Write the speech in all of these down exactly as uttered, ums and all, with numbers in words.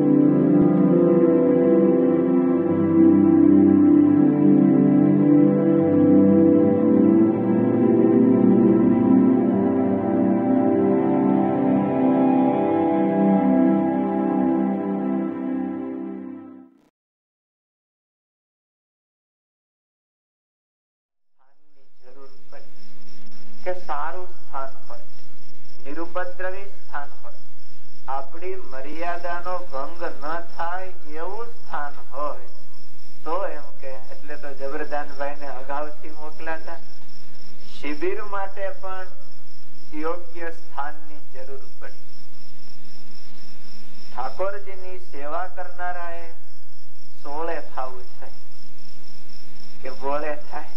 કે સારું સ્થાન હોય, નિરુપદ્રવી સ્થાન હોય, આપણી મર્યાદાનો ભંગ ન થાય એવું સ્થાન હોય તો એમ કે એટલે તો જબરદાનભાઈ ને અગાઉથી મોકલાતા. શિબિર માટે પણ યોગ્ય સ્થાનની જરૂર પડી. ઠાકોરજીની સેવા કરનારાએ સોળે થવું છે કે બોળે થાય.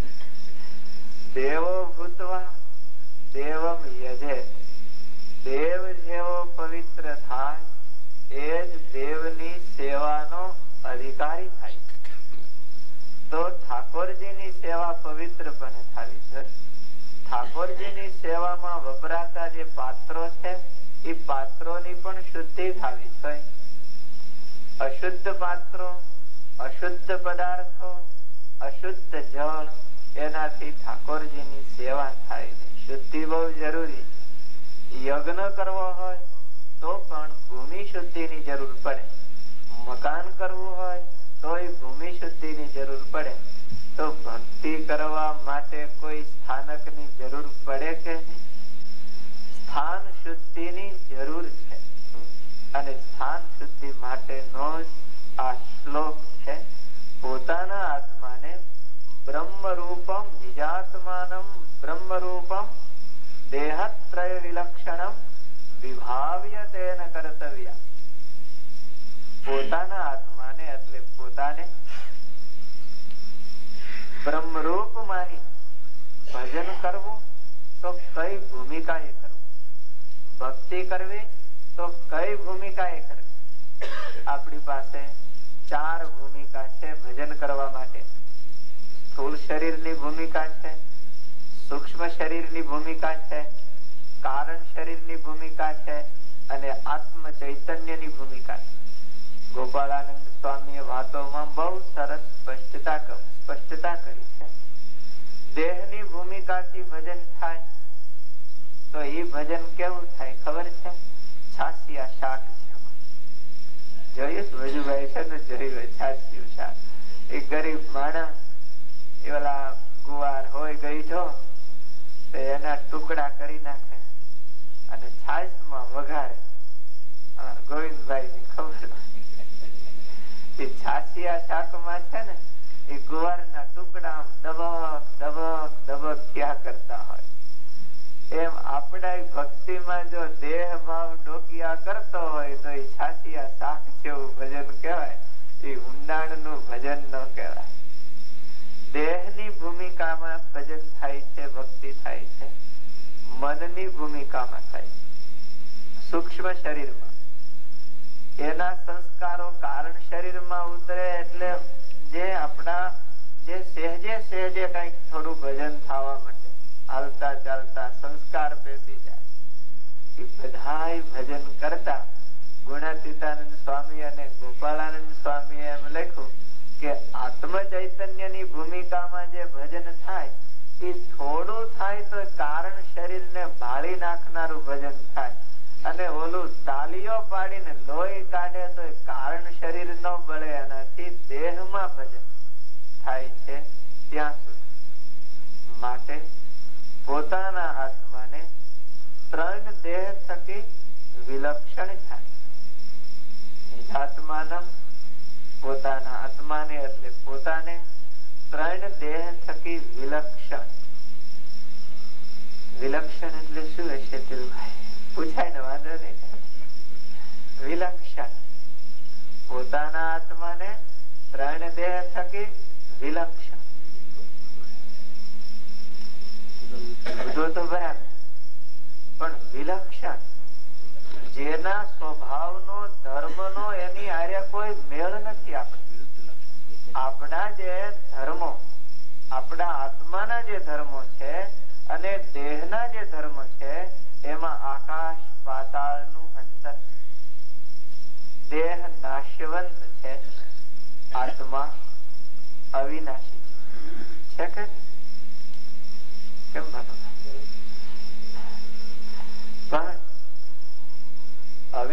દેવો ભૂતવા દેવમ યજેત. દેવ જેવો પવિત્ર થાય એ જ દેવની સેવાનો અધિકારી થાય. તો ઠાકોરજીની સેવા પવિત્રપણે થવી છે. ઠાકોરજીની સેવામાં વપરાતા જે પાત્રો છે એ પાત્રોની પણ શુદ્ધિ થવી છે. અશુદ્ધ પાત્રો, અશુદ્ધ પદાર્થો, અશુદ્ધ જળ, એનાથી ઠાકોરજીની સેવા થાય નહીં. શુદ્ધિ બહુ જરૂરી. યજ્ઞ કરવો હોય તો પણ ભૂમિ શુદ્ધિની જરૂર પડે. મકાન કરવું હોય તો એ ભૂમિ શુદ્ધિની જરૂર પડે. તો ભક્તિ કરવા માટે કોઈ સ્થાનકની જરૂર પડે કે નહીં? સ્થાન શુદ્ધિની જરૂર છે. અને સ્થાન શુદ્ધિ માટેનો આ શ્લોક છે. પોતાના આત્માને બ્રહ્મ રૂપમ નિજાત્માનમ બ્રહ્મ રૂપમ દેહત્રય વિલક્ષણમ વિભાવ્ય તેન કર્તવ્ય. પોતાના આત્માને એટલે પોતાને બ્રહ્મરૂપ માની ભજન કરવું તો કઈ ભૂમિકાએ કરવું, ભક્તિ કરવી તો કઈ ભૂમિકાએ કરવી. આપણી પાસે ચાર ભૂમિકા છે ભજન કરવા માટે. સ્થૂળ શરીરની ભૂમિકા છે, સૂક્ષ્મ શરીરની ભૂમિકા છે, કારણ શરીરની ભૂમિકા છે અને આત્મ ચૈતન્યની ભૂમિકા છે. ગોપાળાનંદ સ્વામીએ વાતોમાં બહુ સરસ સ્પષ્ટતા સ્પષ્ટતા કરી છે. દેહની ભૂમિકાથી ભજન થાય તો એ ભજન કેવું થાય ખબર છે? છાસિયા શાક જેવું. જોયું વજુભાઈ છે ને, જોયું છાસિયું શાક. એ ગરીબ માણસ એ ઓલા ગુવાર હોય ગઈઢો તો એના ટુકડા કરી નાખે અને છાશ માં વઘારે. ગોવિંદભાઈ ની ખબર એ છાસિયા શાક માં છે ને એ ગુવાર ના ટુકડા દબક દબક દબક ક્યાં કરતા હોય. એમ આપણા ભક્તિમાં જો દેહ ભાવ ડોકિયા કરતો હોય તો એ છાસિયા શાક જેવું ભજન કહેવાય. એ ઊંડાણ નું ભજન ન કહેવાય. દેહની ભૂમિકામાં ભજન થાય છે, ભક્તિ થાય છે. મનની ભૂમિકામાં થાય છે. સૂક્ષ્મ શરીરમાં એના સંસ્કારો કારણ શરીરમાં ઉતરે એટલે જે આપણા જે સહેજે સહેજે કઈક થોડું ભજન થવા માંડે, હાલતા ચાલતા સંસ્કાર બેસી જાય. એ બધાય ભજન કરતા ગુણાતીતાનંદ સ્વામી અને ગોપાળાનંદ સ્વામી એમ લખ્યું કે આત્મ ચૈતન્યની ભૂમિકામાં જે ભજન થાય એ થોડું થાય તો કારણ શરીરને ભાળી નાખનારું ભજન થાય. અને ઓલું તાલીઓ પાડીને લોહી કાઢે તો કારણ શરીર ન બળે. એનાથી દેહમાં ભજન થાય છે ત્યાં સુધી. માટે પોતાના આત્માને ત્રણ દેહ થકી વિલક્ષણ થાય. નિજાત્માનમ પોતાના આત્માને એટલે પોતાને ત્રણ દેહ થકી વિલક્ષણ. વિલક્ષણ એટલે શું હશે તિરુભાઈ? પૂછાય ને, વાંધો નહીં. વિલક્ષણ પોતાના આત્માને ત્રણ દેહ થકી વિલક્ષણ. જો તો બરાબર, પણ વિલક્ષણ જેના સ્વભાવનો ધર્મનો એની આરે કોઈ મેળ નથી. આપણે આપણા જે ધર્મો, આપણા આત્માના જે ધર્મો છે અને દેહના જે ધર્મ છે એમાં આકાશ પાતાળનું અંતર. દેહ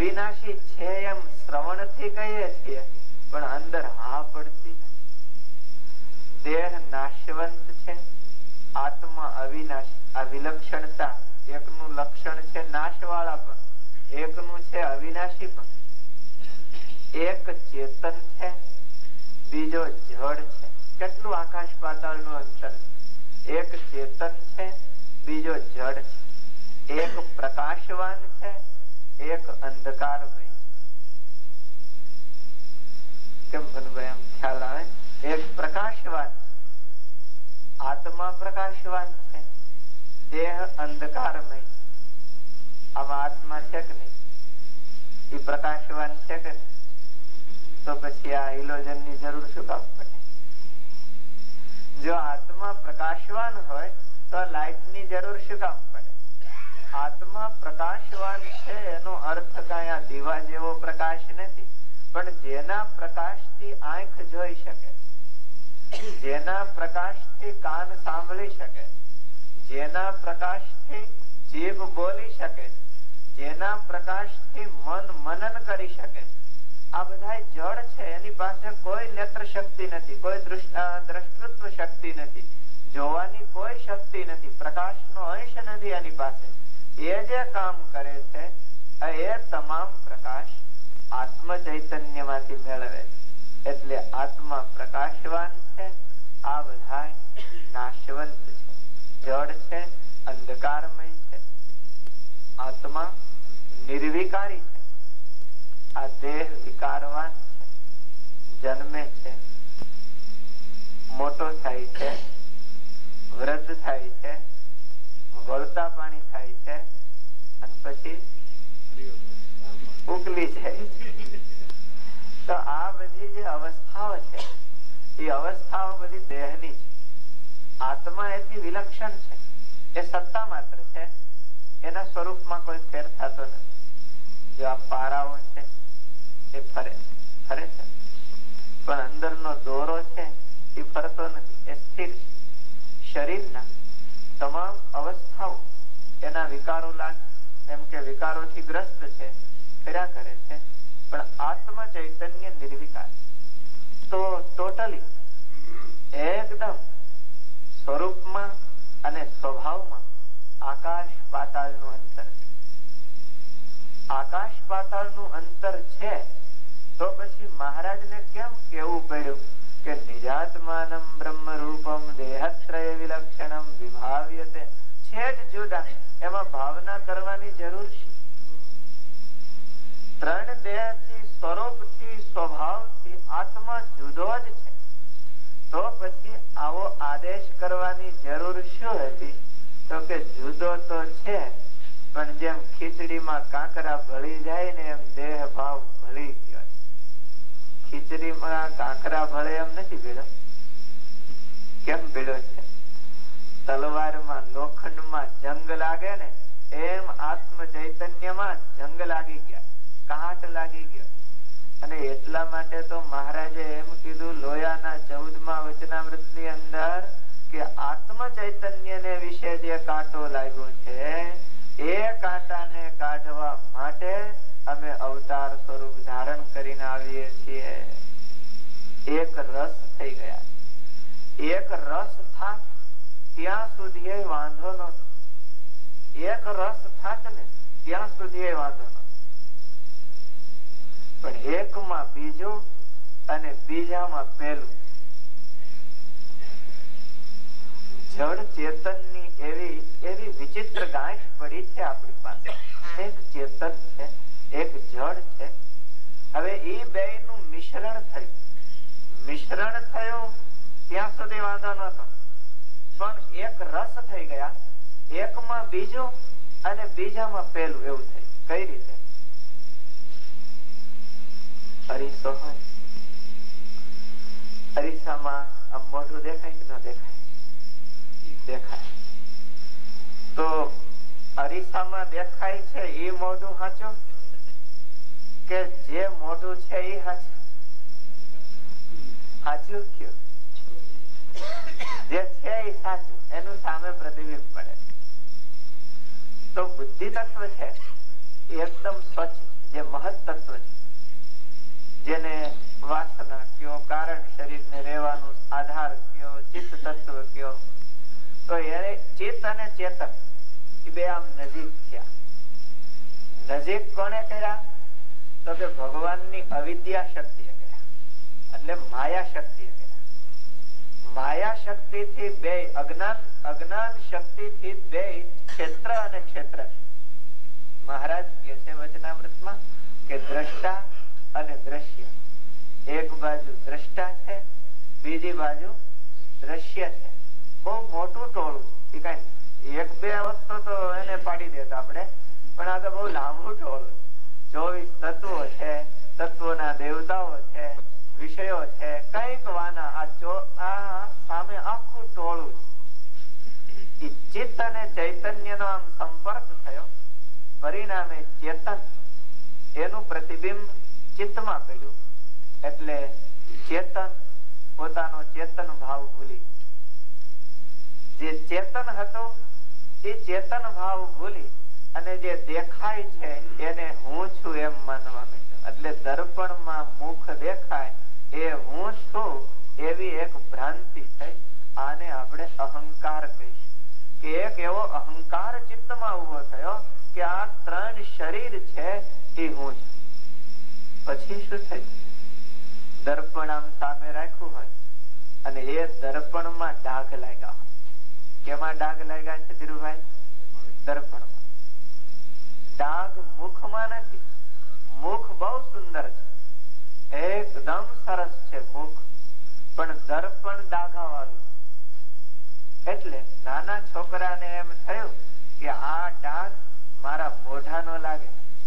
અવિનાશી છે એમ શ્રવણથી કહીએ છીએ, પણ અંદર હા પડતી નથી. દેહ નાશવંત છે, આત્મા અવિનાશી. આ વિલક્ષણતા એકનું લક્ષણ છે નાશવાળા પણ, એકનું છે અવિનાશી પણ. એક ચેતન છે, બીજો જડ છે. કેટલું આકાશ પાતાળ નું અંતર! એક ચેતન છે, બીજો જડ છે. એક પ્રકાશવાન છે, એક અંધકારમય. કેમ ભનભાઈ આમ ખ્યાલ આવે? એક પ્રકાશવાન, આત્મા પ્રકાશવાન છે, દેહ અંધકારમય. આમાં આત્મા છે કે નહીં? એ પ્રકાશવાન છે કે નહીં? તો પછી આ ઇલોજન ની જરૂર શું કામ પડે? જો આત્મા પ્રકાશવાન હોય તો લાઈટ ની જરૂર શું કામ પડે? આત્મા પ્રકાશવાન છે એનો અર્થ કઈ આ દીવા જેવો પ્રકાશ નથી, પણ જેના પ્રકાશથી આંખ જોઈ શકે, જેના પ્રકાશથી કાન સાંભળી શકે, જેના પ્રકાશથી જીભ બોલી શકે, જેના પ્રકાશથી મન મનન કરી શકે. આ બધા જડ છે, એની પાસે કોઈ નેત્ર શક્તિ નથી, કોઈ દ્રષ્ટૃત્વ શક્તિ નથી, જોવાની કોઈ શક્તિ નથી, પ્રકાશનો અંશ નથી એની પાસે. એ જે કામ કરે છે એ તમામ પ્રકાશ આત્મ ચૈતન્ય માંથી મેળવે. એટલે આત્મા પ્રકાશવાન છે, આ બધા નાશવંત છે, જડ છે, અંધકારમય છે. આત્મા નિર્વિકારી છે, આ દેહ વિકારવાન છે, જન્મે છે, મોટો થાય છે, વૃદ્ધ થાય છે, વળતા પાણી થાય છે, અને પછી ઉકલી જાય છે. તો આ બધી જે અવસ્થાઓ છે એ અવસ્થાઓ બધી દેહની છે. આત્મા એથી વિલક્ષણ છે, એ સત્તા માત્ર છે, એના સ્વરૂપમાં કોઈ ફેર થતો નથી. જો આ પારાઓ છે એ ફરે ફરે છે, પણ અંદરનો દોરો છે એ ફરતો નથી, એ સ્થિર છે. શરીરના તમામ અવસ્થાઓ એના વિકારો લાગ એમ કે વિકારોથી ગ્રસ્ત છે, ફર્યા કરે છે, પણ આત્મ ચૈતન્ય નિર્વિકાર. તો ટોટલી એકદમ સ્વરૂપમાં અને સ્વભાવમાં આકાશ પાતાળ નું અંતર છે. આકાશ પાતાળ નું અંતર છે તો પછી મહારાજ ને કેમ કેવું પડ્યું કે નિજાત્માનમ બ્રહ્મ રૂપમ દેહત્રય વિલક્ષણમ વિભાવ્યતે? છે જ જુદા, એમાં ભાવના કરવાની જરૂર છે. ત્રણ દેહ થી, સ્વરૂપ થી, સ્વભાવ થી આત્મા જુદો જ છે, તો પછી આવો આદેશ કરવાની જરૂર શું હતી? તો કે જુદો તો છે, પણ જેમ ખીચડીમાં કાંકરા ભળી જાય ને એમ દેહ ભાવ ભળી ગયો. ખીચડીમાં કાંકરા ભળે એમ નથી ભેળો, કેમ ભેળો છે? તલવારમાં લોખંડમાં જંગ લાગે ને એમ આત્મ ચૈતન્યમાં જંગ લાગી ગયા, કાટ લાગી ગયો. અને એટલા માટે તો મહારાજે એમ કીધું લોયાના ચૌદમા વચનામૃત ની અંદર કે આત્મ ચૈતન્ય ને વિશે જે કાંટો લાગ્યો છે એ કાંટાને કાઢવા માટે અમે અવતાર સ્વરૂપ ધારણ કરીને આવીએ છીએ. એક રસ થઈ ગયા, એક રસ થાત ત્યાં સુધી વાંધો નતો, એક રસ થાત ને ત્યાં સુધી વાંધો નતો, પણ એકમાં બીજું અને બીજામાં પહેલું. જડ ચેતન ની એવી એવી વિચિત્ર ગાંઠ પડી છે આપણી પાસે. એક ચેતન છે, એક જડ છે. હવે એ બે નું મિશ્રણ થયું, મિશ્રણ થયું ત્યાં સુધી વાંધો નતો, પણ એક રસ થઈ ગયા, એકમાં બીજું અને બીજામાં પહેલું એવું થયું. કઈ રીતે? અરીસો હોય, અરીસામાં આમ મોઢું દેખાય કે ન દેખાય? દેખાય. તો અરીસામાં દેખાય છે એ મોઢું સાચું કે જે મોઢું છે એ સાચું? સાચું કયું? જે છે એ સાચું, એનું સામે પ્રતિબિંબ પડે. તો બુદ્ધિ તત્વ છે એ એકદમ સ્વચ્છ છે, જે મહત તત્વ છે, જેને વાસના કયો, કારણ શરીરને રહેવાનું આધાર કયો, ચિત્ત તત્વ કયો, તો એ ચિત્ત અને ચેતન એ બે આમ નજીક થયા. નજીક કોને કર્યા? તો કે ભગવાનની અવિદ્યા શક્તિએ કર્યા, એટલે માયા શક્તિએ કર્યા. માયા શક્તિ થી બે અજ્ઞાન અજ્ઞાન શક્તિ થી બે ક્ષેત્ર અને ક્ષેત્ર. મહારાજ કહે છે વચનામૃતમાં કે દ્રષ્ટા અને દ્રશ્ય, એક બાજુ દ્રષ્ટા છે, બીજી બાજુ દ્રશ્ય છે. બહુ મોટું ટોળું છે, કઈ એક બે વસ્તુ તો એને પાડી દેતા આપણે, પણ આ તો બહુ લાંબુ ટોળું. ચોવીસ તત્વો છે, તત્વોના દેવતાઓ છે, વિષયો છે, કઈક વાના આ ચો આ સામે આખું ટોળું. ચિત્ત અને ચૈતન્ય નો આમ સંપર્ક થયો, પરિણામે ચેતન એનું પ્રતિબિંબ ચિત્તમાં પડ્યું, એટલે ચેતન પોતાનો ચેતન ભાવ ભૂલી, જે ચેતન હતો એ ચેતન ભાવ ભૂલી અને જે દેખાય છે એને હું છું એમ માનવા માંડ્યો. એટલે દર્પણમાં મુખ દેખાય એ હું છું એવી એક ભ્રાંતિ થઈ. આને આપણે અહંકાર કહીશું, કે એક એવો અહંકાર ચિત્તમાં ઉભો થયો કે આ ત્રણ શરીર છે એ હું છું. પછી શું થયું? દર્પણ આમ સામે રાખ્યું હોય અને એ દર્પણમાં ડાઘ લાગ્યા હોય. કેમાં ડાઘ લાગ્યા છે ધીરુભાઈ? દર્પણમાં. ડાઘ મુખમાં નથી. મુખ બહુ સુંદર છે, એકદમ સરસ છે મુખ, પણ દર્પણ ડાઘા વાળું. એટલે નાના છોકરાને એમ થયું કે આ ડાઘ મારા મોઢાનો લાગે.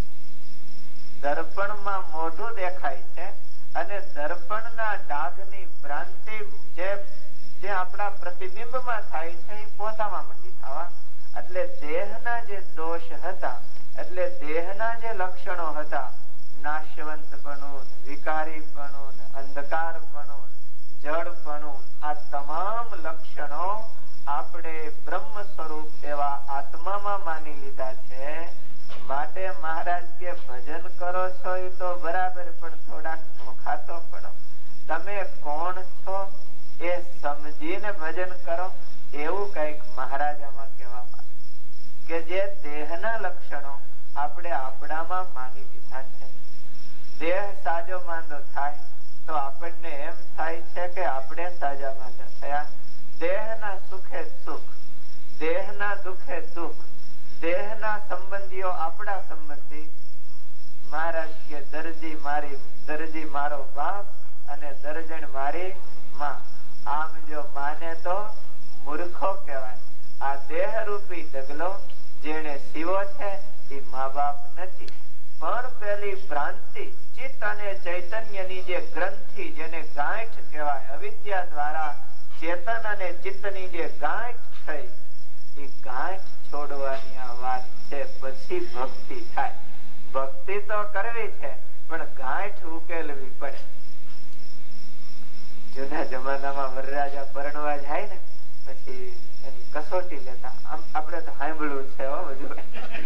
દર્પણમાં મોઢું દેખાય છે અને દર્પણના ડાઘની ભ્રાંતિ જે જે આપણા પ્રતિબિંબમાં થાય છે એ પોતામાં મંડી થવા. એટલે દેહના જે દોષ હતા, એટલે દેહના જે લક્ષણો હતા, નાશવંતપણું, વિકારીપણું, અંધકારપણું, જડપણું, આ તમામ લક્ષણો આપણે બ્રહ્મ સ્વરૂપ એવા આત્મામાં માની લીધા છે. માટે મહારાજ કે ભજન કરો છો એ તો બરાબર, પણ થોડાક નોખા તો પડો. તમે કોણ છો એ સમજીને ભજન કરો, એવું કઈક મહારાજામાં કહેવામાં કે જે દેહના લક્ષણો આપણે આપણામાં માની લીધા છે. દેહ સાજો માંદો થાય તો આપણને એમ થાય છે કે આપણે સાજા માંદા થયા. દેહના સુખે સુખ, દેહના દુખે દુઃખ, દેહના સંબંધીઓ આપણા સંબંધી. મહારાજ કે દરજી મારી દરજી મારો બાપ અને દર્જણ મારી માં. આમ જો માને તો મૂર્ખો કહેવાય. આ દેહ રૂપી ડગલો જેને સીવો છે એ મા બાપ નથી, પણ પેલી ભ્રાંતિ ચિત્ત અને ચૈતન્યની જે ગ્રંથિ, જેને ગાંઠ કહેવાય, અવિદ્યા દ્વારા ચેતન અને ચિત્તની જે ગાંઠ થઈ, એ ગાંઠ છોડવાની આ વાત છે. પછી ભક્તિ થાય. ભક્તિ તો કરવી છે પણ ગાંઠ ઉકેલવી પડે. જૂના જમાનામાં વરરાજા પરણવા જાય ને પછી એની કસોટી લેતા. આમ આપણે તો સાંભળ્યું છે હો બધું.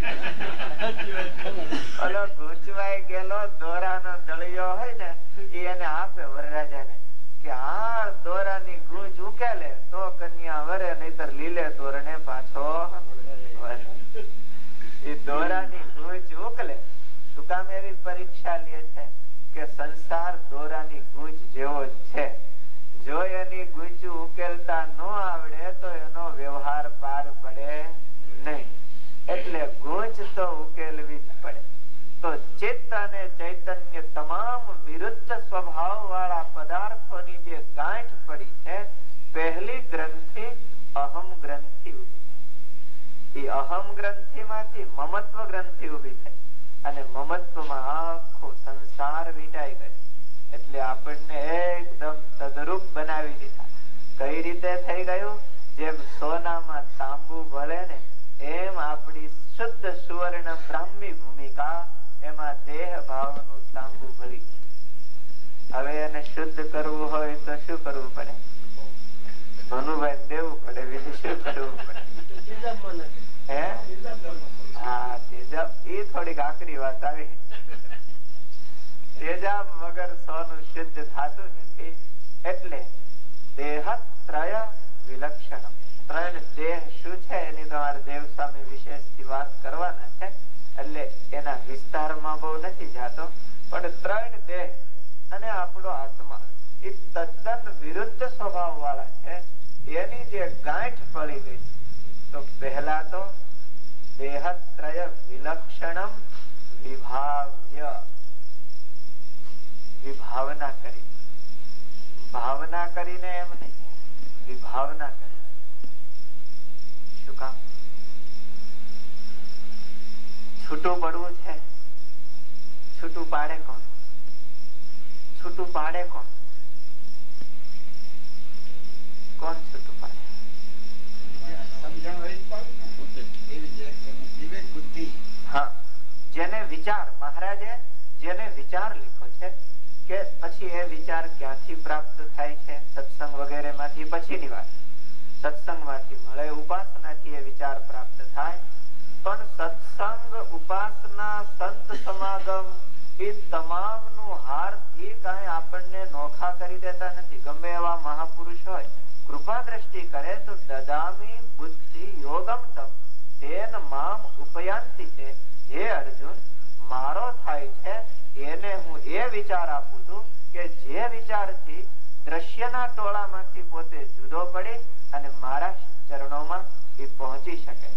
ઓલો ગૂંચવાઈ ગયેલો દોરાનો દળિયો હોય ને એ એને આપે વરરાજાને કે આ દોરાની ગૂંચ ઉકેલે તો કન્યા વરે, નહીતર લીલે તોરણે પાછો વરે. એ દોરાની ગૂંચ ઉકલે. શું કામ એવી પરીક્ષા લે છે કે સંસાર દોરાની ગૂંચ જેવો જ છે. જો એની ગૂંચ ઉકેલતા ન આવડે તો એનો વ્યવહાર પાર પડે નહીં. એટલે ગૂંચ તો ઉકેલવી જ પડે. તો ચિત્ત અને ચૈતન્ય તમામ વિરુદ્ધ સ્વભાવ વાળા પદાર્થોની જે ગાંઠ પડી છે, પહેલી ગ્રંથિ અહમ ગ્રંથિ ઉભી. એ અહમ ગ્રંથિ માંથી મમત્વ ગ્રંથિ ઉભી થઈ અને મમત્વમાં આખો સંસાર વીંટાઈ ગયો. એટલે આપણને એકદમ તદરૂપ બનાવી દીધા. કઈ રીતે થઈ ગયું? જેમ સોનામાં તાંબુ ભળે ને એમ આપણી શુદ્ધ સુવર્ણ બ્રાહ્મી ભૂમિકા, એમાં દેહ ભાવનું તાંબુ ભળી. હવે એને શુદ્ધ કરવું હોય તો શું કરવું પડે? મનુભાઈ દેવું પડે, બીજું શું કરવું પડે? હે? હા, તેજબ. એ થોડીક આકરી વાત આવી. તેજાબ વગર સોનું શુદ્ધ થતું નથી. એટલે દેહત્રય વિલક્ષણ. ત્રણ દેહ શું છે એની તમારે દેવ સ્વામી વિશેષથી વાત કરવાના છે, એટલે એના વિસ્તારમાં બહુ નથી જાતો. પણ ત્રણ દેહ અને આપણો આત્મા એ તદ્દન વિરુદ્ધ સ્વભાવ વાળા છે. એની જે ગાંઠ પડી ગઈ તો પહેલા તો દેહત્રય વિલક્ષણમ વિભાવ્ય, વિભાવના કરી. ભાવના કરીને એમ નહીં, વિભાવના કરી. શું કામ? છૂટું પડવું છે. છૂટું પાડે કોણ? છૂટું પાડે કોણ? કોણ છૂટું પાડે? હા, જેને વિચાર, મહારાજે જેને વિચાર લીધો છે કે પછી એ વિચાર ક્યાંથી પ્રાપ્ત થાય છે? સત્સંગ વગેરે માંથી પછીની વાત. સત્સંગ માંથી મળે, ઉપાસનાથી એ વિચાર પ્રાપ્ત થાય. પણ સત્સંગ, ઉપાસના, સંત સમાગમ એ તમામ નું હાર થી કઈ આપણને નોખા કરી દેતા નથી. ગમે એવા મહાપુરુષ હોય, કૃપા દ્રષ્ટિ કરે તો દદામી બુદ્ધિ યોગમ તમ તેન મામ ઉપયાંતિ છે. હે અર્જુન, મારો થાય છે એને હું એ વિચાર આપું છું કે જે વિચારથી દ્રશ્યના ટોળામાંથી પોતે જુદો પડી અને મારા ચરણોમાં એ પહોંચી શકે.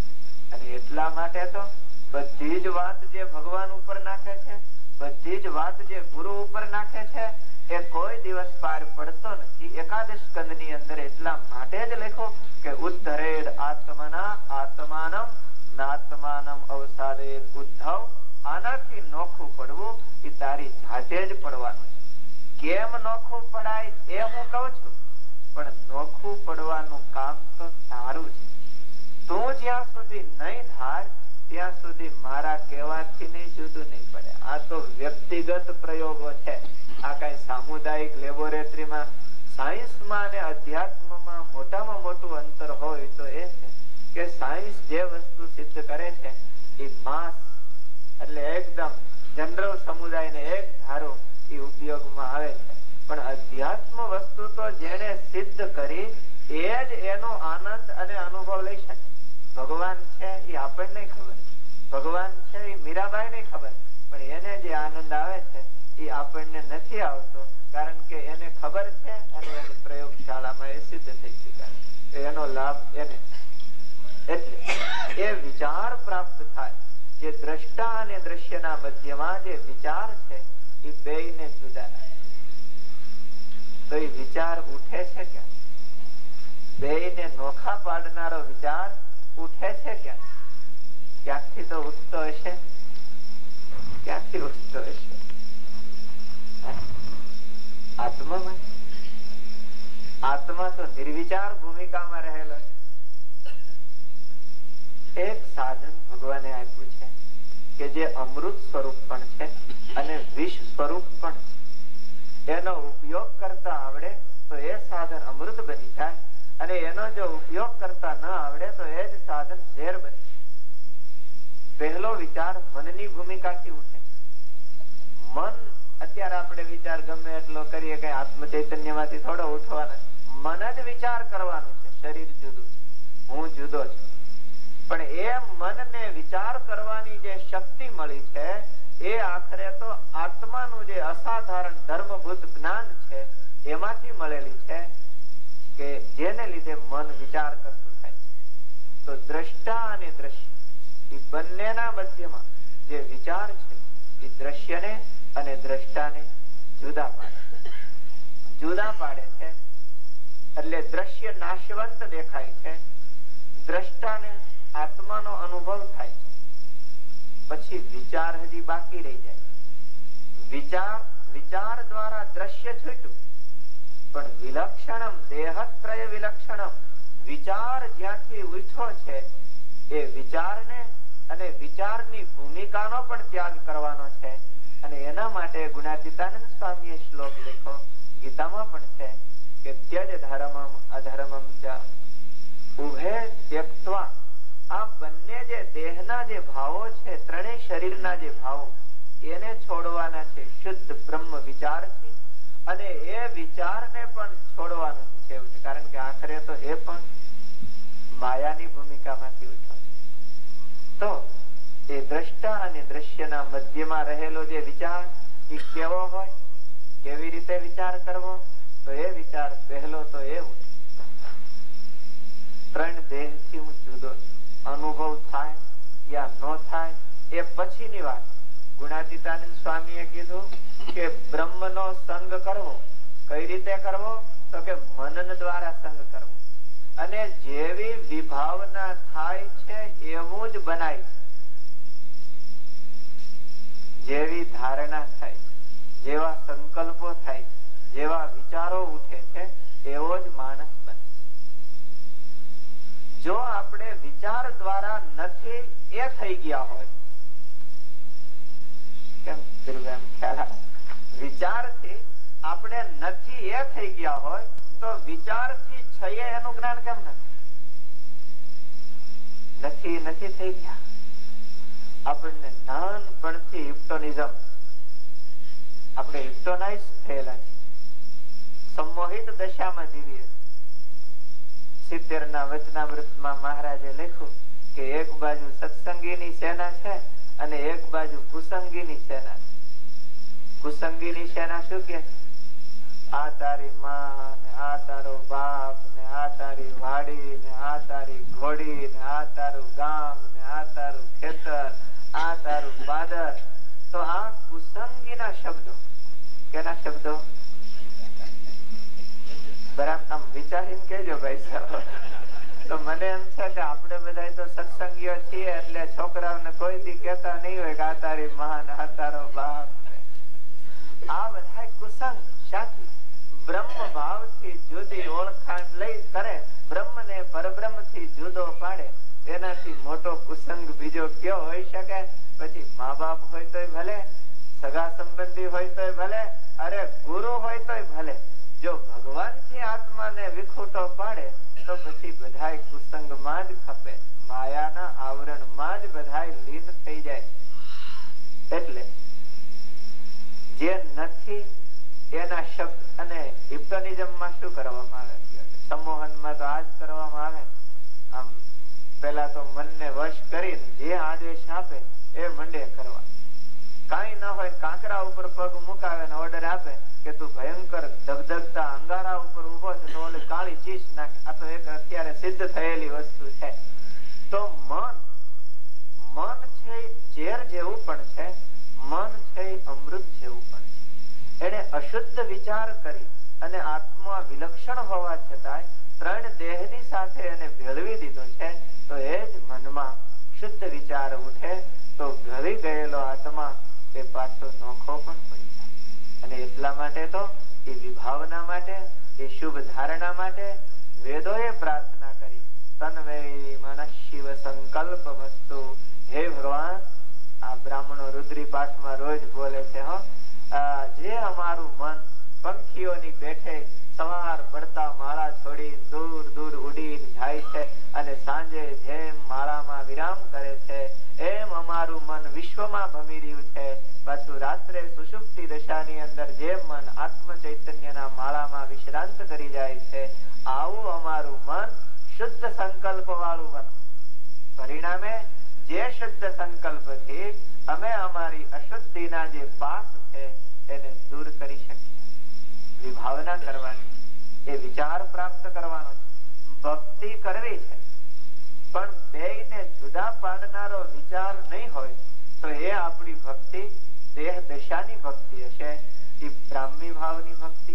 અને એટલા માટે તો બધી જ વાત જે ભગવાન ઉપર નાખે છે, બધી જ વાત જે ગુરુ ઉપર નાખે છે, એ કોઈ દિવસ પાર પડતો નથી. એકાદશ સ્કંદ ની અંદર એટલા માટે જ લખો કે ઉદ્ધરેદ આત્મના આત્માનમ નાત્માનમ અવસાદેદ. ઉદ્ધવ, આનાથી નોખું પડવું એ તારી જાતે જ પડવાનું છે. કેમ નોખું પડાય એ હું કહું છું, પણ નોખું પડવાનું કામ તો તારું છે. તું જ્યાં સુધી નહીં ધાર ત્યાં સુધી મારા કહેવાથી નહીં જુદું નહીં પડે. આ તો વ્યક્તિગત પ્રયોગો છે. આ કઈ સામુદાયિક લેબોરેટરીમાં, સાયન્સમાં અને અધ્યાત્મમાં મોટામાં મોટું અંતર હોય તો એ છે કે સાયન્સ જે વસ્તુ સિદ્ધ કરે છે એ માસ એટલે એકદમ જનરલ સમુદાયને એક ધારો એ ઉપયોગમાં આવે છે. પણ અધ્યાત્મ વસ્તુ તો જેને સિદ્ધ કરી એ જ એનો આનંદ અને અનુભવ લઈ શકે. ભગવાન છે એ આપણને ખબર, ભગવાન છે એ મીરાબાઈ ને ખબર, પણ એને જે આનંદ આવે છે એ આપણને નથી આવતો. કારણ કે એને ખબર છે અને એની પ્રયોગશાળામાં એ સિદ્ધ થઈ ચુક્યા છે. એનો લાભ એને. એટલે એ વિચાર પ્રાપ્ત થાય. જે દ્રષ્ટા અને દ્રશ્યના મધ્યમાં જે વિચાર છે એ બેયને જુદા રાખે. તો એ વિચાર ઉઠે છે ક્યાં? બેયને નોખા પાડનારો વિચાર ઉઠે છે ક્યાં? ક્યાંથી તો ઉઠતો હશે. ક્યાંથી ઉઠતો હશે? આત્મામાં. આત્મા તો નિર્વિચાર ભૂમિકામાં રહેલો છે. એક સાધન ભગવાને આપ્યું છે કે જે અમૃત સ્વરૂપ પણ છે અને વિષ સ્વરૂપ પણ છે. એનો ઉપયોગ કરતા આવડે તો એ સાધન અમૃત બની જાય, અને એનો જો ઉપયોગ કરતા ન આવડે તો એ જ સાધન ઝેર બની જાય. પહેલો વિચાર મનની ભૂમિકાથી ઉઠે. મન, અત્યારે આપણે વિચાર ગમે એટલો કરીએ કઈ આત્મ ચૈતન્ય માંથી થોડો ઉઠવાના. મન જ વિચાર કરવાનું છે. શરીર જુદું છે, હું જુદો છું. પણ એ મનને વિચાર કરવાની જે શક્તિ મળી છે એ આખરે તો આત્માનું જે અસાધારણ ધર્મભૂત જ્ઞાન છે એમાંથી મળેલી છે કે જેને લીધે મન વિચાર કરતું થાય. તો દ્રષ્ટા અને દ્રશ્ય એ બંનેના મધ્યમાં જે વિચાર છે એ દ્રશ્યને અને દ્રષ્ટાને જુદા પાડે જુદા પાડે છે. એટલે દ્રશ્ય નાશવંત દેખાય છે, દ્રષ્ટાને આત્માનો અનુભવ થાય છે. પછી વિચાર હજી બાકી રહી જાય. વિચાર વિચાર દ્વારા દ્રશ્ય છૂટ્યું, પણ વિલક્ષણમ દેહત્રય વિલક્ષણમ, વિચાર જ્યાંથી ઉઠ્યો છે એ વિચારને અને વિચારની ભૂમિકાનો પણ ત્યાગ કરવાનો છે. અને એના માટે ગુણાતીતાનંદ સ્વામીએ શ્લોક લખ્યો, ગીતામાં પણ છે કે ત્યજ ધર્મમ અધર્મમ ચ ઉભે ત્યક્ત્વા. આ બંને જે દેહના જે ભાવો છે, ત્રણેય શરીરના જે ભાવો એને છોડવાના છે શુદ્ધ બ્રહ્મ વિચારથી, અને એ વિચારને પણ છોડવાનું છે, કારણ કે આખરે તો એ પણ માયાની ભૂમિકામાંથી ઉઠો. તો એ દ્રષ્ટા અને દ્રશ્યના મધ્યમાં રહેલો જે વિચાર એ કેવો હોય, કેવી રીતે વિચાર કરવો, તો એ વિચાર પહેલો તો એ ઉઠે, ત્રણ દેહ થી હું જુદો છું. અનુભવ થાય યા ન થાય એ પછીની વાત. ગુણાતીતાનંદ સ્વામીએ કીધું કે બ્રહ્મનો સંગ કરવો. કઈ રીતે કરવો? તો કે મનન દ્વારા સંગ કરવો. અને જેવી વિભાવના થાય છે એવું જ બનાય છે. જેવી ધારણા થાય, જેવા સંકલ્પો થાય, જેવા વિચારો ઉઠે છે એવો જ માણસ બને. જો આપણે વિચાર દ્વારા નથી એ થઈ ગયા હોય, કેમ ખ્યાલ, વિચારથી આપણે નથી એ થઈ ગયા હોય તો વિચારથી છીએ એનું જ્ઞાન કેમ નથી? નથી નથી થઈ ગયા. આપણને નાનપણથી હિપ્નોટિઝમ, આપણે હિપ્નોટાઇઝ થયેલા છે, સંમોહિત દશામાં જીવીએ. સિત્તેર ના વચનામૃતમાં મહારાજે લખ્યું કે એક બાજુ સત્સંગીની સેના છે અને એક બાજુ કુસંગીની સેના છે. કુસંગીની સેના શું કે? આ તારી માં ને આ તારો બાપ ને આ તારી વાડી ને આ તારી ઘોડી ને આ તારું ગામ ને આ તારું ખેતર, આ તારું બાદર. તો આ કુસંગીના શબ્દો. કેના શબ્દો? બરાબર આમ વિચારીને કેજો ભાઈ સાહેબ. તો મને એમ છે કે આપણે બધા તો સત્સંગીઓ છીએ એટલે છોકરાઓને કોઈ દી કહેતા નહીં હોય કે આ તારી માં ને આ તારો બાપ. આ બધા કુસંગ શાથી બ્રહ્મ ભાવ થી જુદી ઓળખાણ લઈ કરે, બ્રહ્મ ને પરબ્રહ્મ થી જુદો પાડે, એનાથી મોટો કુસંગ બીજો કયો હોઈ શકે? પછી મા બાપ હોય તોય ભલે, સગા સંબંધી હોય તોય ભલે, અરે ગુરુ હોય તોય ભલે, જો ભગવાન થી આત્માને વિખૂટો પાડે તો પછી બધાય કુસંગમાં જ ખપે, માયાના આવરણમાં જ બધાય લીન થઈ જાય. એટલે જે નથી એના શબ્દ, અને હિપ્નોટિઝમમાં શું કરવામાં આવે? સંમોહનમાં તો આ જ કરવામાં આવે. આમ પેલા તો મનને વશ કરીને જે આદેશ આપે એ મંડે કરવા. કઈ ન હોય કાંકરા ઉપર પગ મુકાવે ને ઓર્ડર આપે કે તું ભયંકર ધગધગતા અંગારા ઉપર ઉભો છે તો ઓલી કાળી ચીસ નાખે. આ તો એક અત્યારે સિદ્ધ થયેલી વસ્તુ છે. તો મન મન છે ઝેર જેવું પણ છે, મન છે અમૃત જેવું પણ છે. એને અશુદ્ધ વિચાર કરી અને આત્મા વિલક્ષણ હોવા છતાં ત્રણ દેહની સાથે એને ભેળવી દીધો છે. તો એ જ મનમાં શુદ્ધ વિચાર ઉઠે તો ભળી ગયેલો આત્મા એ પાછો નોખો પણ પડી જાય. અને એટલા માટે તો એ વિભાવના માટે, એ શુભ ધારણા માટે વેદોએ પ્રાર્થના કરી, તન્મય મનઃ શિવ સંકલ્પ વસ્તુ. હે ભગવાન, આ બ્રાહ્મણો રુદ્રી પાઠમાં રોજ બોલે છે, હો જે અમારું મન પંખીઓની પેઠે સવાર પડતા માળા છોડી દૂર દૂર ઉડીને જાય છે અને સાંજે જેમ માળામાં વિરામ કરે છે એમ અમારું મન વિશ્વમાં ભમી રહ્યું છે. પાછું રાત્રે સુષુપ્તિ દશાની અંદર જેમ મન આત્મ ચૈતન્યના માળામાં વિશ્રાંત કરી જાય છે, આવું અમારું મન શુદ્ધ સંકલ્પ વાળું બનો. પરિણામે જે શુદ્ધ સંકલ્પથી અમે અમારી અશુદ્ધિના જે પાપ છે એને દૂર કરી શકીએ. વિભાવના કરવાની, એ વિચાર પ્રાપ્ત કરવાનો છે, ભક્તિ કરવી છે. પણ બેયને જુદા પાડનારો વિચાર નહીં હોય તો એ આપણી ભક્તિ દેહ દશાની ભક્તિ હશે, એ બ્રાહ્મી ભાવની ભક્તિ.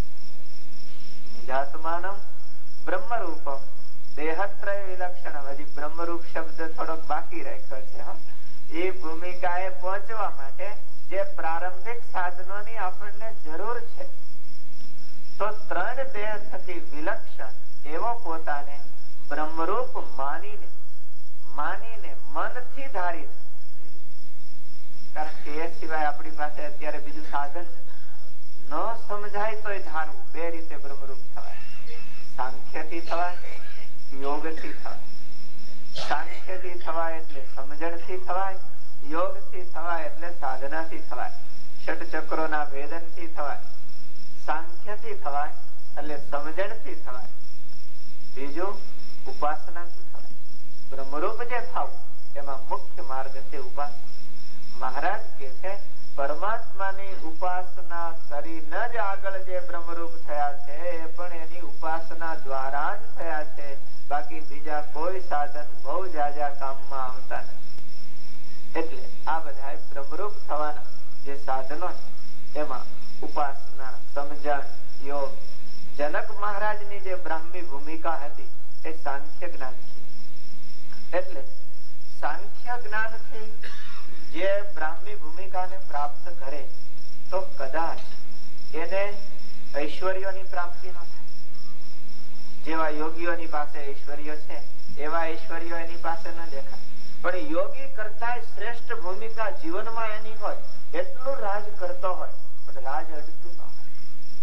નિજાત્માનમ બ્રહ્મરૂપમ દેહત્રય વિલક્ષણમ. હજી બ્રહ્મરૂપ શબ્દ થોડોક બાકી રાખ્યો છે. એ ભૂમિકાએ પહોંચવા માટે જે પ્રારંભિક સાધનોની આપણને જરૂર છે, તો ત્રણ દેહ થકી વિલક્ષણ એવો પોતાને બ્રહ્મરૂપ માનીને માનીને મનથી ધારીને, કારણ કે એ સિવાય આપણી પાસે અત્યારે બીજું સાધન ન સમજાય તોય ધારવું. બે રીતે બ્રહ્મરૂપ થવાય, સાંખ્યથી થવાય, યોગથી થવાય. સાંખ્યથી થવાય એટલે સમજણથી થવાય, યોગથી થવાય એટલે સાધનાથી થવાય, ષટચક્રોના ભેદનથી થવાય, સાંખ્યથી થવાય એટલે સમજણથી થવાય, બીજું ઉપાસનાથી થવાય. બ્રહ્મરૂપ જે થવું એમાં મુખ્ય માર્ગ છે ઉપાસના. મહારાજ કે છે પરમાત્માની ઉપાસના કરીને જ આગળ જે બ્રહ્મરૂપ થયા છે એ પણ એની ઉપાસના દ્વારા જ થયા છે, બાકી બીજા કોઈ સાધન બહુ જાજા કામમાં આવતા નથી. એટલે આ બધા બ્રહ્મરૂપ થવાના જે સાધનો છે એમાં ઉપાસના, સમજણ, યોગ. જનક મહારાજની જે બ્રાહ્મી ભૂમિકા હતી એ સાંખ્ય જ્ઞાન છે. એટલે સાંખ્ય જ્ઞાનથી જે બ્રાહ્મી ભૂમિકાને પ્રાપ્ત કરે તો કદાચ એને ઐશ્વર્યોની પ્રાપ્તિ ન થાય. જેવા યોગીઓની પાસે ઐશ્વર્ય છે એવા ઐશ્વર્યો એની પાસે ન દેખાય, પણ યોગી કરતા શ્રેષ્ઠ ભૂમિકા જીવનમાં એની હોય, એટલું રાજ કરતો હોય પણ રાજ અડતું ન હોય,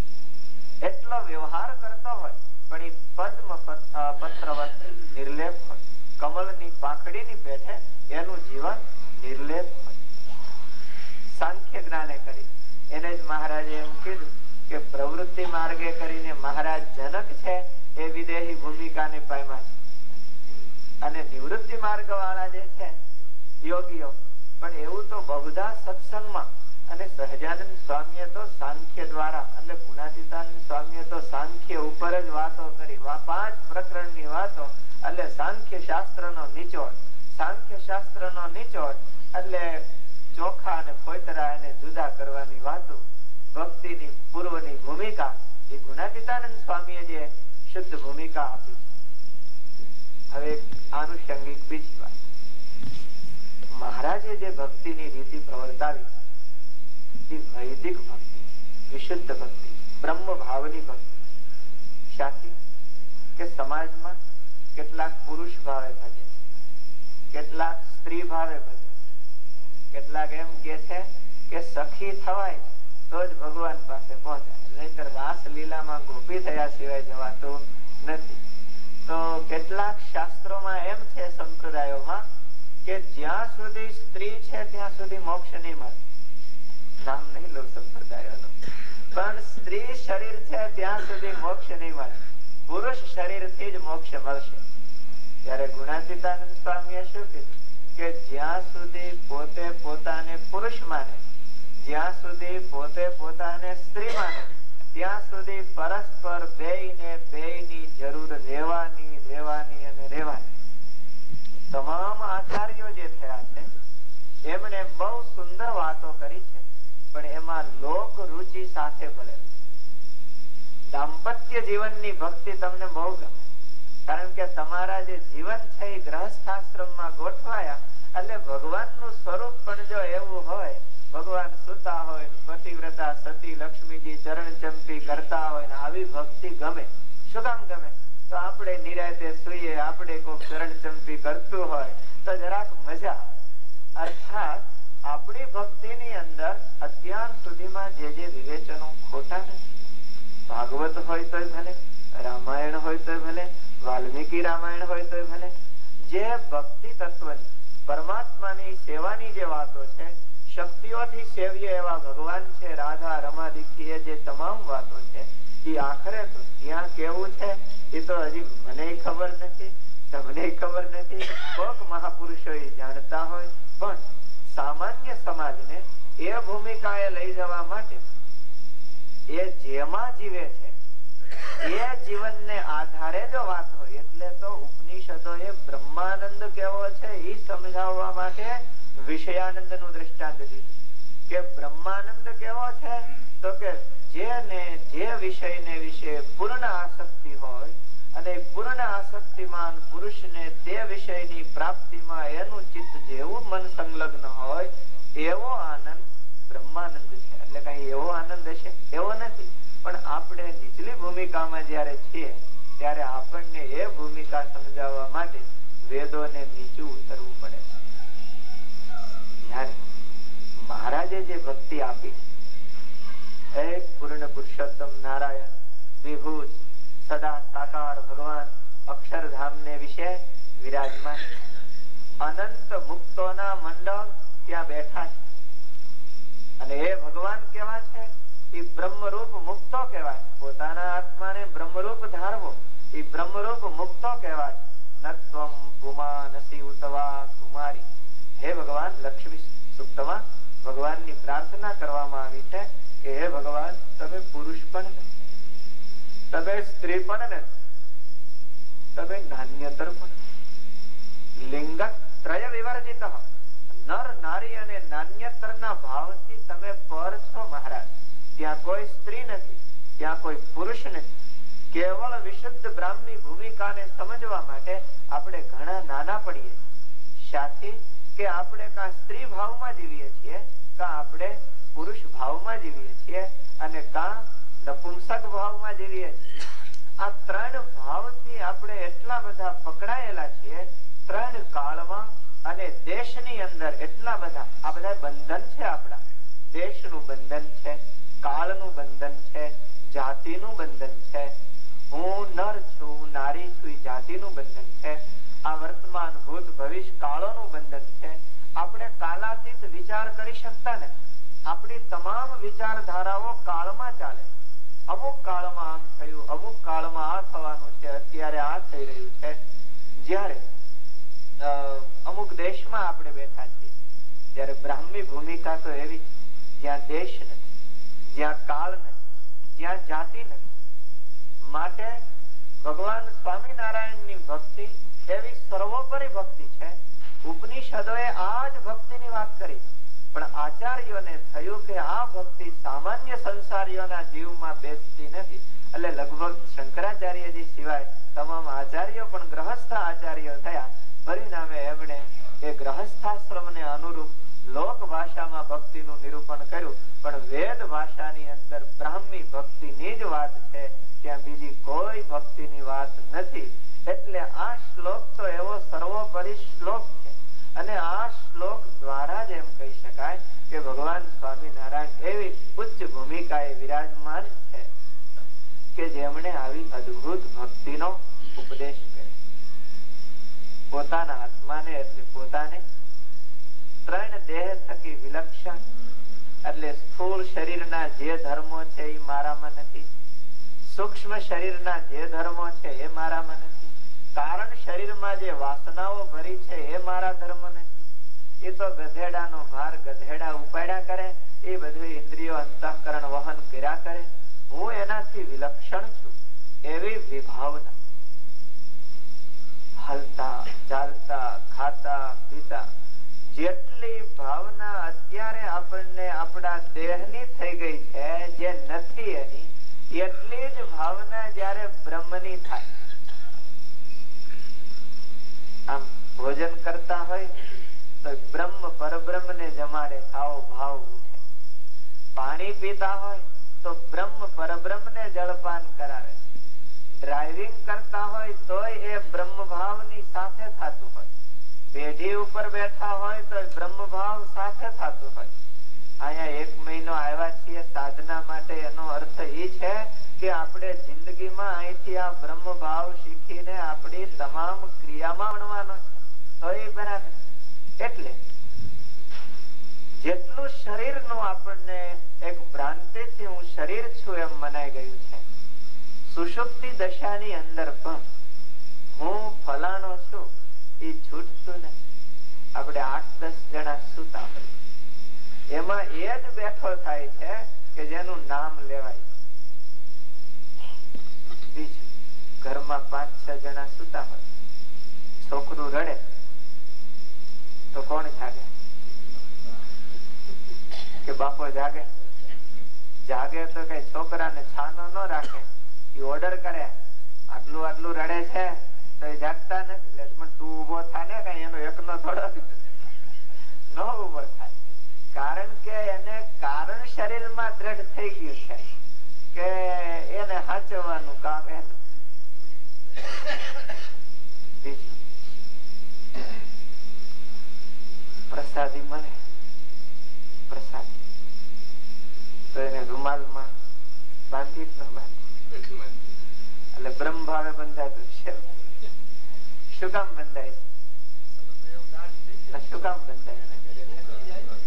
એટલો વ્યવહાર કરતો હોય પણ એ પદ્મ પત્રવત નિર્લેપ હોય, કમળની પાંખડીની પેઠે એનું જીવન નિર્લેપ હોય. સાંખ્ય જ્ઞાને કરી એને જ મહારાજે એમ કીધું કે પ્રવૃત્તિ માર્ગે કરીને મહારાજ જનક છે એ વિદેહી ભૂમિકાને પામ્યા છે, અને નિવૃત્તિ માર્ગ વાળા જે છે યોગીઓ પણ એવું તો બહુધા સત્સંગમાં, અને સહજાનંદ સ્વામીએ તો સાંખ્ય દ્વારા એટલે ગુણાતીતાનંદ સ્વામીએ તો સાંખ્ય ઉપર જ વાતો કરી. પાંચ પ્રકરણની વાતો એટલે સાંખ્ય શાસ્ત્રનો નિચોડ. સાંખ્ય શાસ્ત્રનો નિચોડ એટલે ચોખા અને ફોતરા એને જુદા કરવાની વાતો, ભક્તિની પૂર્વની ભૂમિકા એ ગુણાતીતાનંદ સ્વામીએ જે શુદ્ધ ભૂમિકા આપી. હવે આનુષંગિક બીજી વાત, મહારાજે જે ભક્તિની રીતિ પ્રવર્તાવી એ વૈદિક ભક્તિ, વિશુદ્ધ ભક્તિ, બ્રહ્મ ભાવની ભક્તિ. શાથી કે સમાજમાં કેટલાક પુરુષ ભાવે ભજે, કેટલાક સ્ત્રી ભાવે ભજે, કેટલાક એમ કે છે કે સખી થવાય તો જ ભગવાન પાસે પહોંચાય, નહીતર રાસ લીલામાં ગોપી થયા સિવાય જવાતું નથી. તો કેટલાક શાસ્ત્રોમાં એમ છે સંપ્રદાયોમાં કે જ્યાં સુધી સ્ત્રી છે ત્યાં સુધી મોક્ષ નહીં મળે. નામ નહીં લો સંપ્રદાયોનું, પણ સ્ત્રી શરીર છે ત્યાં સુધી મોક્ષ નહીં મળે, પુરુષ શરીર થી જ મોક્ષ મળશે. ત્યારે ગુણાતીતાનંદ સ્વામીએ શું કીધું કે જ્યાં સુધી પોતે પોતાને પુરુષ માને, જ્યાં સુધી પોતે પોતાને સ્ત્રી માને, ત્યાં સુધી પરસ્પર બેયને બેયની જરૂર રહેવાની રહેવાની અને રહેવાની. તમામ આચાર્યો જે થયા છે એમણે બહુ સુંદર વાતો કરી છે, પણ એમાં લોક રુચિ સાથે ભળેલી. દાંપત્ય જીવનની ભક્તિ તમને બહુ ગમે, કારણ કે તમારા જે જીવન છે એ ગ્રહસ્થાશ્રમમાં ગોઠવાયા એટલે ભગવાનનું સ્વરૂપ પણ જો એવું હોય, ભગવાન સુતા હોય, પતિવ્રતા સતી લક્ષ્મીજી ચરણ ચંપી કરતા હોય, આવી ભક્તિ ગમે. શું કામ ગમે? તો આપણે નિરાતે સુઈએ, આપણે કોઈ ચરણ ચંપી કરતું હોય તો જરાક મજા. અર્થાત આપણી ભક્તિની અંદર અત્યાર સુધીમાં જે જે વિવેચનો ખોટા નથી. ભાગવત હોય તોય ભલે, રામાયણ હોય તોય ભલે, વાલ્મીકી રામાયણ હોય તોય ભલે, જે ભક્તિ તત્વની પરમાત્માની સેવાની જે વાતો છે, શક્તિઓથી સેવ્ય એવા ભગવાન છે, રાધા રમાદિથી જે તમામ વાતો છે, એ આખરે તો ત્યાં કેવું છે એ તો હજી મને ખબર નથી, તમને ખબર નથી, કોક મહાપુરુષો એ જાણતા હોય. પણ સામાન્ય સમાજને એ ભૂમિકાએ લઈ જવા માટે એ જેમાં જીવે છે એ જીવનને આધારે જો વાત હોય, એટલે તો ઉપનિષદોએ બ્રહ્માનંદ કેવો છે એ સમજાવવા માટે વિષયાનંદ નું દ્રષ્ટાંત દીધું કે બ્રહ્માનંદ કેવો છે તો કે જેને જે વિષયને વિશે પૂર્ણ આસક્તિ હોય અને પૂર્ણ આસક્તિમાન પુરુષને તે વિષયની પ્રાપ્તિમાં એનું ચિત્ત જેવું મન સંલગ્ન હોય એવો આનંદ બ્રહ્માનંદ છે. એટલે કઈ એવો આનંદ હશે એવો નથી, પણ આપણે નીચલી ભૂમિકામાં જયારે છીએ ત્યારે આપણને એ ભૂમિકા સમજાવવા માટે વેદોને નીચું ઉતરવું પડે છે. ત્યારે મહારાજે જે ભક્તિ આપી, એક પૂર્ણ પુરુષોત્તમ નારાયણ વિભૂત સદા સાકાર ભગવાન અક્ષરધામ ને વિશે વિરાજમાન, અનંત મુક્તોના મંડળ કે બેઠા છે અને એ ભગવાન કેવા છે? એ બ્રહ્મરૂપ મુક્તો કહેવાય. પોતાના આત્માને બ્રહ્મરૂપ ધારવો એ બ્રહ્મરૂપ મુક્તો કહેવાય. નત્વમ પુમાનસી ઉતવા કુમારી. હે ભગવાન, લક્ષ્મી સૂક્તમાં ભગવાનની પ્રાર્થના કરવામાં આવી છે કે હે ભગવાન, તમે પુરુષ પણ નથી, તમે સ્ત્રી પણ નથી, તમે નાન્યતર પણ નથી. લિંગ ત્રય વિવર્જિત, નર નારી અને નાન્યતરના ભાવથી તમે પર છો મહારાજ. ત્યાં કોઈ સ્ત્રી નથી, ત્યાં કોઈ પુરુષ નથી. કેવળ વિશુદ્ધ બ્રાહ્મણી ભૂમિકાને સમજવા માટે આપણે ઘણા નાના પડીએ. સાથી કે આપણે કાં સ્ત્રી ભાવમાં જીવીએ છીએ, કાં આપણે પુરુષ ભાવમાં જીવીએ છીએ અને કાં નપુંસક ભાવમાં જીવીએ છીએ. આ ત્રણ ભાવથી આપણે એટલા બધા પકડાયેલા છીએ. ત્રણ કાળમાં અને દેશની અંદર એટલા બધા આ બધા બંધન છે. આપણા દેશનું બંધન છે, કાળનું બંધન છે, જાતિનું બંધન છે. હું નર છું, નારી છું, જાતિનું બંધન છે. આ વર્તમાન ભૂત ભવિષ્ય કાળોનું બંધન છે. આપણે કાલાતીત વિચાર કરી શકતા નથી. આપણી તમામ વિચારધારાઓ કાળમાં ચાલે. અમુક કાળમાં આમ થયું, અમુક કાળમાં આ થવાનું છે, અત્યારે આ થઈ રહ્યું છે. જ્યારે અમુક દેશમાં આપણે બેઠા છીએ ત્યારે બ્રાહ્મી ભૂમિકા તો એવી જ્યાં દેશ નથી, જ્યાં કાળ નથી, જ્યાં જાતિ નથી. માટે ભગવાન સ્વામિનારાયણની ભક્તિ એવી સર્વોપરી ભક્તિ છે. ઉપનિષદોએ આ જ ભક્તિની વાત કરી, પણ આચાર્યોને થયું કે આ ભક્તિ સામાન્ય સંસારીઓના જીવમાં બેસતી નથી. એટલે લગભગ શંકરાચાર્યજી સિવાય તમામ આચાર્યો પણ ગ્રહસ્થ આચાર્યો થયા. પરિણામે એમણે એ ગ્રહસ્થાશ્રમને અનુરૂપ લોક ભાષામાં ભક્તિનું નિરૂપણ કર્યું, પણ વેદ ભાષાની અંદર બ્રાહ્મી ભક્તિની જ વાત છે, ત્યાં બીજી કોઈ ભક્તિની વાત નથી. એટલે આ શ્લોક તો એવો સર્વોપરી શ્લોક છે અને આ શ્લોક દ્વારા જ એમ કહી શકાય કે ભગવાન સ્વામિનારાયણ એવી ઉચ્ચ ભૂમિકાએ વિરાજમાન છે કે જેમણે આવી અદ્ભુત ભક્તિનો ઉપદેશ કર્યો. પોતાના આત્માને એટલે પોતાને ત્રણ દેહ થકી વિલક્ષણ, એટલે સ્થૂળ શરીરના જે ધર્મો છે એ મારામાં નથી, સૂક્ષ્મ શરીરના જે ધર્મો છે એ મારામાં નથી, કારણ શરીરમાં જે વાસનાઓ ભરી છે એ મારા ધર્મ નથી. એ તો ગધેડાનો ભાર ગધેડા ઉપાડ્યા કરે, એ બધું ઇન્દ્રિયો અંતઃકરણ વહન કર્યા કરે. હું એનાથી વિલક્ષણ છું એવી વિભાવના. હલતા ચાલતા ખાતા પીતા જેટલી ભાવના અત્યારે આપણને આપણા દેહની થઈ ગઈ છે, જે નથી એની, એટલી જ ભાવના જયારે બ્રહ્મની થાય. આમ ભોજન કરતા હોય તો બ્રહ્મ પરબ્રહ્મ ને જમાડે આવો ભાવ ઉઠે. પાણી પીતા હોય તો બ્રહ્મ પરબ્રહ્મ ને જળપાન કરાવે. ડ્રાઇવિંગ કરતા હોય તોય એ બ્રહ્મ ભાવની સાથે થતું હોય. પેઢી ઉપર બેઠા હોય તો બ્રહ્મ ભાવ સાથે થતું હોય. અહીંયા એક મહિનો આવ્યા છીએ સાધના માટે, એનો અર્થ એ છે કે આપણે જિંદગીમાં અહીંથી આ બ્રહ્મ ભાવ શીખીને આપણી તમામ ક્રિયામાં વણવાનો છે, તો એ બરાબર. એટલે જેટલું શરીરનું આપણને એક ભ્રાંતિથી હું શરીર છું એમ મનાઈ ગયું છે, સુષુપ્તિ દશાની અંદર પણ હું ફલાણો છું એ છૂટતું નથી. આપણે આઠ દસ જણા સુતા હોય, એમાં એ જ બેઠો થાય છે કે જેનું નામ લેવાય. બીજું ઘરમાં પાંચ છ જણા સુતા હોય, છોકરું રડે તો કોણ જાગે? કે બાપો જાગે? જાગે તો કઈ છોકરાને છાનો ન રાખે, એ ઓર્ડર કરે આટલું આટલું રડે છે તો એ જાગતા નથી. એટલે પણ તું ઉભો થાય ને, કઈ એનો એકનો થોડો ન ઉભો થાય. કારણ કે એને કારણ શરીરમાં દ્રઢ થઈ ગયું છે કે એને સાચવવાનું કામ એનું. પ્રસાદી મળે, પ્રસાદ તો એને રૂમાલમાં બાંધી જ ન બાંધી, એટલે બ્રહ્મ ભાવે બંધાતું છે. શું કામ બંધાય છે? શું કામ બંધાય?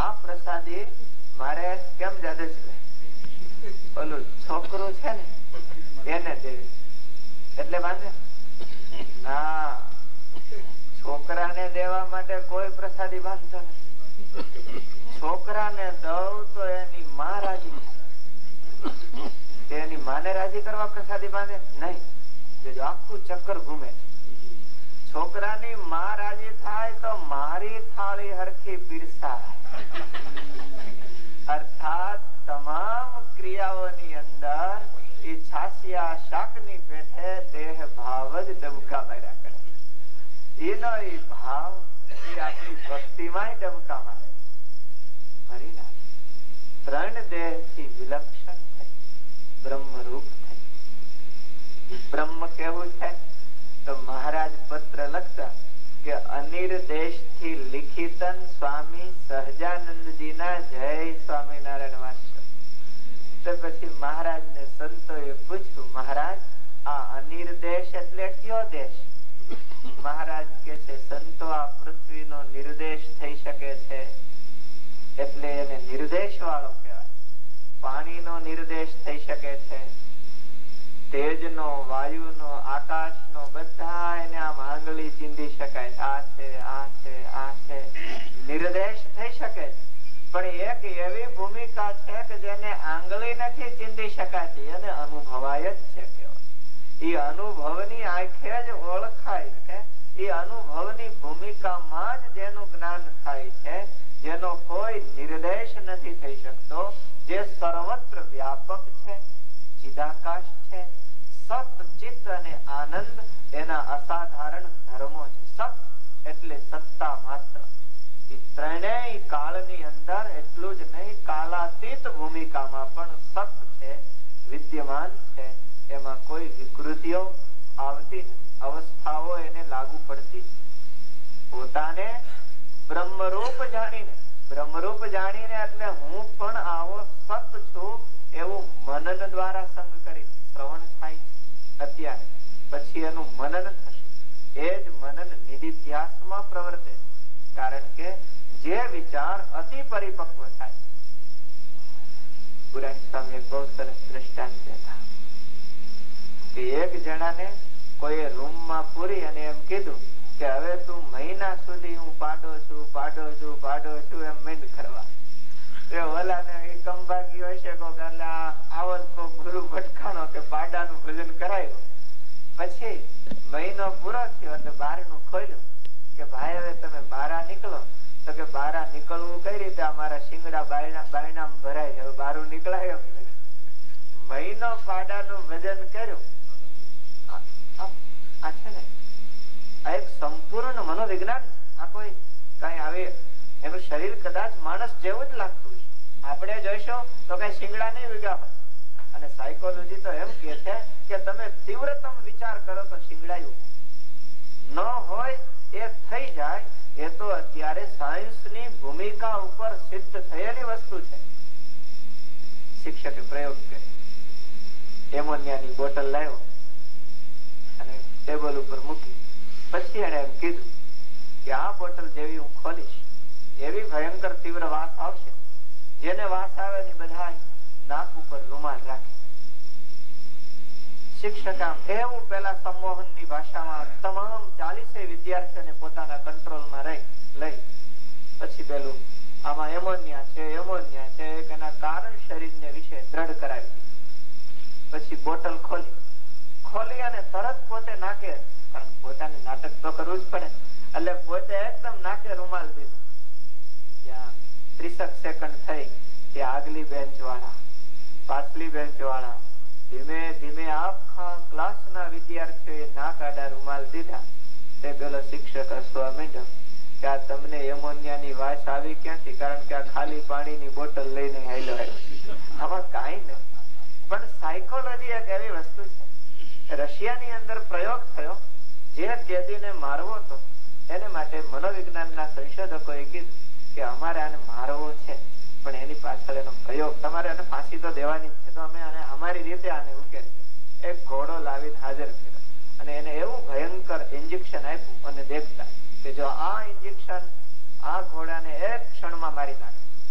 આ પ્રસાદી મારે કેમ જાદે છે, ઓલું છોકરું છે ને એને દેવી એટલે વાંધે ના, છોકરાને દેવા માટે કોઈ પ્રસાદી બાંધતો નથી. છોકરાને દઉં તો એની માં રાજી થાય, એની માને રાજી કરવા પ્રસાદી બાંધે નહીં. જો આખું ચક્કર ઘૂમે. છોકરાની માં રાજી થાય તો મારી થાળી હરખી પીરસાય. અર્થાત તમામ ક્રિયાઓની અંદર એ છાસિયા શાકની પેઠે દેહ ભાવ જ ડબકા માર્યા કરે. એનો એ ભાવ એ આપણી ભક્તિમાં ડબકા મારે. પરિણામ ત્રણ દેહ થી વિલક્ષણ થઈ બ્રહ્મરૂપ થઈ. બ્રહ્મ કેવું છે તો મહારાજ પત્ર લખતા કે અનિર્દેશ થી લિખિતન સ્વામી સહજાનંદજીના જય સ્વામિનારાયણ વાસ્ય. તો પછી મહારાજ ને સંતોએ પૂછ્યું, મહારાજ આ અનિર્દેશ એટલે કયો દેશ? મહારાજ કે છે સંતો આ પૃથ્વીનો નિર્દેશ થઈ શકે છે એટલે એને નિર્દેશ વાળો કહેવાય. પાણીનો નિર્દેશ થઈ શકે છે, તેજનો, વાયુનો, આકાશનો, બધા એને આમ આંગળી ચીંધી શકાય. આ છે, આ છે, આ છે, નિર્દેશ થઈ શકે. પણ એક એવી ભૂમિકા છે કે જેને આંગળી નથી ચીંધી શકાતી, એને અનુભવાય જ છે. એ અનુભવની આંખે જ ઓળખાય છે. એ અનુભવની ભૂમિકામાં જ જેનું જ્ઞાન થાય છે, જેનો કોઈ નિર્દેશ નથી થઈ શકતો, જે સર્વત્ર વ્યાપક છે, ચિદાકાશ છે. સત, ચિત્ત અને આનંદ એના અસાધારણ ધર્મો છે. સત એટલે સત્તા માત્ર. એ ત્રણેય કાળની અંદર એટલું જ નહીં, કાલાતીત ભૂમિકામાં પણ સત છે, વિદ્યમાન છે. એમાં કોઈ વિકૃતિઓ આવતી નથી, અવસ્થાઓ એને લાગુ પડતી. પોતાને બ્રહ્મરૂપ જાણીને, બ્રહ્મરૂપ જાણીને એટલે હું પણ આવો સત છું એવું મનન દ્વારા સંગ કરી શ્રવણ થાય અત્યારે. પછી એનું મનન થશે. એ જ મનન નિધિધ્યાસમાં પ્રવર્તે. કારણ કે જે વિચાર અતિ પરિપક્વ થાય. પુરાણ સ્વામી બહુ સરસ દ્રષ્ટાંત દેતા કે એક જણાને કોઈ રૂમમાં પૂરી અને એમ કીધું કે હવે તું મહિના સુધી હું પાડો છું પાડો છું પાડો છું એમ મીંડ કરવા. એ ઓલાને એ કંભાગી હશે કો કે આવો કો ગુરુ ભટકાણો કે પાડાનું ભજન કરાયું. પછી મહિનો પૂરો થયો એટલે બારણું ખોલ્યું કે ભાઈ હવે તમે બારા નીકળો. તો કે બારા નીકળવું કઈ રીતે? અમારા શિંગડા બાયણા બાયણામાં ભરાય, હવે બારું નીકળાય. મહિનો પાડાનું ભજન કર્યું. આ છે ને આ એક સંપૂર્ણ મનોવિજ્ઞાન છે. આ કોઈ કઈ આવે એનું શરીર કદાચ માણસ જેવું જ લાગતું છે. આપણે જોઈશું તો કઈ શિંગડા નહીં વિગા હોય. અને સાયકોલોજી તો એમ કે છે કે તમે તીવ્રતમ વિચાર કરો તો શિંગડાયું ન હોય એ થઈ જાય. એ તો અત્યારે સાયન્સની ભૂમિકા ઉપર સિદ્ધ થયેલી વસ્તુ છે. શિક્ષકે પ્રયોગ કર્યો. એમોનિયાની બોટલ લાવ્યો અને ટેબલ ઉપર મૂકી. પછી એને એમ કીધું કે આ બોટલ જેવી હું ખોલીશ એવી ભયંકર તીવ્ર વાસ આવશે. જેને વાસ આવે ને બધા નાક ઉપર રૂમાલ રાખે. શિક્ષક આમ એવું પેલા સંમોહનની ભાષામાં તમામ ચાલીસે વિદ્યાર્થીઓને પોતાના કંટ્રોલમાં રહી લઈ પછી પેલું આમાં એમોનિયા છે એમોનિયા છે એના કારણ શરીરને વિશે દ્રઢ કરાવી. પછી બોટલ ખોલી ખોલી અને તરત પોતે નાકે, કારણ પોતાને નાટક તો કરવું જ પડે, એટલે પોતે એકદમ નાકે રૂમાલ દીધો. ત્યાં ત્રીસક સેકન્ડ થઈ કે આગલી બેન્ચ વાળા પાછલી બેન્ચ વાળા ધીમે ધીમે આખા ક્લાસના વિદ્યાર્થીઓએ નાક આડા રૂમાલ દીધા. તે પેલો શિક્ષક હસવા માંડ્યો કે આ તમને એમોનિયાની વાસ આવી ક્યાંથી? કારણ કે આ ખાલી પાણીની બોટલ લઈને હાલ્યો આવ્યો. આમાં કાંઈ નથી. પણ સાયકોલોજી એક એવી વસ્તુ છે. રશિયાની અંદર પ્રયોગ થયો. જે કેદીને મારવો હતો એને માટે મનોવિજ્ઞાનના સંશોધકોએ કીધું કે અમારે આને મારવો છે, પણ એની પાછળ એનો પ્રયોગ તમારે આને ફાંસી તો દેવાની છે, તો અમે આને અમારી રીતે આને ઉકેલીએ. એક ઘોડો લાવીને હાજર કર્યો અને એને એવું ભયંકર ઇન્જેક્શન આપ્યું અને દેખતા કે જો આ ઇન્જેક્શન આ ઘોડાને એક ક્ષણમાં મારી નાખે.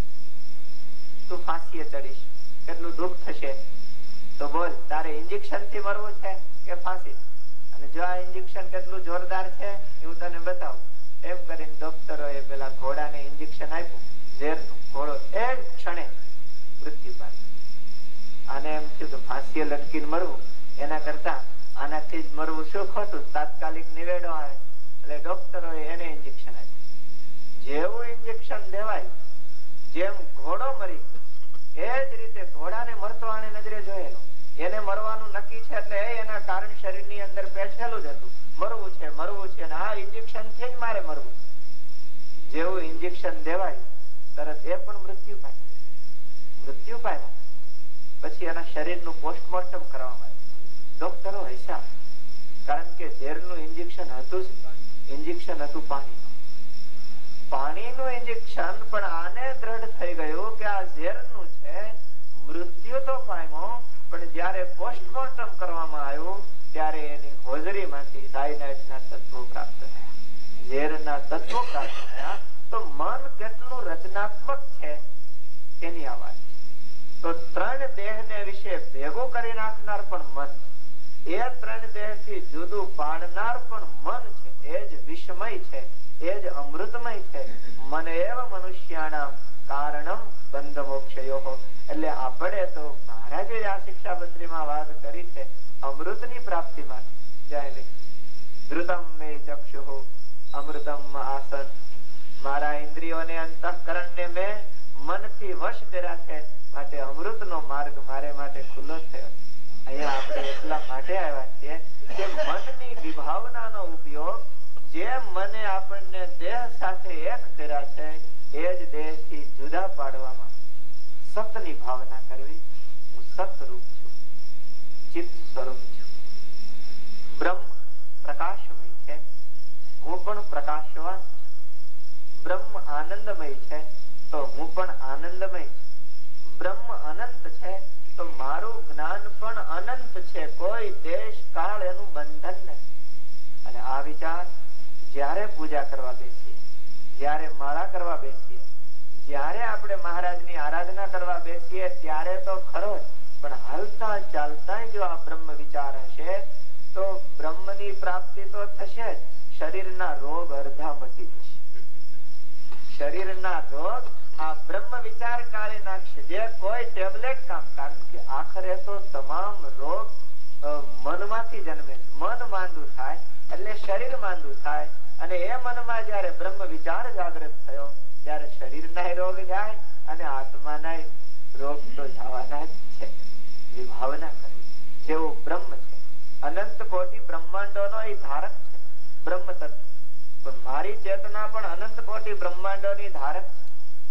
તું ફાંસીએ ચડીશ, કેટલું દુઃખ થશે, તો બોલ તારે ઇન્જેક્શન થી મરવું છે કે ફાંસી? અને જો આ ઇન્જેક્શન કેટલું જોરદાર છે એ હું તને બતાવું. એમ કરીને ડોક્ટરોએ પેલા ઘોડાને ઇન્જેક્શન આપ્યું ઝેરનું. ઘોડો એ ક્ષણે મૃત્યુ પામ્યો. આને એમ થયું કે ફાંસીએ લટકીને મરવું એના કરતા આનાથી જ મરવું શું ખોટું, તાત્કાલિક નિવેડો આવે. એટલે ડોક્ટરોએ એને ઇન્જેક્શન આપ્યું. જેવું ઇન્જેક્શન દેવાય જેમ ઘોડો મરી એ જ રીતે ઘોડાને મરતો આને નજરે જોયેલો. એને મરવાનું નક્કી છે એટલે એના કારણ શરીરની અંદર પેસેલું જ હતું, મરવું છે મરવું છે, અને આ ઇન્જેક્શન થી જ મારે મરવું. જેવું ઇન્જેક્શન દેવાય તરત એ પણ મૃત્યુ પામ્યો. મૃત્યુ પામ્યો પછી એના શરીરનું પોસ્ટમોર્ટમ કરવામાં આવ્યું. ડોક્ટરો હસ્યા, કારણ કે ઝેરનું ઇન્જેક્શન હતું જ, ઇન્જેક્શન હતું પાણી પાણીનું ઇન્જેક્શન. પણ આને દ્રઢ થઈ ગયું કે આ ઝેરનું છે. મૃત્યુ તો પામ્યો, પણ જયારે પોસ્ટમોર્ટમ કરવામાં આવ્યું ત્યારે એની હોજરીમાંથી સાયનાઇડના તત્વો પ્રાપ્ત થયા, ઝેરના તત્વો પ્રાપ્ત થયા. તો મન કેટલું રચનાત્મક છે તેની આ વાત છે. તો ત્રણ દેહને વિશે ભેગું કરી નાખનાર પણ મન, એ ત્રણ દેહ થી જુદું પાડનાર પણ મન છે. એ જ વિષમય છે, એ જ અમૃતમય છે. મન એવ મનુષ્યાણામ કારણમ બંધ મોક્ષયોઃ. એટલે આપણે તો મહારાજે આ શિક્ષાપત્રીમાં વાત કરી છે અમૃતની પ્રાપ્તિ માટે. જાય ધૃતમ મે ચક્ષુઃ અમૃતમ આસન. મારા ઇન્દ્રિયોને અંતઃકરણને મેં મનથી વશ કર્યા છે, માટે અમૃતનો માર્ગ મારે માટે ખુલ્લો થયો. અહીંયા આપણે એટલા માટે આવ્યા છીએ કે મનની વિભાવનાનો ઉપયોગ, જે મને આપણને દેહ સાથે એક કર્યા છે એ જ દેહથી જુદા પાડવામાં સતની ભાવના કરવી. હું સતરૂપ છું, ચિત્ત સ્વરૂપ છું. બ્રહ્મ પ્રકાશમય છે, હું પણ પ્રકાશવાન છું. બ્રહ્મ આનંદમય છે તો હું પણ આનંદમય છું. બ્રહ્મ અનંત છે તો મારું જ્ઞાન પણ અનંત છે. કોઈ દેશ કાળ એનું બંધન નથી. અને આ વિચાર જ્યારે પૂજા કરવા બેસીએ, જ્યારે માળા કરવા બેસીએ, જ્યારે આપણે મહારાજની આરાધના કરવા બેસીએ ત્યારે તો ખરો જ, પણ હાલતા ચાલતા જો આ બ્રહ્મ વિચાર હશે તો બ્રહ્મની પ્રાપ્તિ તો થશે જ. શરીરના રોગ અડધા મટી જશે. શરીરના રોગ આ બ્રહ્મ વિચાર કાઢી નાખશે. જે કોઈ ટેબ્લેટ કામ, કારણ કે આખરે તો તમામ રોગ મનમાંથી જન્મે. મન માંદું થાય એટલે શરીર માંદું થાય, અને એ મનમાં જયારે બ્રહ્મ વિચાર જાગૃત થયો ત્યારે શરીરના રોગ જાય અને આત્માના રોગ તો જવાના જ છે. વિભાવના કરવી. જેવું બ્રહ્મ છે, અનંત કોટી બ્રહ્માંડોનો એ ધારક છે બ્રહ્મ તત્વ. પણ મારી ચેતના પણ અનંત કોટી બ્રહ્માંડોની ધારક છે.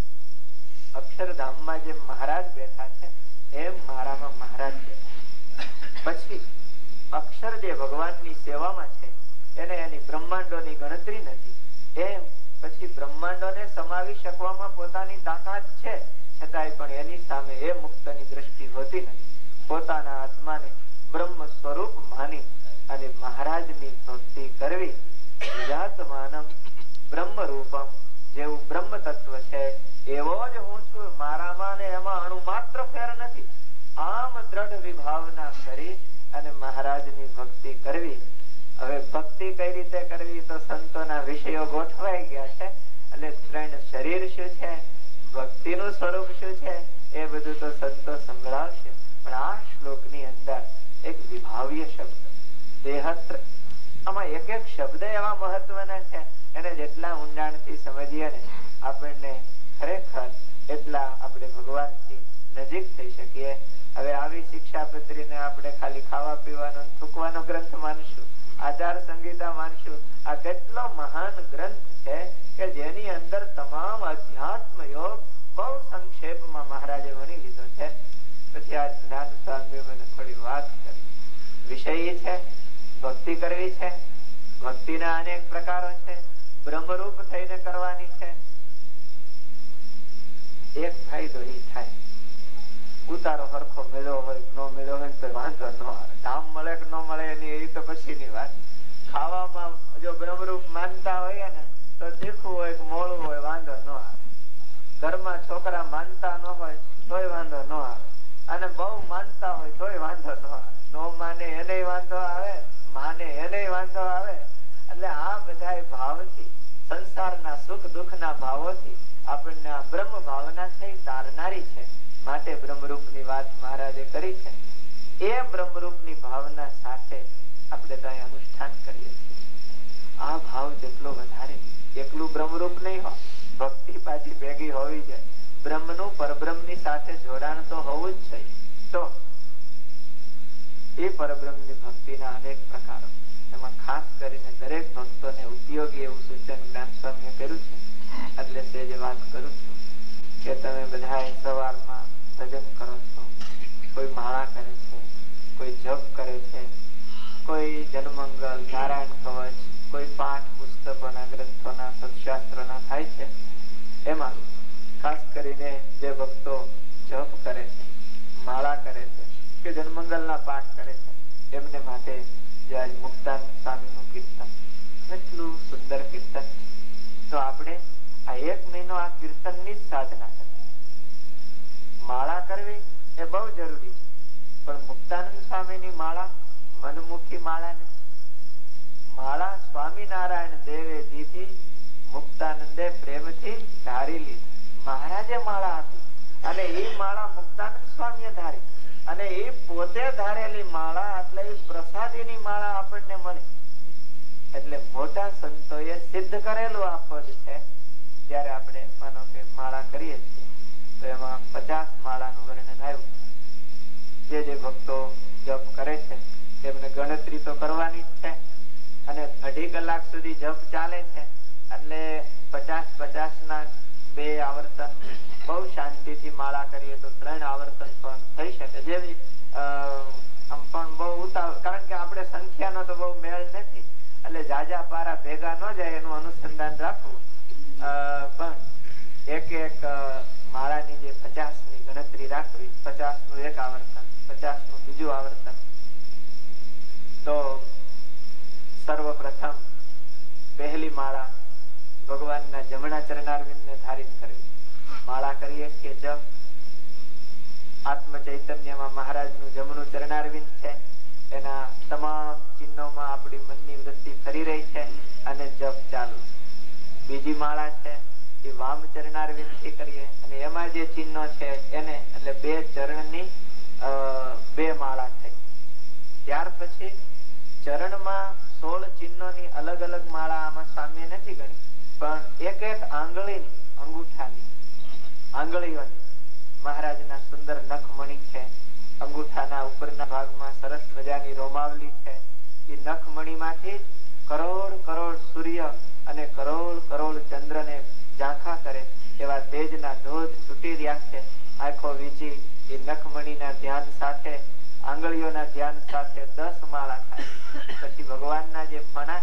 અક્ષરધામમાં જેમ મહારાજ બેઠા છે એમ મારામાં મહારાજ બેઠા. પછી અક્ષર જે ભગવાનની સેવામાં છે એને એની બ્રહ્માંડોની ગણતરી નથી. એમ પછી બ્રહ્માંડોને સમાવી શકવામાં પોતાની તાકાત છે, છતાંય પણ એની સામે એ મુક્તની દ્રષ્ટિ હોતી નથી. પોતાના આત્માને બ્રહ્મ સ્વરૂપ માની અને મહારાજની ભક્તિ કરવી. નિજાત્માનમ બ્રહ્મ રૂપમ. જેવું બ્રહ્મ તત્વ છે એવો જ હું છું. મારામાં ને એમાં અણુ માત્ર ફેર નથી. આમ દ્રઢ વિભાવના કરી અને મહારાજની ભક્તિ કરવી. હવે ભક્તિ કઈ રીતે કરવી તો સંતોના વિષયો ગોઠવાઈ ગયા છે. એટલે ત્રણ શરીર શું છે, ભક્તિનું સ્વરૂપ શું છે, એ બધું તો સંતો સંભળાવશે. પણ આ શ્લોકની અંદર એક વિભાવ્ય શબ્દ દેહત્ર, આમાં એક એક શબ્દ એવા મહત્વના છે. એને જેટલા ઊંડાણથી સમજીએ ને આપણને ખરેખર એટલા આપણે ભગવાનથી નજીક થઈ શકીએ. હવે આવી શિક્ષાપત્રીને આપણે ખાલી ખાવા પીવાનો થૂકવાનો ગ્રંથ માનશું, આચાર સંહિતા માનશું. આ કેટલો મહાન ગ્રંથ છે કે જેની અંદર તમામ અધ્યાત્મ યોગ બહુ સંક્ષેપમાં મહારાજે વણી લીધો છે. પછી આ જ્ઞાન સ્વામી મને થોડી વાત કરી. વિષય છે ભક્તિ કરવી છે. ભક્તિના અનેક પ્રકારો છે. બ્રહ્મરૂપ થઈને કરવાની છે. એક ફાયદો એ થાય, ઉતારો હરખો મેળ્યો હોય ન મેળ્યો હોય તો વાંધો ન આવે. ધામ મળે કે ન મળે એની એ તો પછીની વાત. ખાવામાં જો બ્રહ્મરૂપ માનતા હોય ને તો તીખું હોય કે મોળું હોય વાંધો ન આવે. ઘરમાં છોકરા માનતા ન હોય તો ભાવોથી આપણને આ બ્રહ્મ ભાવના છે એ તારનારી છે. માટે બ્રહ્મરૂપની વાત મહારાજે કરી છે. એ બ્રહ્મરૂપની ભાવના સાથે આપણે ત્યાં અનુષ્ઠાન કરીએ છીએ. આ ભાવ જેટલો વધારે, એકલું બ્રહ્મરૂપ નહીં હોય, ભક્તિ પાછી ભેગી હોવી જાય. બ્રહ્મનું પરબ્રહ્મની સાથે જોડાણ તો હોવું જ છે. તો એ પરબ્રહ્મની ભક્તિના અનેક પ્રકારો, એમાં ખાસ કરીને દરેક ભક્તોને ઉપયોગી એવું સૂચન જ્ઞાન સ્વામીએ કર્યું છે. એટલે તે જે વાત કરું છું કે તમે બધા સવારમાં ભજન કરો છો, કોઈ માળા કરે છે, કોઈ જપ કરે છે, કોઈ જનમંગલ, નારાયણ કવચ, કોઈ પાઠ પુસ્તકોના ગ્રંથોના સત્શાસ્ત્રોના થાય છે. એમાં ખાસ કરીને જે ભક્તો જપ કરે છે, માળા કરે છે કે જનમંગલના પાઠ કરે છે, એમને માટે જે આજ મુક્તાનંદ સ્વામીનું કીર્તન એટલું સુંદર કીર્તન છે. તો આપણે આ એક મહિનો આ કીર્તનની જ સાધના કરીએ. માળા કરવી એ બહુ જરૂરી છે, પણ મુક્તાનંદ સ્વામીની માળા મનમુખી માળા નથી. માળા સ્વામિનારાયણ દેવે દીધી, મુક્તાનંદે પ્રેમથી ધારી લીધી. મહારાજે માળા આપી અને એ માળા મુક્તાનંદ સ્વામીએ ધારી, અને એ પોતે ધારેલી માળા એટલે એ પ્રસાદીની માળા આપણને મળી. એટલે મોટા સંતોએ સિદ્ધ કરેલું આ પદ છે. જયારે આપણે માનો કે માળા કરીએ છીએ તો એમાં પચાસ માળાનું વર્ણન આવ્યું. જે જે ભક્તો જપ કરે છે તેમને ગણતરી તો કરવાની જ છે, અને અઢી કલાક સુધી જપ ચાલે છે. એટલે પચાસ પચાસ ના બે આવર્તન, બહુ શાંતિથી માળા કરીએ તો ત્રણ આવર્તન પણ થઈ શકે. જેવી આમ પણ બહુ ઉતાવળ, કારણ કે આપણે સંખ્યાનો તો બહુ મેળ નથી, એટલે જાજા પારા ભેગા ન જાય એનું અનુસંધાન રાખવું. પણ એક એક માળાની જે પચાસ ની ગણતરી રાખવી, પચાસ નું એક આવર્તન, પચાસ નું બીજું આવર્તન. તો સર્વપ્રથમ પહેલી માળા ભગવાનના જમણા ચરણારવિંદને ધારિત કરવી. માળા કરીએ કે જપ આત્મ ચૈતન્યમાં મહારાજનું જમણું ચરણારવિંદ છે, એના તમામ ચિહ્નોમાં આપણી મનની વૃત્તિ ફરી રહી છે અને જપ ચાલુ. બીજી માળા છે એ વામ ચરણારવિંદ થી કરીએ, અને એમાં જે ચિહ્નો છે એને એટલે બે ચરણની બે માળા થઈ. ત્યાર પછી ચરણમાં સોળ ચિહ્નોની અલગ અલગ માળા આમાં સ્વામીએ નથી ગણી, પણ એક એક આંગળીની, અંગૂઠાની, આંગળીઓની મહારાજના સુંદર નખમણી છે. અંગૂઠાના ઉપરના ભાગમાં સરસ મજાની રોમાવલી છે. એ નખમણીમાંથી કરોડ કરોડ સૂર્ય અને કરોડ કરોડ ચંદ્રને ઝાંખા કરે એવા તેજના ધોધ છૂટી રહ્યા છે. આંખો વીંચી એ નખમણીના ધ્યાન સાથે, આંગળીઓના ધ્યાન સાથે દસ માળા થાય. પછી ભગવાનના જે ફણા,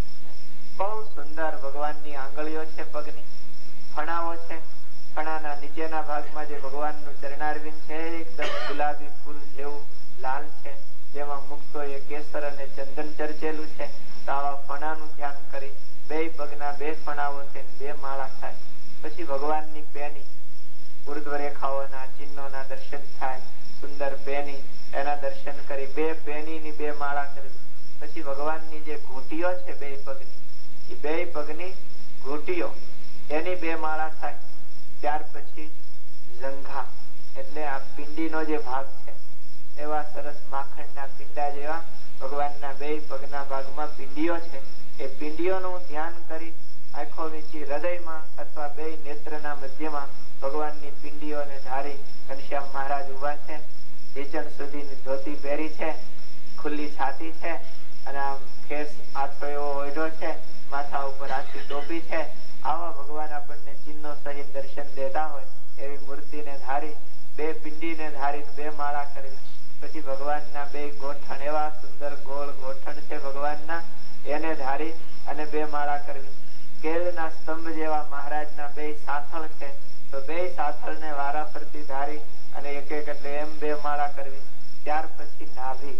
બહુ સુંદર ભગવાનની આંગળીઓ છે, પગની ફણાઓ છે. ફણાના નીચેના ભાગમાં જે ભગવાનનું ચરણારવિંદ છે એકદમ ગુલાબી ફૂલ જેવું લાલ છે, જેમાં મુક્તો એ કેસર અને ચંદન ચર્ચેલું છે. તો આવા ફણાનું ધ્યાન કરી બે પગના બે ફણાઓ બે માળા થાય. પછી ભગવાનની પેની, ઉર્ધ્વ રેખાઓના ચિહ્નોના દર્શન થાય. સુંદર પેની, એના દર્શન કરી બે પેનીની બે માળા કરવી. પછી ભગવાનની જે ઘૂંટીઓ છે બે પગની, એ બે પગની ઘૂંટીઓ એની બે માળા થાય. ત્યાર પછી ઝંઘા એટલે આ પિંડીનો જે ભાગ છે, એવા સરસ માખણના પિંડા જેવા ભગવાનના બે પગના ભાગમાં પિંડીઓ છે. એ પિંડીઓનું ધ્યાન કરી આંખો વીંચી હૃદયમાં અથવા બે નેત્રના મધ્યમાં ભગવાનની પિંડીઓને ધારી ઘનશ્યામ મહારાજ ઉભા છે. ઢીચણ સુધીની ધોતી પહેરી છે, ખુલ્લી છાતી છે, અને આમ ખેસ આછો એવો ઓઢો છે, માથા ઉપર આછી ટોપી છે. આવા ભગવાન આપણને ચિહ્નો સહિત દર્શન દેતા હોય એવી મૂર્તિને ધારી બે પિંડીને ધારી બે માળા કરવી. પછી ભગવાનના બે ગોઠણ, એવા સુંદર ગોળ ગોઠણ છે ભગવાનના, એને ધારી અને બે માળા કરવી. કેળના સ્તંભ જેવા મહારાજના બે સાથળ છે, તો બે સાથળ ને વારા ફરતી ધારી અને એક એક એટલે એમ બે માળા કરવી. ત્યાર પછી નાભી.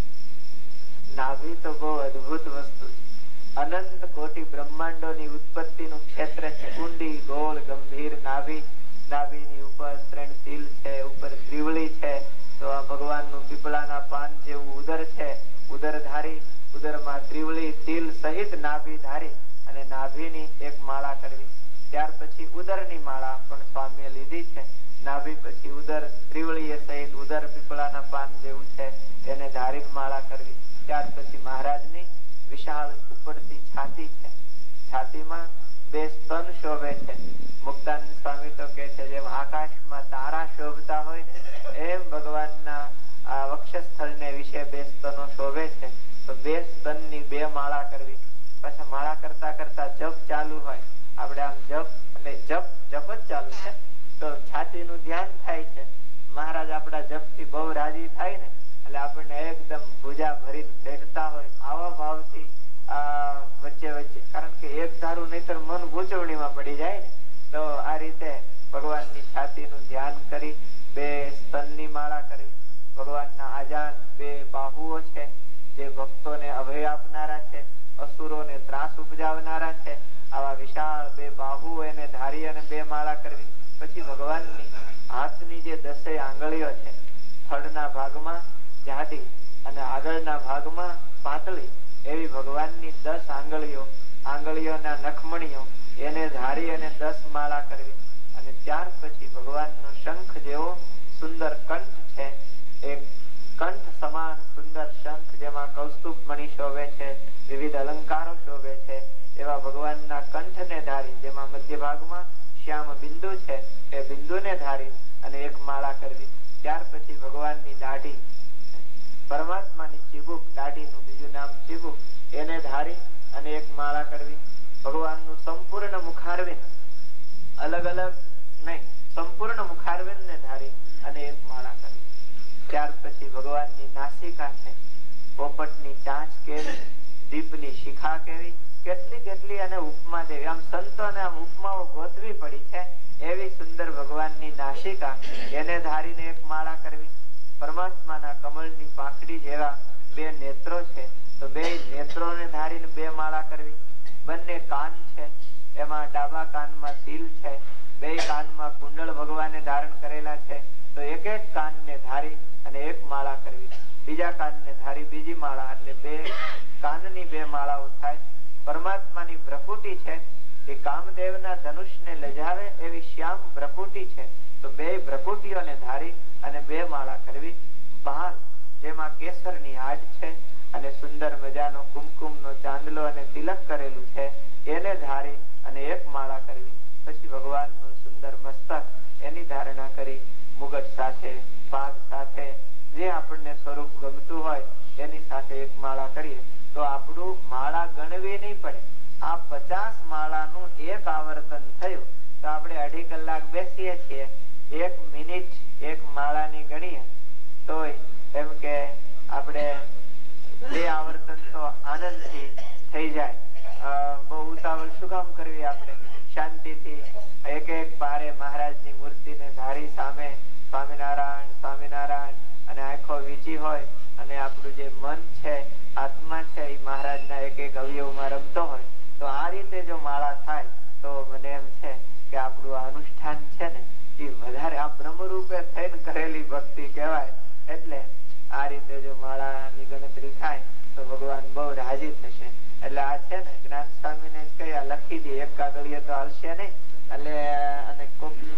નાભી તો બહુ અદભુત વસ્તુ છે. અનંત કોટી બ્રહ્માંડોની ઉત્પત્તિનું ક્ષેત્ર છે. ઊંડી ગોળ ગંભીર નાભી. નાભીની ઉપર ત્રણ તિલ છે, ઉપર ત્રિવળી છે. તો આ ભગવાનનું પીપળાના પાન જેવું ઉદર છે, ઉદર ધારી ઉદરમાં ત્રિવળી તિલ સહિત નાભી ધારી અને નાભીની એક માળા કરવી. ત્યાર પછી ઉદરની માળા પણ સ્વામીએ લીધી છે. નાભી પછી ઉદર ત્રિવળીય સહિત ઉદર પીપળાના પાન જેવું છે એને ધારી માળા કરવી. ત્યાર પછી મહારાજની વિશાળ ઉપડતી છાતી છે. છાતીમાં બે સ્તન શોભે છે. મુક્તાનંદ સ્વામી તો કે છે જેમ આકાશમાં તારા શોભતા હોય ને એમ ભગવાનના આ વક્ષસ્થળને વિશે બે સ્તનો શોભે છે. તો બે સ્તનની બે માળા કરવી. પાછા માળા કરતા કરતા જપ ચાલુ હોય. આપણે આમ જપ એટલે જપ જપ જ ચાલુ છે તો છાતીનું ધ્યાન થાય છે. મહારાજ આપણા જપથી બહુ રાજી થાય ને એટલે આપણને એકદમ ભુજા ભરીને ફેરતા હોય આવા ભાવથી આ વચ્ચે વચ્ચે, કારણ કે એક ધારું નહીતર મન ગૂંચવણીમાં પડી જાય ને. તો આ રીતે ભગવાનની છાતીનું ધ્યાન કરી બે સ્તનની માળા કરવી. ભગવાનના આજાન બે બાહુઓ છે જે ભક્તોને અભય આપનારા છે, અસુરોને ત્રાસ ઉપજાવનારા છે. આવા વિશાળ બે બાહુ એને ધારી અને બે માળા કરવી. પછી ભગવાનની હાથની જે દસેય આંગળીઓ છે, થડના ભાગમાં જાડી અને આગળના ભાગમાં પાતળી એવી ભગવાનની દસ આંગળીઓ, આંગળીઓના નખમણીઓ એને ધારી અને દસ માળા કરવી. અને ત્યાર પછી ભગવાનનો શંખ જેવો સુંદર કંઠ છે, એક કંઠ સમાન સુંદર શંખ જેમાં કૌસ્તુભ મણિ શોભે છે, વિવિધ અલંકારો શોભે છે એવા ભગવાનના કંઠને ધારી જેમાં મધ્ય ભાગમાં શ્યામ બિંદુ છે એ બિંદુને ધારી અને એક માળા કરવી. ત્યાર પછી ભગવાનની દાઢી, પરમાત્માની ચીબુક, દાઢીનું બીજું નામ ચીબુક, એને ધારી અને એક માળા કરવી. ભગવાનનું સંપૂર્ણ મુખારવિંદ, અલગ અલગ નહીં, સંપૂર્ણ મુખારવિંદ ને ધારી અને એક માળા કરવી. ત્યાર પછી ભગવાનની નાસિકા છે, પોપટની ચાંચ કેવી, દીપની શિખા કેવી, કેટલી કેટલી અને ઉપમા દેવી. આમ સંતોને આમ ઉપમાઓ ગોતવી પડી છે એવી સુંદર ભગવાનની નાસિકા, એને ધારીને એક માળા કરવી. પરમાત્માના કમળની પાંખડી જેવા બે નેત્રો છે તો બે નેત્રોને ધારીને બે માળા કરવી. બંને કાન છે, એમાં ડાબા કાનમાં તિલ છે, બે કાનમાં કુંડળ ભગવાને ધારણ કરેલા છે તો એક એક કાનને ધારી અને એક માળા કરવી. બીજા કાનને ધારી બીજી માળા, એટલે બે કાનની બે માળાઓ થાય. પરમાત્માની ભ્રકુટી છે એ કામદેવના ધનુષને લજાવે એવી શ્યામ ભ્રકુટી છે તો બે ભ્રકુટીઓને ધારી અને બે માળા કરવી. ભાલ જેમાં કેસરની હાડ છે અને સુંદર મજાનો કુમકુમનો ચાંદલો અને તિલક કરેલું છે એને ધારી અને એક માળા કરવી. પછી ભગવાનનું સુંદર મસ્તક એની ધારણા કરી મુગટ સાથે, પાગ સાથે, જે આપણને સ્વરૂપ ગમતું હોય એની સાથે એક માળા કરીએ તો આપણું માળા ગણવી નહીં પડે. આ પચાસ માળાનું એક આવર્તન થયું તો આપણે અઢી કલાક બેસીએ છીએ, એક મિનિટ એક માળાની ગણીએ તો એમ કે આપણે બે આવર્તન તો આનંદથી થઈ જાય. બહુ ઉતાવળ શું કામ કરવી, આપણે શાંતિથી એક એક પારે મહારાજની મૂર્તિને ધારી સામે સ્વામિનારાયણ સ્વામિનારાયણ અને આંખો વીચી હોય અને આપણું જે મન છે, આત્મા છે એ મહારાજના એક એક અવયવમાં રમતો હોય તો આ રીતે જો માળા થાય તો મને એમ છે કે આપણું આ અનુષ્ઠાન છે ને એ વધારે આ બ્રહ્મરૂપે થઈને કરેલી ભક્તિ કહેવાય. એટલે આ રીતે જો માળાની ગણતરી થાય તો ભગવાન બહુ રાજી થશે. એટલે આ છે ને જ્ઞાન સ્વામીને કયા લખી દે, એક કાગળીએ તો હાલશે નહીં. એટલે અને કોપી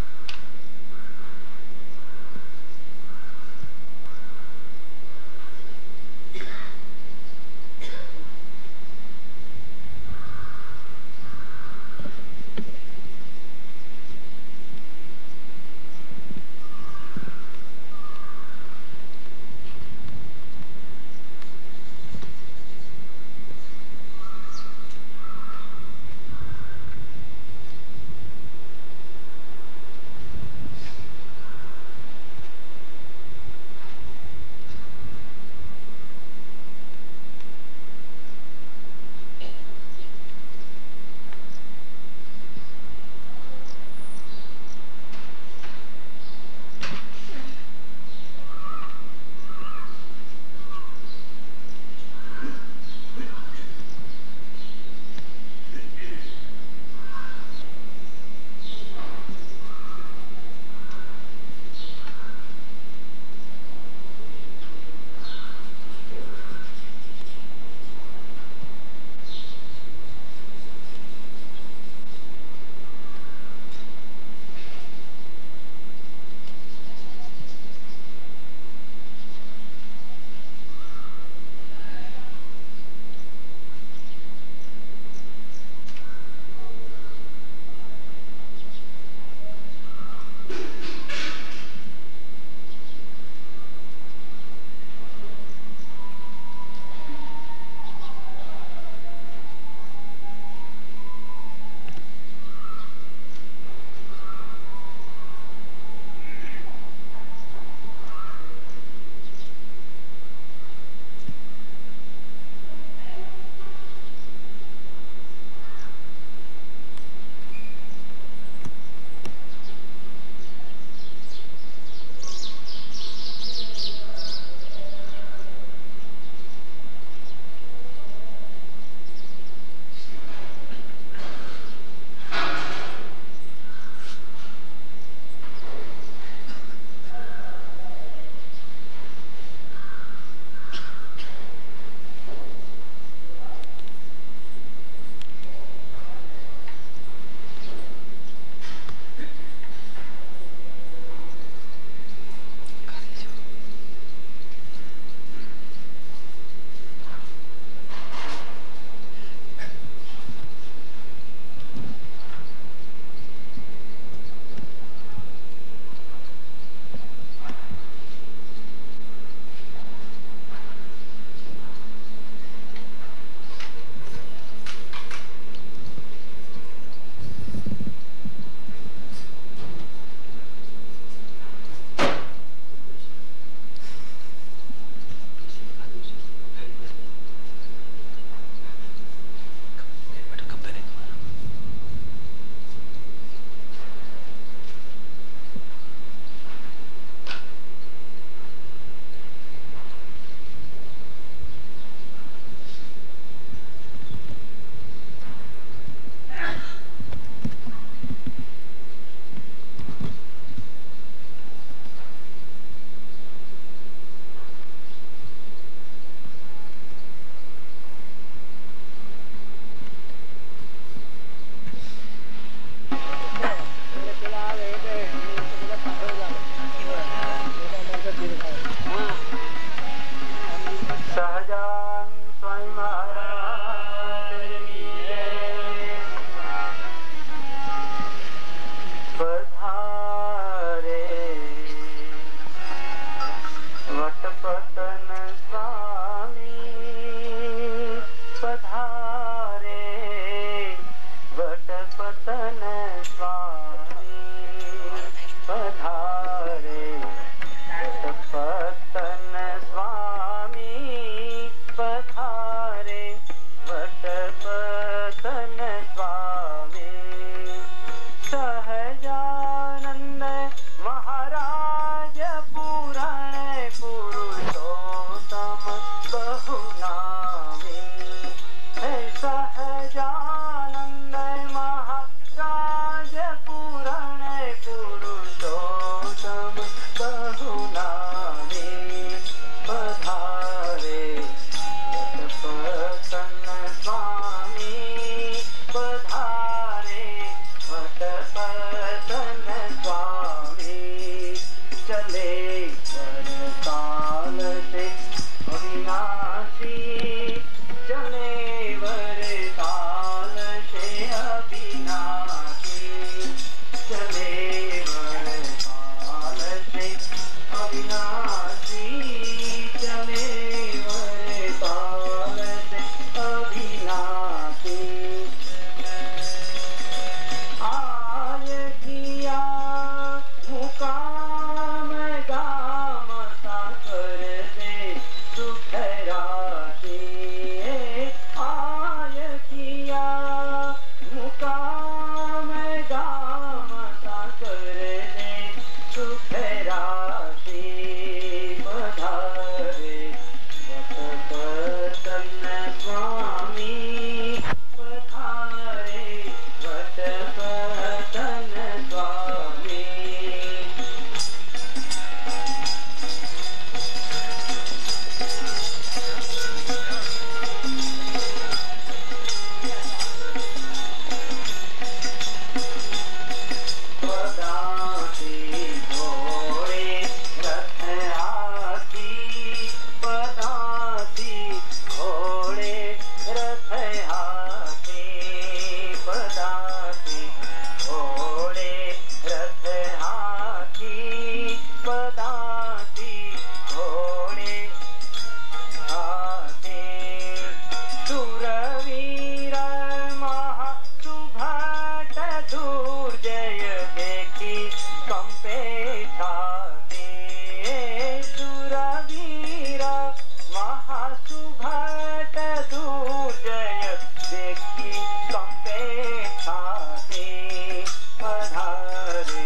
पधारे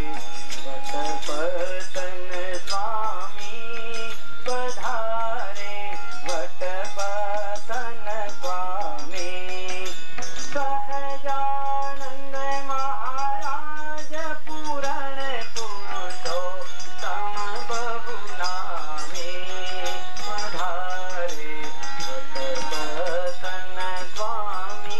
वटपतन स्वामी पधारे वटपतन स्वामी सहजानंद महाराज पूरण पुरुषोत्तम बहुनामी पधारे वटपतन स्वामी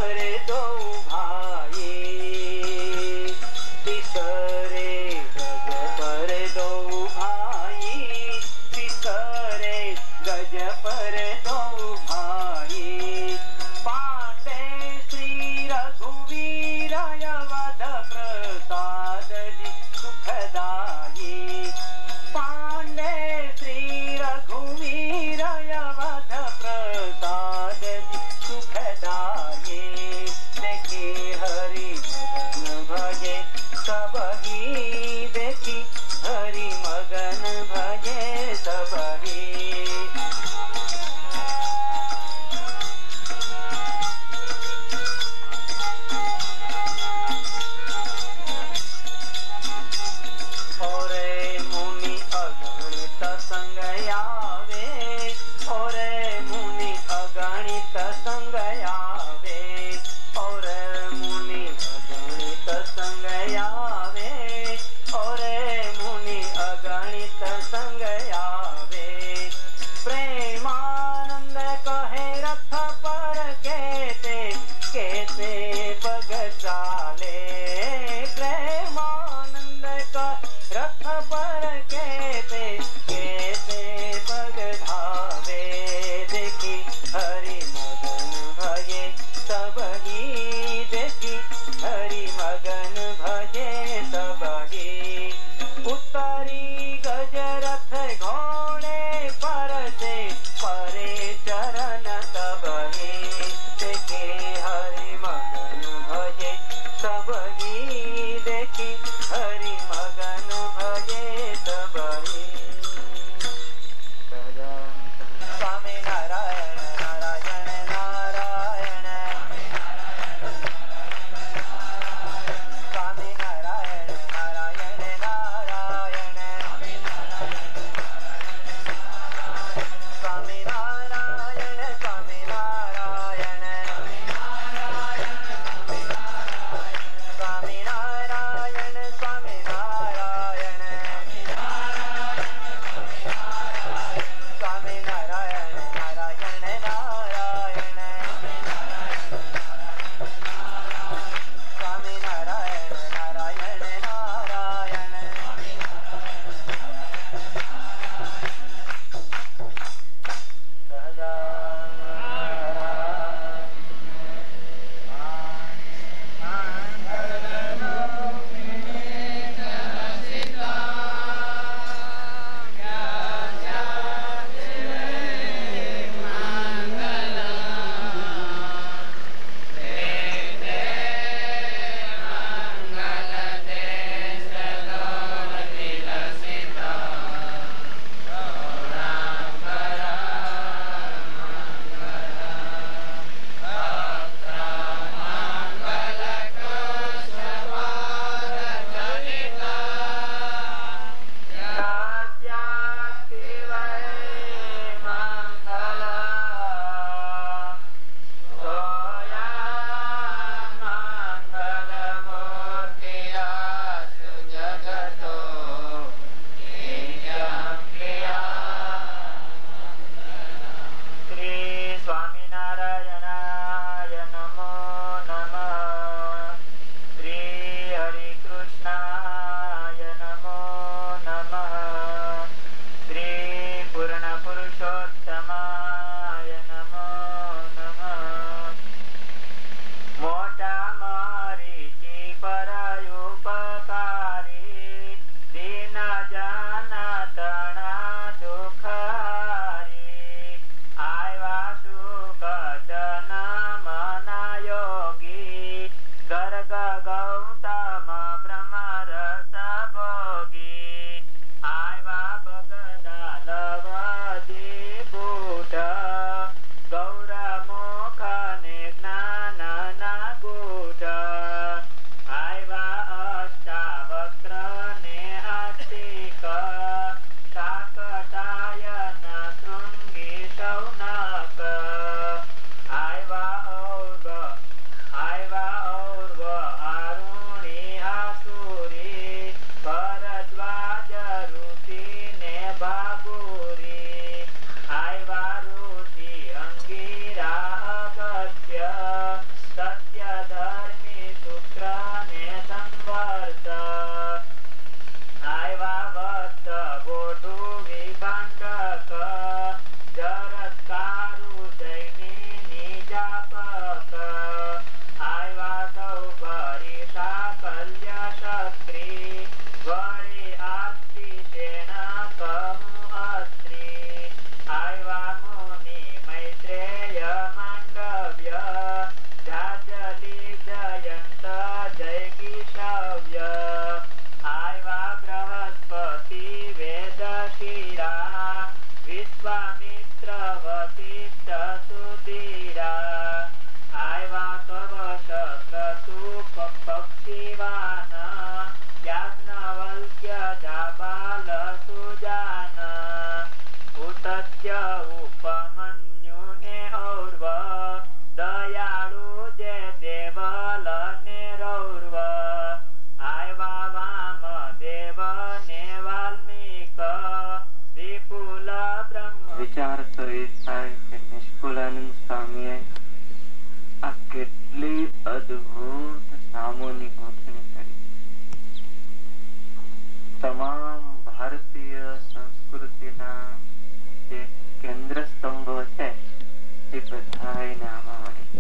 तीसरे गज अगणित संग आवे। प्रेमानंद कहे रथ पर केते केते पग चाले। प्रेमानंद कह रथ पर केते केते पग धावे। देखी हरि मगन भजे सबही, देखी हरि मगन भजे सबही। उतरी गजरथ घोड़े पर से परे चरण सबही। देखी हरि मगन भजे सबही, देखी हरि मगन भजे सबही। स्वामी नारायण नारायण नारायण, स्वामी नारायण नारायण नारायण, स्वामी नारायण स्वामी नारायण, स्वामी नारायण स्वामी नारायण, स्वामी नारायण नारायण नारायण, स्वामी नारायण नारायण नारायण। નિર્મલાનંદ સ્વામીએ આ કેટલી અદ્ભુત નામોની ગોઠવણી કરી. તમામ ભારતીય સંસ્કૃતિના જે કેન્દ્ર સ્તંભો છે એ બધાને આમાં મળી.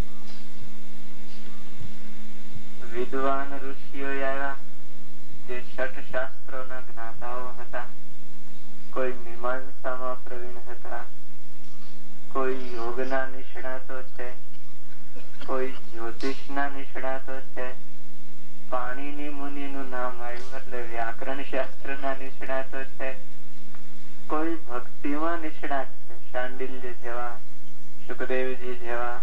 વિદ્વાન ઋષિઓ આવ્યા જે ષટ શાસ્ત્રોના જ્ઞાતાઓ હતા. કોઈ મીમાંસામાં પ્રવીણ હતા, કોઈ યોગના નિષ્ણાતો છે, કોઈ જ્યોતિષના નિષ્ણાતો છે. પાણીની મુનિનું નામ આવ્યું એટલે વ્યાકરણ શાસ્ત્રના નિષ્ણાતો છે. કોઈ ભક્તિમાં નિષ્ણાત છે, શાંડિલ્ય જેવા, સુખદેવજી જેવા,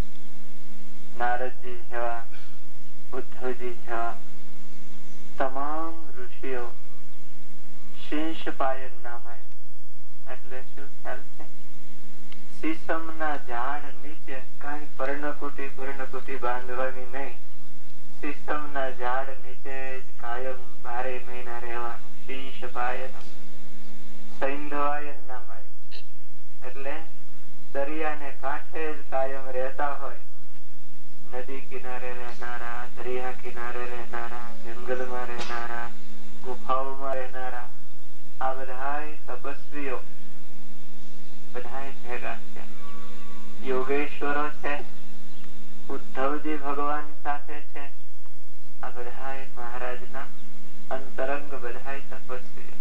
નારદજી જેવા, ઉદ્ધવજી જેવા તમામ ઋષિઓ શીંશપાયન નામ આવ્યું. એટલે શું ખ્યાલ છે? સીસમના ઝાડ નીચે કઈ પર્ણકુટી પર્ણકુટી બાંધવાની નહીં. સીસમના ઝાડ નીચે જ કાયમ બારે મહિના રહેવાનું. શીંશપાયન સૈંધવાયન નામ આવ્યું. એટલે દરિયાને કાંઠે જ કાયમ રહેતા હોય. નદી કિનારે રહેનારા, દરિયા કિનારે રહેનારા, જંગલમાં રહેનારા, ગુફાઓમાં રહેનારા આ બધા તપસ્વીઓ બધા ભેગા છે. યોગેશ્વરો છે, ઉદ્ધવજી ભગવાન સાથે છે. આ બધા મહારાજના અંતરંગ બધા તપસ્વીઓ.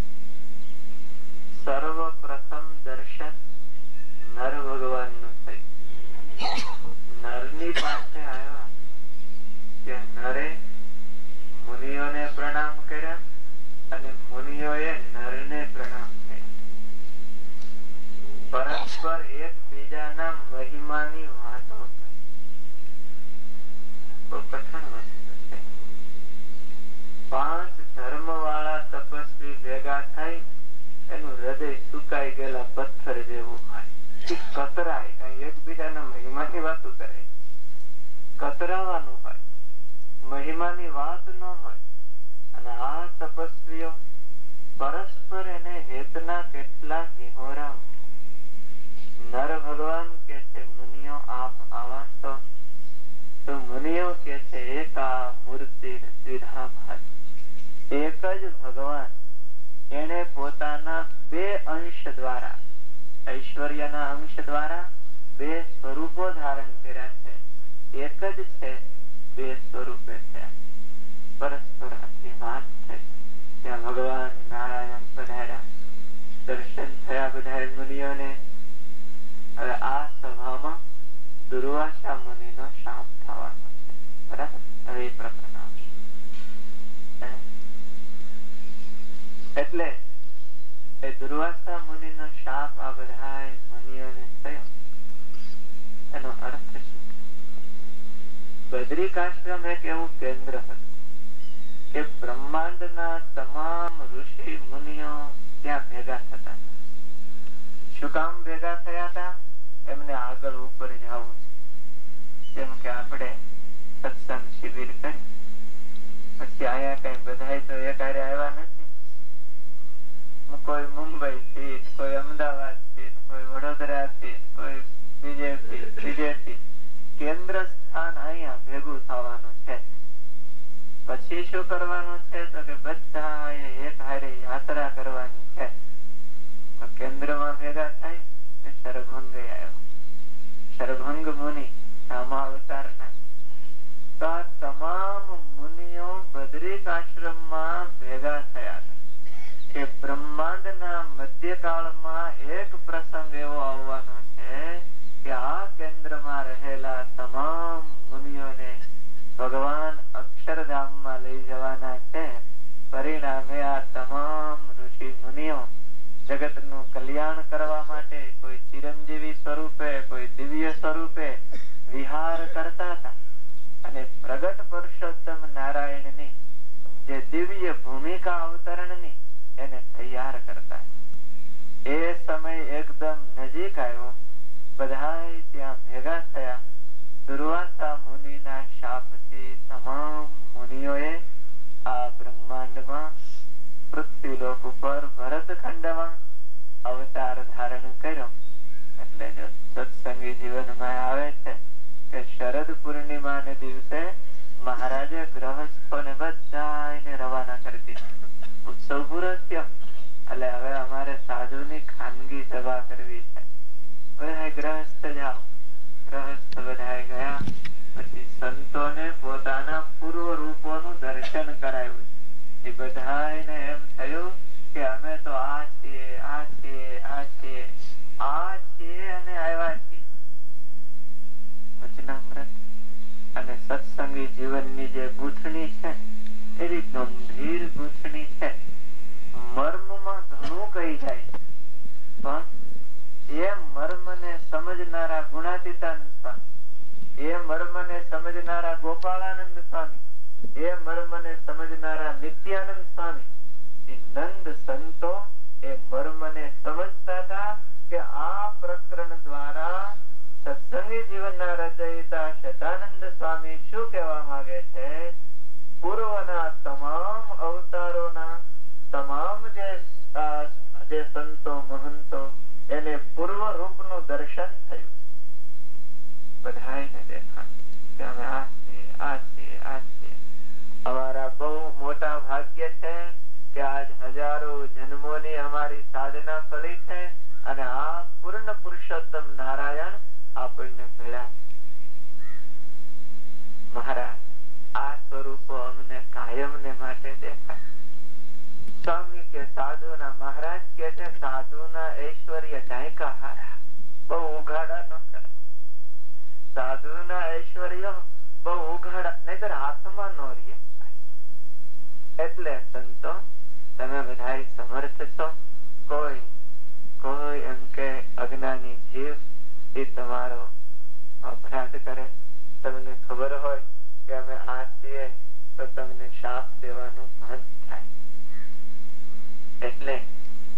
સર્વપ્રથમ દર્શન નર ભગવાન નું થયું. નરની પાસે આવ્યા ત્યાં નરે મુનિઓને પ્રણામ કર્યા અને મુનિઓએ નરને પ્રણામ કર્યા. પરસ્પર એકબીજાના મહિમાની વાતો કરી. તો કઠણ વસ્તુ છે. પાંચ ધર્મ વાળા તપસ્વી ભેગા થઈ એનું હૃદય સુકાઈ ગયેલા પથ્થર જેવું હોય. કતરાય કઈ એકબીજાના મહિમાની વાતો કરે. કતરાવાનું હોય, મહિમાની વાત ન હોય. અને આ તપસ્વીઓ પરસ્પર એને હેતના કેટલા વિહોરા. નર ભગવાન કે છે મુનિઓ આપ આવા છો, તો મુનિઓ કે છે એકા મૂર્તિ દ્વિધા ભાત. એક જ ભગવાન એને પોતાના બે અંશ દ્વારા, ઐશ્વર્યના અંશ દ્વારા બે સ્વરૂપો ધારણ કર્યા છે. એક જ છે, બે સ્વરૂપે છે. પરસ્પર આટલી વાત થઈ ત્યાં ભગવાન નારાયણ પધાર્યા. દર્શન થયા બધા મુનિઓને. હવે આ સભામાં દુર્વાસા મુનિનો શાપ થવાનો છે. બરાબર? હવે એ પ્રકરણ આવશે. એટલે એ દુર્વાસા મુનિનો શાપ આ બધા મુનિઓને થયો. એનો અર્થ શું? બદ્રિકાશ્રમ એક એવું કેન્દ્ર હતું કે બ્રહ્માંડના તમામ ઋષિ મુનિઓ ત્યાં ભેગા થતા. શું કામ ભેગા થયા હતા? એમને આગળ ઉપર જવું. જેમ કે આપણે સત્સંગ શિબિર કરી પછી અહીંયા કઈ બધા તો એક હારે આવ્યા નથી. કોઈ મુંબઈ થી, કોઈ અમદાવાદ થી, કોઈ વડોદરા થી, કોઈ બીજેપી બીજેપી. કેન્દ્ર સ્થાન અહીંયા ભેગું થવાનું છે. પછી શું કરવાનું છે? તો કે બધા એક હારે યાત્રા કરવાની છે. તો કેન્દ્રમાં ભેગા થાય એ શરભંગ આવ્યો. શરભંગ મુનિ રામાવતારના. તો આ તમામ મુનિઓ બદ્રિકાશ્રમમાં ભેગા થયા હતા કે બ્રહ્માંડના મધ્યકાળમાં એક પ્રસંગ એવો આવવાનો છે કે આ કેન્દ્રમાં રહેલા તમામ મુનિઓને ભગવાન અક્ષરધામમાં લઈ જવાના છે. પરિણામે આ તમામ ઋષિ મુનિઓ જગતનું કલ્યાણ કરવા માટે કોઈ ચિરંજીવી સ્વરૂપે, કોઈ દિવ્ય સ્વરૂપે વિહાર કરતા હતા. અને પ્રગટ પુરુષોત્તમ નારાયણની જે દિવ્ય ભૂમિકા અવતરણની એને તૈયાર કરતા. એ સમય એકદમ નજીક આવ્યો. બધા ત્યાં ભેગા થયા. દુર્વાસા મુનિના શાપથી તમામ મુનિઓએ આ બ્રહ્માંડમાં પૃથ્વીલોક ઉપર ભરતખંડમાં અવતાર ધારણ કર્યો. એટલે જો સત્સંગી જીવનમાં આવે છે કે શરદ પૂર્ણિમા ને દિવસે મહારાજે ગ્રહસ્થોને બધાને રવાના કરી દીધા. ઉત્સવ પૂરો થયો એટલે હવે અમારે સાધુની ખાનગી સભા કરવી છે. બધા ગ્રહસ્થ જાઓ. ગ્રહસ્થ બધા ગયા. પછી સંતોને પોતાના પૂર્વ રૂપોનું દર્શન કરાયું. એ બધાને એમ થયું કે અમે તો આ છીએ, આ છીએ, આ છીએ, આ છીએ અને આવ્યા છીએ. વચનામૃત અને સત્સંગી જીવનની જે ગૂંથણી છે એવી ગંભીર ગૂંથણી છે. મર્મમાં ઘણું કહી જાય પણ એ મર્મને સમજનારા ગુણાતીતાનંદ સ્વામી, એ મર્મને સમજનારા ગોપાળાનંદ સ્વામી, એ મર્મને સમજનારા નિત્યાનંદ સ્વામી, એ નંદ સંતો એ મર્મને સમજતા હતા કે આ પ્રકરણ દ્વારા સત્સંગી જીવનના રચયિતા શતાનંદ સ્વામી શું કહેવા માંગે છે? પૂર્વના તમામ અવતારોના તમામ જે જે સંતો મહંતો એને પૂર્વ રૂપનું દર્શન થયું. બધાને દેખાય કે અમે આ છીએ, આ છીએ, આ છીએ. અમારા બહુ મોટા ભાગ્ય છે કે આજ હજારો જન્મોની અમારી સાધના ફળી છે અને આ પૂર્ણ પુરુષોત્તમ નારાયણ આપણને મળ્યા. મહારાજ આ સ્વરૂપો અમને કાયમને માટે દેખાય. સ્વામી કે સાધુના મહારાજ કે છે સાધુના ઐશ્વર્ય ઢાંકા હારા, બહુ ઉઘાડા ન કરે. સાધુના ઐશ્વર્ય બહુ ઉઘાડા નહીતર હાથમાં ન રહે. એટલે સંતો તમે બધા સમર્થ છો. કોઈ કોઈ એમ કે અજ્ઞાની જીવ એ તમારો અપરાધ કરે, તમને ખબર હોય કે અમે આ છીએ તો તમને શાપ દેવાનું મન થાય. એટલે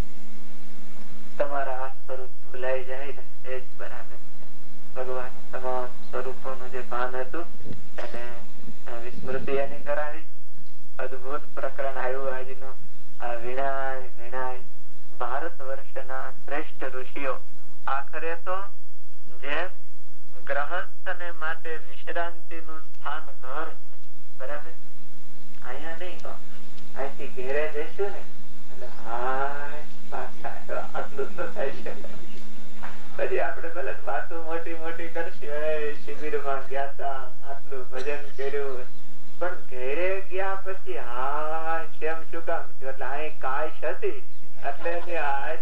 તમારા આ સ્વરૂપ ભૂલાઈ જાય ને એ જ બરાબર છે. ભગવાન તમામ સ્વરૂપોનું જે ભાન હતું એને વિસ્મૃતિ એની કરાવી. અદભુત પ્રકરણ આવ્યું આજનું. આ વિણાય વિણાય ભારત વર્ષના શ્રેષ્ઠ ઋષિઓ આખરે તો જે ગ્રહસ્થને માટે વિશ્રાંતિનું સ્થાન ઘર છે, બરાબર? અહીંયા નહીં તો અહીંથી ઘેરે જઈશું ને એટલે હાય પાછા આટલું તો થાય છે. પછી આપણે ભલે વાતો મોટી મોટી કરશું, શિબિરમાં ગયા તા, આટલું ભજન કર્યું, પણ ઘેરે ગયા પછી હા કેમ શું કામ થયું? એટલે અહીં કાશ હતી એટલે એની આજ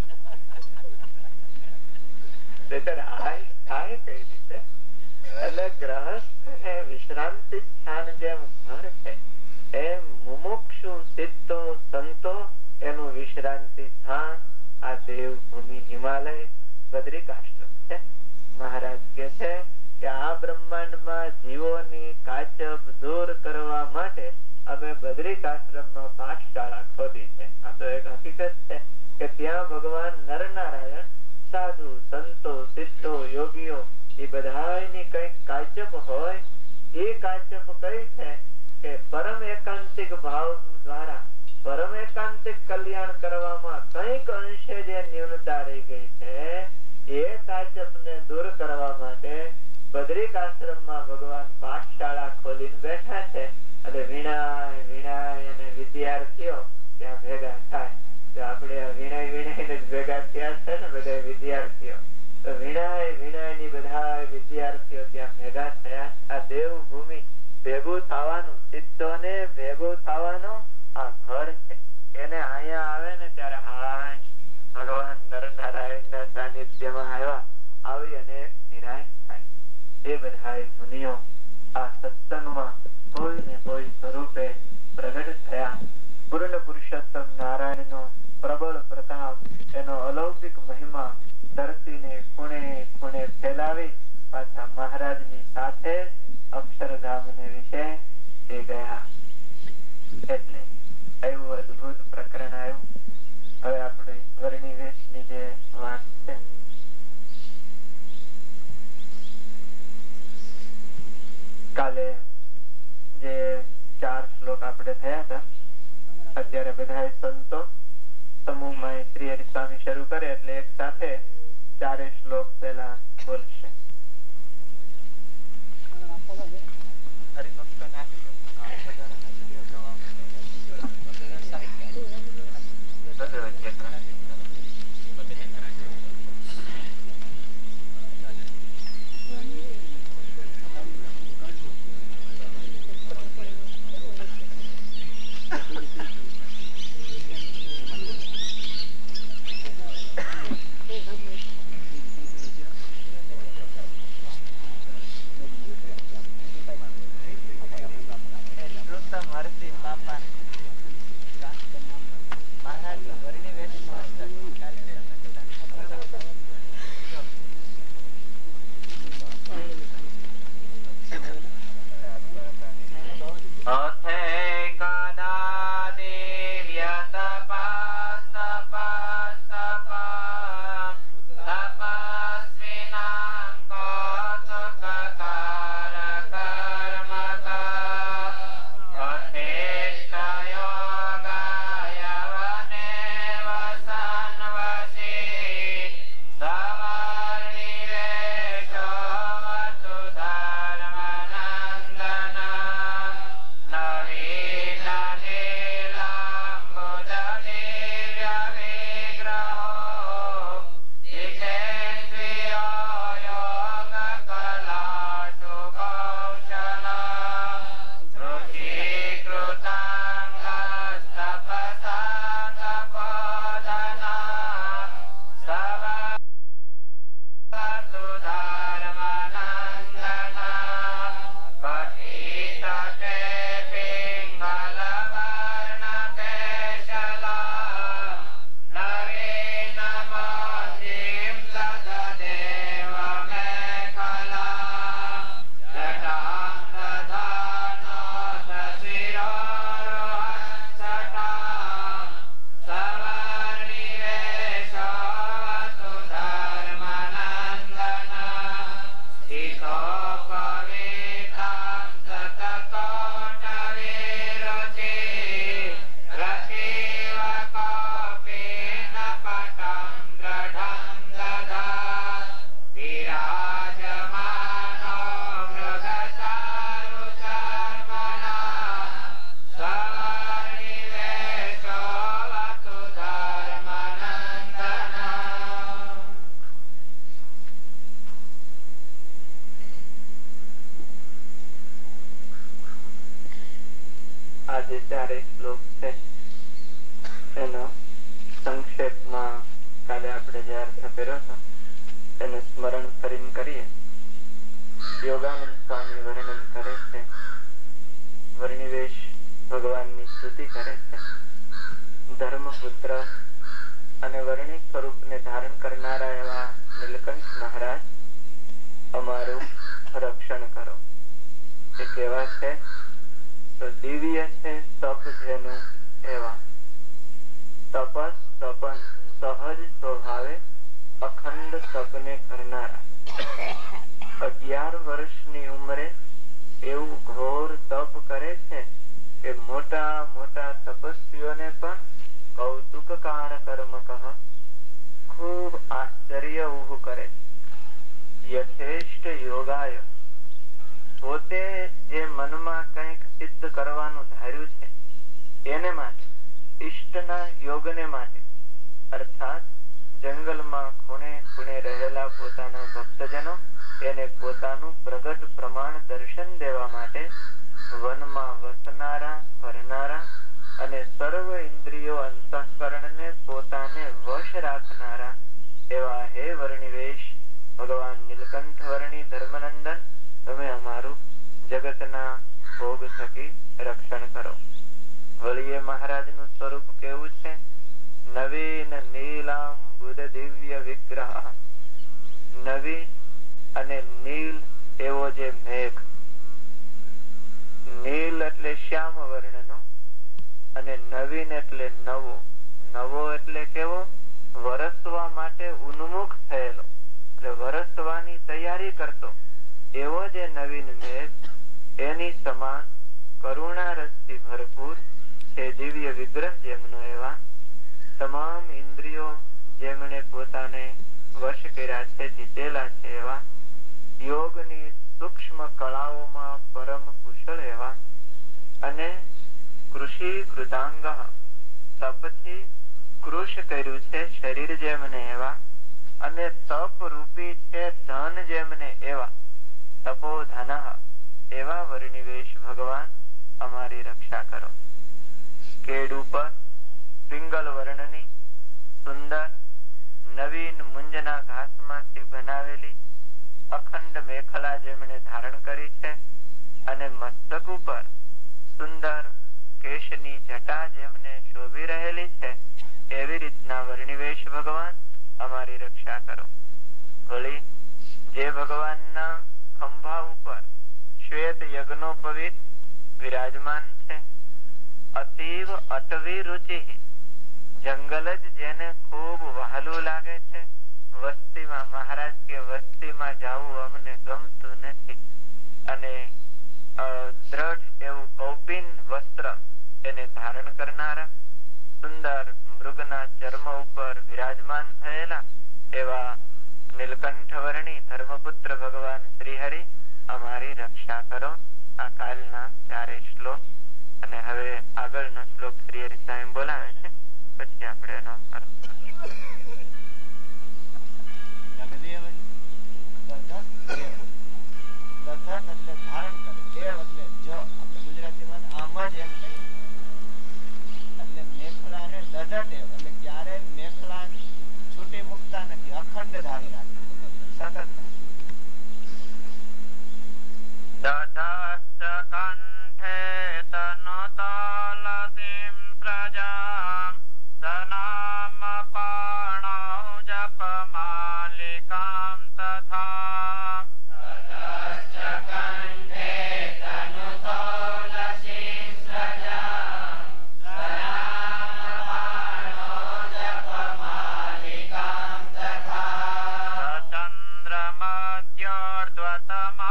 એટલે ગ્રહસ્થ ને વિશ્રાંતિ સ્થાન જેમ ઘર છે એમ મુમુક્ષુ સિદ્ધો સંતો એનું વિશ્રાંતિ સ્થાન આ દેવભૂમિ હિમાલય બદ્રિકાશ્રમ છે. મહારાજ કે છે કે આ બ્રહ્માંડમાં જીવોની કાચપ દૂર કરવા માટે અમે બદ્રિકાશ્રમમાં પાઠશાળા ખોદી છે. આ તો એક હકીકત છે કે ત્યાં ભગવાન નરનારાયણ સાધુ સંતો સિદ્ધો યોગીઓ એ બધાની કઈક કાચપ હોય. એ કાચપ કઈ છે કે પરમ એકાંતિક ભાવ દ્વારા પરમ એકાંતિક કલ્યાણ કરવામાં કઈક અંશે જે ન્યૂનતા રહી ગઈ છે એ કાચપ ને દૂર કરવા માટે બદ્રિકાશ્રમમાં ભગવાન પાઠશાળા ખોલીને બેઠા છે. અને વિણાય વિણાય અને વિદ્યાર્થીઓ ત્યાં ભેગા થાય. તો આપણે આ વિણાય વિણાય ને ભેગા થયા છે ને બધા વિદ્યાર્થીઓ, તો વિણાય વિણાય ની બધા વિદ્યાર્થીઓ ત્યાં ભેગા થયા. આ દેવભૂમિ ભેગું થવાનું, સિદ્ધોને ભેગું થવાનું આ ઘર છે. એને અહીંયા આવે ને ત્યારે હાય ભગવાન નરનારાયણ ના સાનિધ્યમાં આવ્યા, આવી અને નિરાશ થાય. એ બધા મુનિઓ આ સત્સંગમાં કોઈ ને કોઈ સ્વરૂપે પ્રગટ થયા. પૂર્ણ પુરુષોત્તમ નારાયણ નો પ્રબળ પ્રતાપ, એનો અલૌકિક મહિમા ધરતીને ખૂણે ખૂણે ફેલાવી પાછા મહારાજની સાથે અક્ષરધામ ને વિશે એ ગયા. એટલે એવું અદભુત પ્રકરણ આવ્યું. હવે આપણે વર્ણિવેશ ની જે વાત છે કાલે જે ચાર શ્લોક આપણે થયા હતા, અત્યારે બધા સંતો સમૂહમાં શ્રી હરિસ્વામી શરૂ કરે એટલે એક સાથે ચારે શ્લોક વચ્ચે વચ્ચે આજે ચારે શ્લોક છે એનો સંક્ષેપમાં કાલે આપણે જે અર્થ કર્યો હતો એનું સ્મરણ કરીને કરીએ. યોગાનંદ સ્વામી વર્ણન કરે છે, વર્ણિવેશ ભગવાનની સ્તુતિ કરે છે. ધર્મપુત્ર અને વર્ણિક સ્વરૂપને ધારણ કરનારા એવા નીલકંઠ મહારાજ અમારું રક્ષણ કરો. એ કેવા છે તો દિવ્ય છે તપ જેનું એવા તપસ તપન સહજ સ્વભાવે અખંડ તપને કરનારા. અગિયાર વર્ષની ઉંમરે એવું ઘોર તપ કરે છે કે મોટા મોટા તપસ્વીઓને પણ કૌતુકકાર કર્મ કહ ખૂબ આશ્ચર્ય ઉભું કરે. યથેષ્ટ યોગાય પોતે જે મનમાં કંઈક સિદ્ધ કરવાનું ધાર્યું છે એને માટે, ઈષ્ટના યોગને માટે, અર્થાત જંગલમાં ખૂણે ખૂણે રહેલા પોતાના ભક્તજનો એને પોતાનું પ્રગટ પ્રમાણ દર્શન દેવા માટે વનમાં વસનારા, ફરનારા અને સર્વ ઇન્દ્રિયો અંતઃકરણને પોતાને વશ રાખનારા એવા હે વર્ણિવેશ ભગવાન નીલકંઠ વર્ણિ ધર્મનંદન, તમે અમારું જગતના ભોગ થકી રક્ષણ કરો. વળીએ મહારાજનું સ્વરૂપ કેવું છે? નવીન નીલામ બુધ દિવ્ય વિગ્રહ. નવી અને નીલ એવો જે મેઘ. નીલ એટલે શ્યામ વર્ણનો અને નવીન એટલે નવો. નવો એટલે કેવો? વરસવા માટે ઉન્મુખ થયેલો, એટલે વરસવાની તૈયારી કરતો એવો જે નવીન મેઘ, એની સમાન કરુણા રસથી ભરપૂર છે દિવ્ય વિગ્રહ જેમનો એવા તમામ ઇન્દ્રિયો જેમણે પોતાને વશ કર્યા છે, જીતેલા છે એવા યોગની સૂક્ષ્મ કળાઓમાં પરમ કુશળ એવા અને કૃષિ કૃતાંગ તપથી કૃષ પુરુષ કર્યું છે શરીર જેમને એવા, અને તપ રૂપી છે ધન જેમને એવા, તપો ધન એવા વર્ણિવેશ ભગવાન અમારી રક્ષા કરો. કેડ ઉપર પિંગલ વર્ણની સુંદર નવીન મુંજના ઘાસમાંથી બનાવેલી અખંડ મેખલા જેમણે ધારણ કરી છે, અને મસ્તક ઉપર સુંદર કેશની જટા જેમને શોભી રહેલી છે, એવી રીતના વર્ણિવેશ ભગવાન અમારી રક્ષા કરો. વળી જે ભગવાનના ખંભા ઉપર શ્વેત યજ્ઞોપવિત વિરાજમાન છે, અતીવ અટવી રુચિ, જંગલ જ જેને ખૂબ વહાલું લાગે છે, વસ્તીમાં મહારાજ કે વસ્તીમાં જવું અમને ગમતું નથી, અને દ્રઢ એવું કૌપિન વસ્ત્ર એને ધારણ કરનારા, સુંદર મૃગના ચર્મ ઉપર વિરાજમાન થયેલા એવા નીલકંઠ વર્ણી ધર્મપુત્ર ભગવાન શ્રીહરિ અમારી રક્ષા કરો. આ કાલના ચારે શ્લોક, અને હવે આગળનો શ્લોક શ્રી હરિ સ્વામી બોલાવે છે, પછી આપણે એનો અર્થ છૂટી મુકતા નથી, અખંડ ધારી રાખે સતત. દધશ્ચ કંઠે તનુતલસીં સ્રજામ સનામ પાણૌ જપમાલિકાં તથા. દધશ્ચ કંઠે તનુતલસીં સ્રજામ સનામ પાણૌ જપમાલિકાં તથા. ચંદ્રમધ્યોર્ધ્વતમા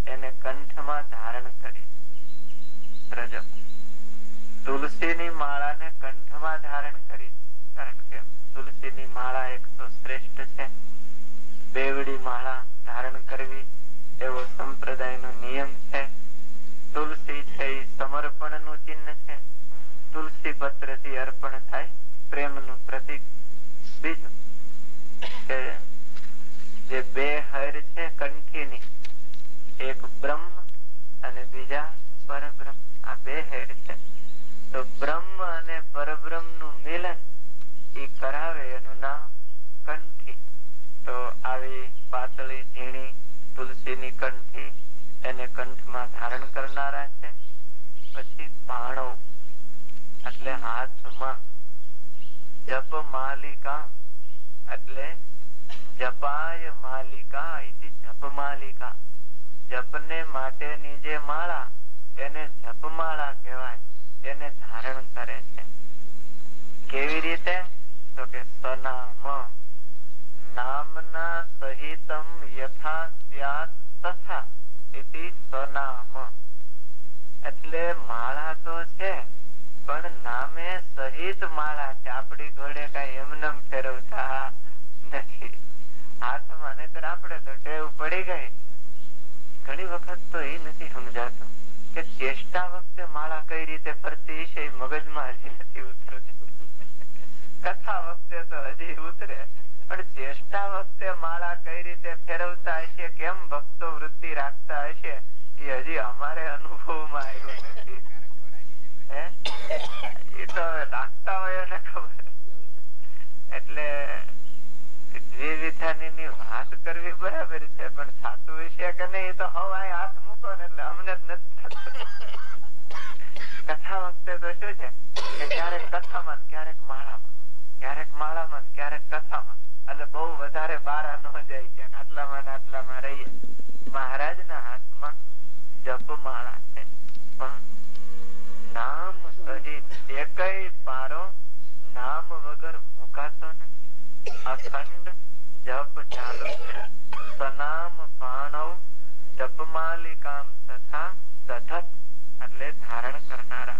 એને કંઠમાં ધારણ કરી. રજપ તુલસીની માળાને કંઠમાં ધારણ કરી, કારણ કે તુલસીની માળા એક તો શ્રેષ્ઠ છે. બેવડી માળા ધારણ કરવી એવો સંપ્રદાયનો નિયમ છે. તુલસી છે એ સમર્પણનું ચિહ્ન છે. તુલસી પત્રથી અર્પણ થાય પ્રેમનું પ્રતીક. બીજું કે જે બે હર છે કંઠીની, એક બ્રહ્મ અને બીજા પરબ્રહ્મ, આ બે હર છે. તો બ્રહ્મ અને પરબ્રહ્મ નું મિલન એ કરાવે એનું નામ કંઠી. તો આવી પાતળી ઝીણી તુલસીની કંઠી એને કંઠમાં ધારણ કરનારા છે. પછી પાણવ એટલે હાથમાં. જપ માલિકા એટલે જપાય માલિકા ઇતિ જપ માલિકા. જપને માટેની જે માળા એને જપમાળા કહેવાય. એને ધારણ કરે છે. કેવી રીતે? તો કે સનામ નામના સહિતમ યથા સ્યાત તથા ઇતિ સનામ. એટલે માળા તો છે પણ નામે સહિત માળા છે. આપડી ઘોડે કઈ એમનેમ ફેરવતા નથી હાથમાં. નહીતર આપણે તો ટેવ પડી ગઈ. ઘણી વખત તો એ નથી સમજાતું કે ચેષ્ટા વખતે માળા કઈ રીતે ફરતી છે એ મગજમાં હજી નથી ઉતરતી. કથા વખતે તો હજી ઉતરે પણ ચેષ્ટા વખતે માળા કઈ રીતે ફેરવતા હશે, કેમ ભક્તો વૃત્તિ રાખતા હશે એ હજી અમારે અનુભવમાં આવ્યું નથી. હે એ તો હવે રાખતા હોય એને ખબર. એટલે દ્વિવિધાની વાત કરવી બરાબર છે પણ થતું હશે કે નહીં એ તો હવે હાથ મૂકો ને એટલે અમને જ નથી થતું. કથા વખતે તો શું છે કે ક્યારેક કથામાં ક્યારેક માળામાં, ક્યારેક માળામાં ક્યારેક કથામાં, એટલે બહુ વધારે બારા ન જાય છે. આટલામાં ને આટલામાં રહીએ. મહારાજના હાથમાં જપમાળા છે પણ નામ સહિત એકય પારો નામ વગર મુકાતો નથી. અખંડ જપ ચાલુ છે. સનામ પાણવ જપમાલિકામ તથા દધત એટલે ધારણ કરનારા.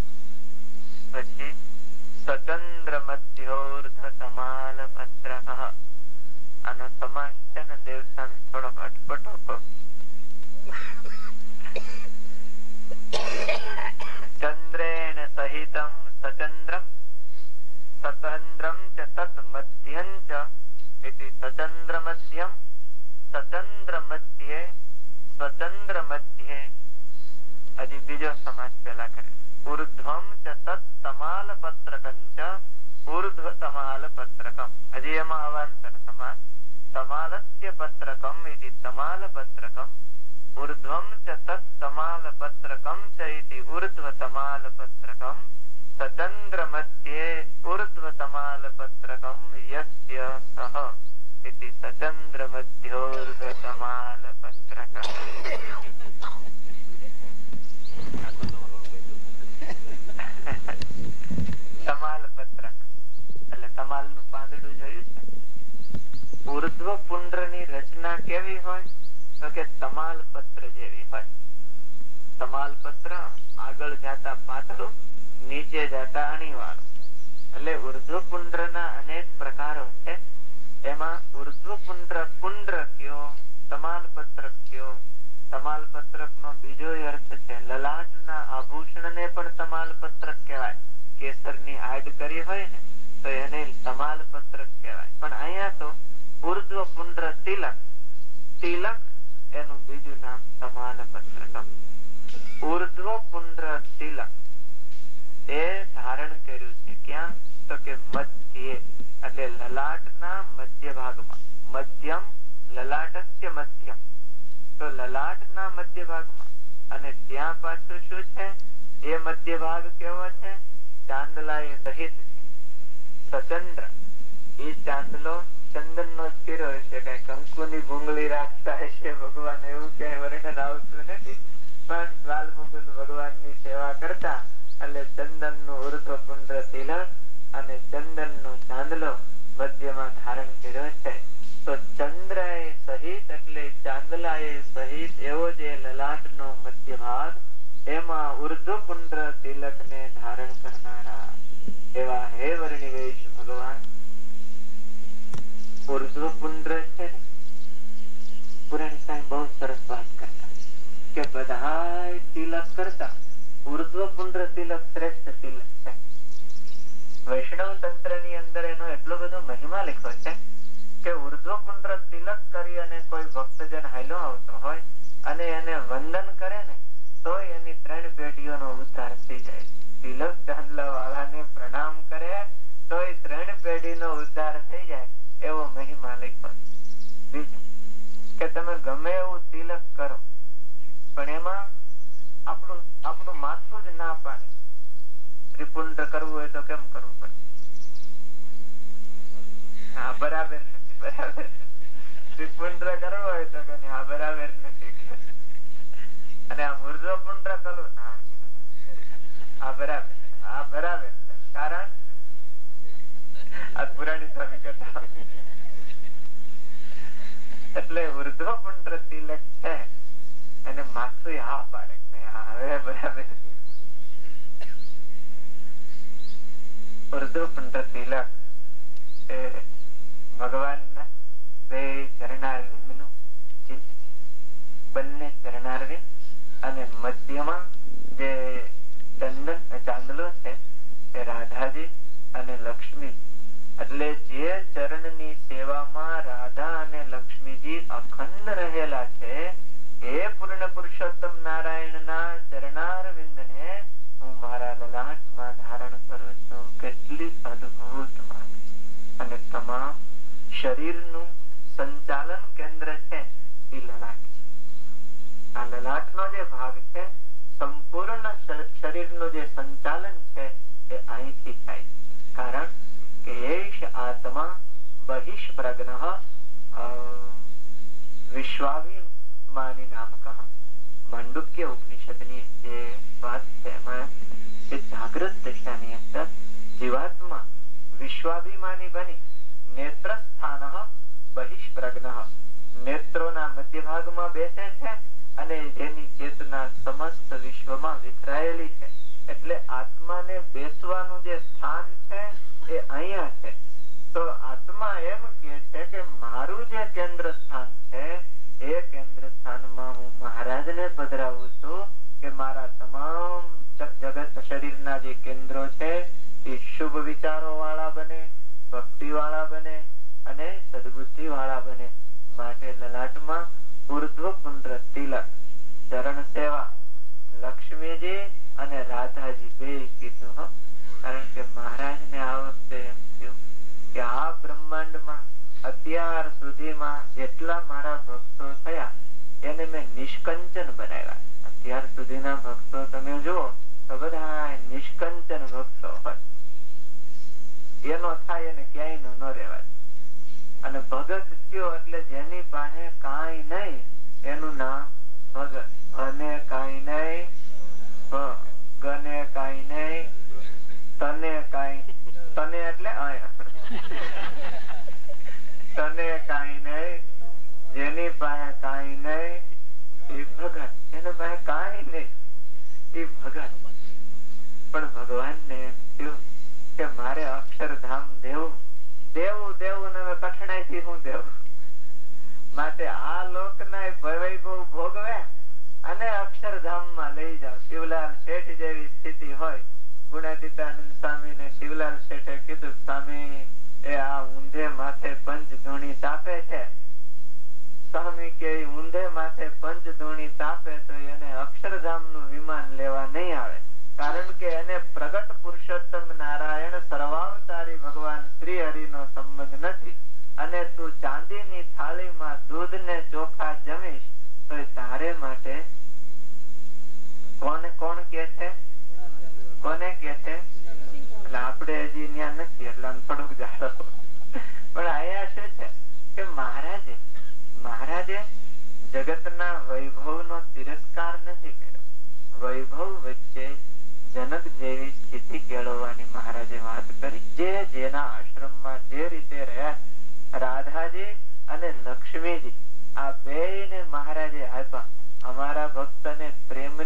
પછી સચંદ્ર મધ્યોર્ધ સમાલ પત્રક. આનો સમાસ છે ને દેવસ્થાન થોડોક અટપટો. ચંદ્રેણ સહિતમ સચંદ્રમ સચંદ્રમ ચ તત મધ્યં ચ ઇતિ સચંદ્ર મધ્યમ સચંદ્ર મધ્યે સચંદ્ર મધ્યે. હજી બીજો સમાસ પેલા કરે. ઉર્ધ્વમ ચ તત તમાલ પત્રકં ચ ઉર્ધ્વ તમાલ પત્રકમ. હજી એમાં અવાંતર સમાસ. તમાલસ્ય પત્રકમ ઇતિ તમાલ પત્રકમ ઉર્ધ્વમ ચ તત તમાલ પત્રકમ ચ ઇતિ ઉર્ધ્વ તમાલ પત્રકમ સચંદ્ર મધ્યે ઉર્ધ્વ તમાલ પત્રકમ યસ્ય સહ ઇતિ સચંદ્ર મધ્યોર્ધ્વ તમાલ પત્રકમ. તમાલ પત્રક એટલે તમાલ નું પાંદડું જોયું છે. ઉર્ધ્વ પુંડ્ર ની રચના કેવી હોય તો કે તમાલ પત્ર જેવી હોય. તમાલ પત્ર આગળ જાતા પાતળું, નીચે જાતા અણીવાળું. એટલે ઉર્ધ્વ પુંડ્ર ના અનેક પ્રકારો છે. એમાં ઉર્ધ્વ પુંડ્ર પુંડ્ર કયો, તમાલ પત્રક કયો. તમાલ પત્રક નો બીજો અર્થ છે લલાટ ના આભૂષણ ને પણ તમાલ પત્રક કહેવાય. કેસર ની આડ કરી હોય ને તો એને તમાલ પત્રક કહેવાય. પણ અહીંયા તો ઉર્ધ્વ પુંડ્ર તિલક, તિલક એનું બીજું નામ તમાલ પત્રકમ. ઉર્ધ્વ પુંડ્ર તિલક એ ધારણ કર્યું છે ક્યાં તો કે મધ્યે એટલે લલાટ ના મધ્ય ભાગમાં. મધ્યમ લલાટસ્ય મધ્યમ. તો લલાટ ના મધ્ય ભાગમાં. અને ત્યાં પાછું શું છે એ મધ્ય ભાગ કેવો છે? ચાંદલા એ સહિત છે. સચંદ્ર એ ચાંદલો ચંદન નો ચીરો હશે, કઈ કંકુ ની ભૂંગળી રાખતા હશે ભગવાન, એવું કઈ વર્ણન આવતું નથી. પણ બાલ મુકુંદ ભગવાન ની સેવા કરતા એટલે ચંદન નું ઉર્ધ્વ પુંડ્ર તિલક અને ચંદન નો ચાંદલો મધ્યમાં ધારણ કર્યો છે. તો ચંદ્ર એ સહિત એટલે ચાંદલા એ સહિત એવો જે લલાટ મધ્ય ભાગ એમાં ઉર્ધ્વપુંડ્ર તિલક ને ધારણ કરનારા એવા હે વર્ણિવેશ ભગવાન. ઉર્ધ્વપુંડ્ર છે ને, પુરાણી સાહેબ બહુ સરસ વાત કરતા કે બધા તિલક કરતા ઉર્ધ્વપુંડ્ર તિલક શ્રેષ્ઠ તિલક છે. વૈષ્ણવ તંત્ર ની અંદર એનો એટલો બધો મહિમા લખ્યો છે કે ઉર્ધ્વપુંડ્ર તિલક કરી અને કોઈ ભક્તજન હાલ્યો આવતો હોય અને એને વંદન કરે ને તો એની ત્રણ પેઢીઓનો ઉદ્ધાર થઈ જાય. તિલક ચાંદલા વાળાને પ્રણામ કરે તો એ ત્રણ પેઢીનો ઉદ્ધાર થઈ જાય એવો મહિમા લખ્યો. બીજું કે તમે ગમે એવું તિલક કરો પણ એમાં આપણું આપણું માથું જ ના પાડે. ત્રિપુંડ કરવું હોય તો કેમ કરવું પડે? હા બરાબર નથી, બરાબર. ત્રિપુંડ કરવું હોય તો કે હા બરાબર નથી. અને આ ઉર્ધ્વપુંડ કરવું હા બરાબર, હા બરાબર. કારણ આ પુરાણી સ્વામી કહેતા એટલે ઉર્ધ્વપુંડ તિલક છે એને માથું હા પાડે હવે બરાબર. ઉર્ધ્વપુંડ તિલક એ ભગવાનના બે ચરણારવિંદનું ચિહ્ન, બંને ચરણારવિંદ અને મધ્યમાં જે ચંદન ચાંદલો છે એ રાધાજી અને લક્ષ્મી. એટલે જે ચરણની સેવામાં રાધા અને લક્ષ્મીજી અખંડ રહેલા છે એ પૂર્ણ પુરુષોત્તમ નારાયણના ચરણારવિંદને હું મારા લલાટમાં ધારણ કરું છું. કેટલી અદભુત વાત. અને તમામ શરીરનું સંચાલન કેન્દ્ર છે એ લલાટ છે. આ લલાટનો જે ભાગ છે સંપૂર્ણ શરીરનું જે સંચાલન છે એ અહીંથી થાય. કારણ કે એશ આત્મા બહિષ પ્રજ્ઞ વિશ્વાભિમાની નામક માંડુક્ય ઉપનિષદની જે વાત છે એમાં કે જાગ્રત દશાની અંદર જીવાત્મા વિશ્વાભિમાની બની નેત્ર સ્થાન બહિષ પ્રજ્ઞ નેત્રોના મધ્ય ભાગમાં બેસે છે અને જેની ચેતના સમસ્ત વિશ્વમાં વિખરાયેલી છે. એટલે આત્માને બેસવાનું જે સ્થાન છે એ અહીંયા છે. તો આત્મા એમ કે છે કે મારું જે કેન્દ્ર સ્થાન છે એ કેન્દ્ર સ્થાનમાં હું મહારાજને પધરાવું છું કે મારા તમામ જગત શરીરના જે કેન્દ્રો છે એ શુભ વિચારો વાળા બને, ભક્તિ વાળા બને અને સદબુદ્ધિ વાળા બને. માટે લલાટમાં ઉર્ધ્વપુંડ તિલક, ચરણ સેવા, લક્ષ્મીજી અને રાધાજી બે કીધું. કારણ કે મહારાજને આ વખતે એમ થયું કે આ બ્રહ્માંડમાં અત્યાર સુધીમાં જેટલા મારા ભક્તો થયા એને મેં નિષ્કંચન બનાવ્યા. અત્યાર સુધીના ભક્તો તમે જુઓ તો બધા નિષ્કંચન ભક્તો હોય. એનો થાય એને ક્યાંય ન રહેવાય. અને ભગત થયો એટલે જેની પાસે કાંઈ નહીં એનું નામ ભગત. અને કાંઈ નહીં, ગને કાંઈ નહીં, તને કાંઈ, તને એટલે તને કાંઈ નહીં, જેની પાસે કાંઈ નહીં એ ભગત. એની પાસે કાંઈ નહીં એ ભગત. પણ ભગવાનને એમ થયું કે મારે અક્ષરધામ દેવું દેવું દેવું ને કઠણાઈ થી હું દેવું. માટે આ લોકના વૈભવ ભોગવે અને અક્ષરધામ માં લઈ જાવ. શિવલાલ શેઠ જેવી સ્થિતિ હોય. ગુણાતીતાનંદ સ્વામી ને શિવલાલ શેઠે કીધું સ્વામી એ આ ઊંધે માથે પંચ ધૂણી તાપે છે. સ્વામી કે ઊંધે માથે પંચ ધૂણી તાપે તો એને અક્ષરધામ નું વિમાન લેવા નહીં આવે. કારણ કે એને પ્રગટ પુરુષોત્તમ નારાયણ સર્વાવતારી ભગવાન શ્રી હરિ નો સંબંધ નથી. અને તું ચાંદીની થાળીમાં દૂધ ને ચોખા જમીશ તો તારે માટે કોને કોણ કે છે, કોને કે છે? એટલે આપણે હજી ત્યાં નથી એટલે આમ થોડુંક જાણો. પણ અહીંયા શું છે કે મહારાજે મહારાજે જગતના વૈભવ નો તિરસ્કાર નથી કર્યો. વૈભવ વચ્ચે જનક જેવી સ્થિતિ કેળવવાની મહારાજે વાત કરી. જે જેના આશ્રમમાં જે રીતે રહ્યા રાધાજી અને લક્ષ્મીજી આ બે ને મહારાજે આપ્યા. અમારા ભક્તને પ્રેમ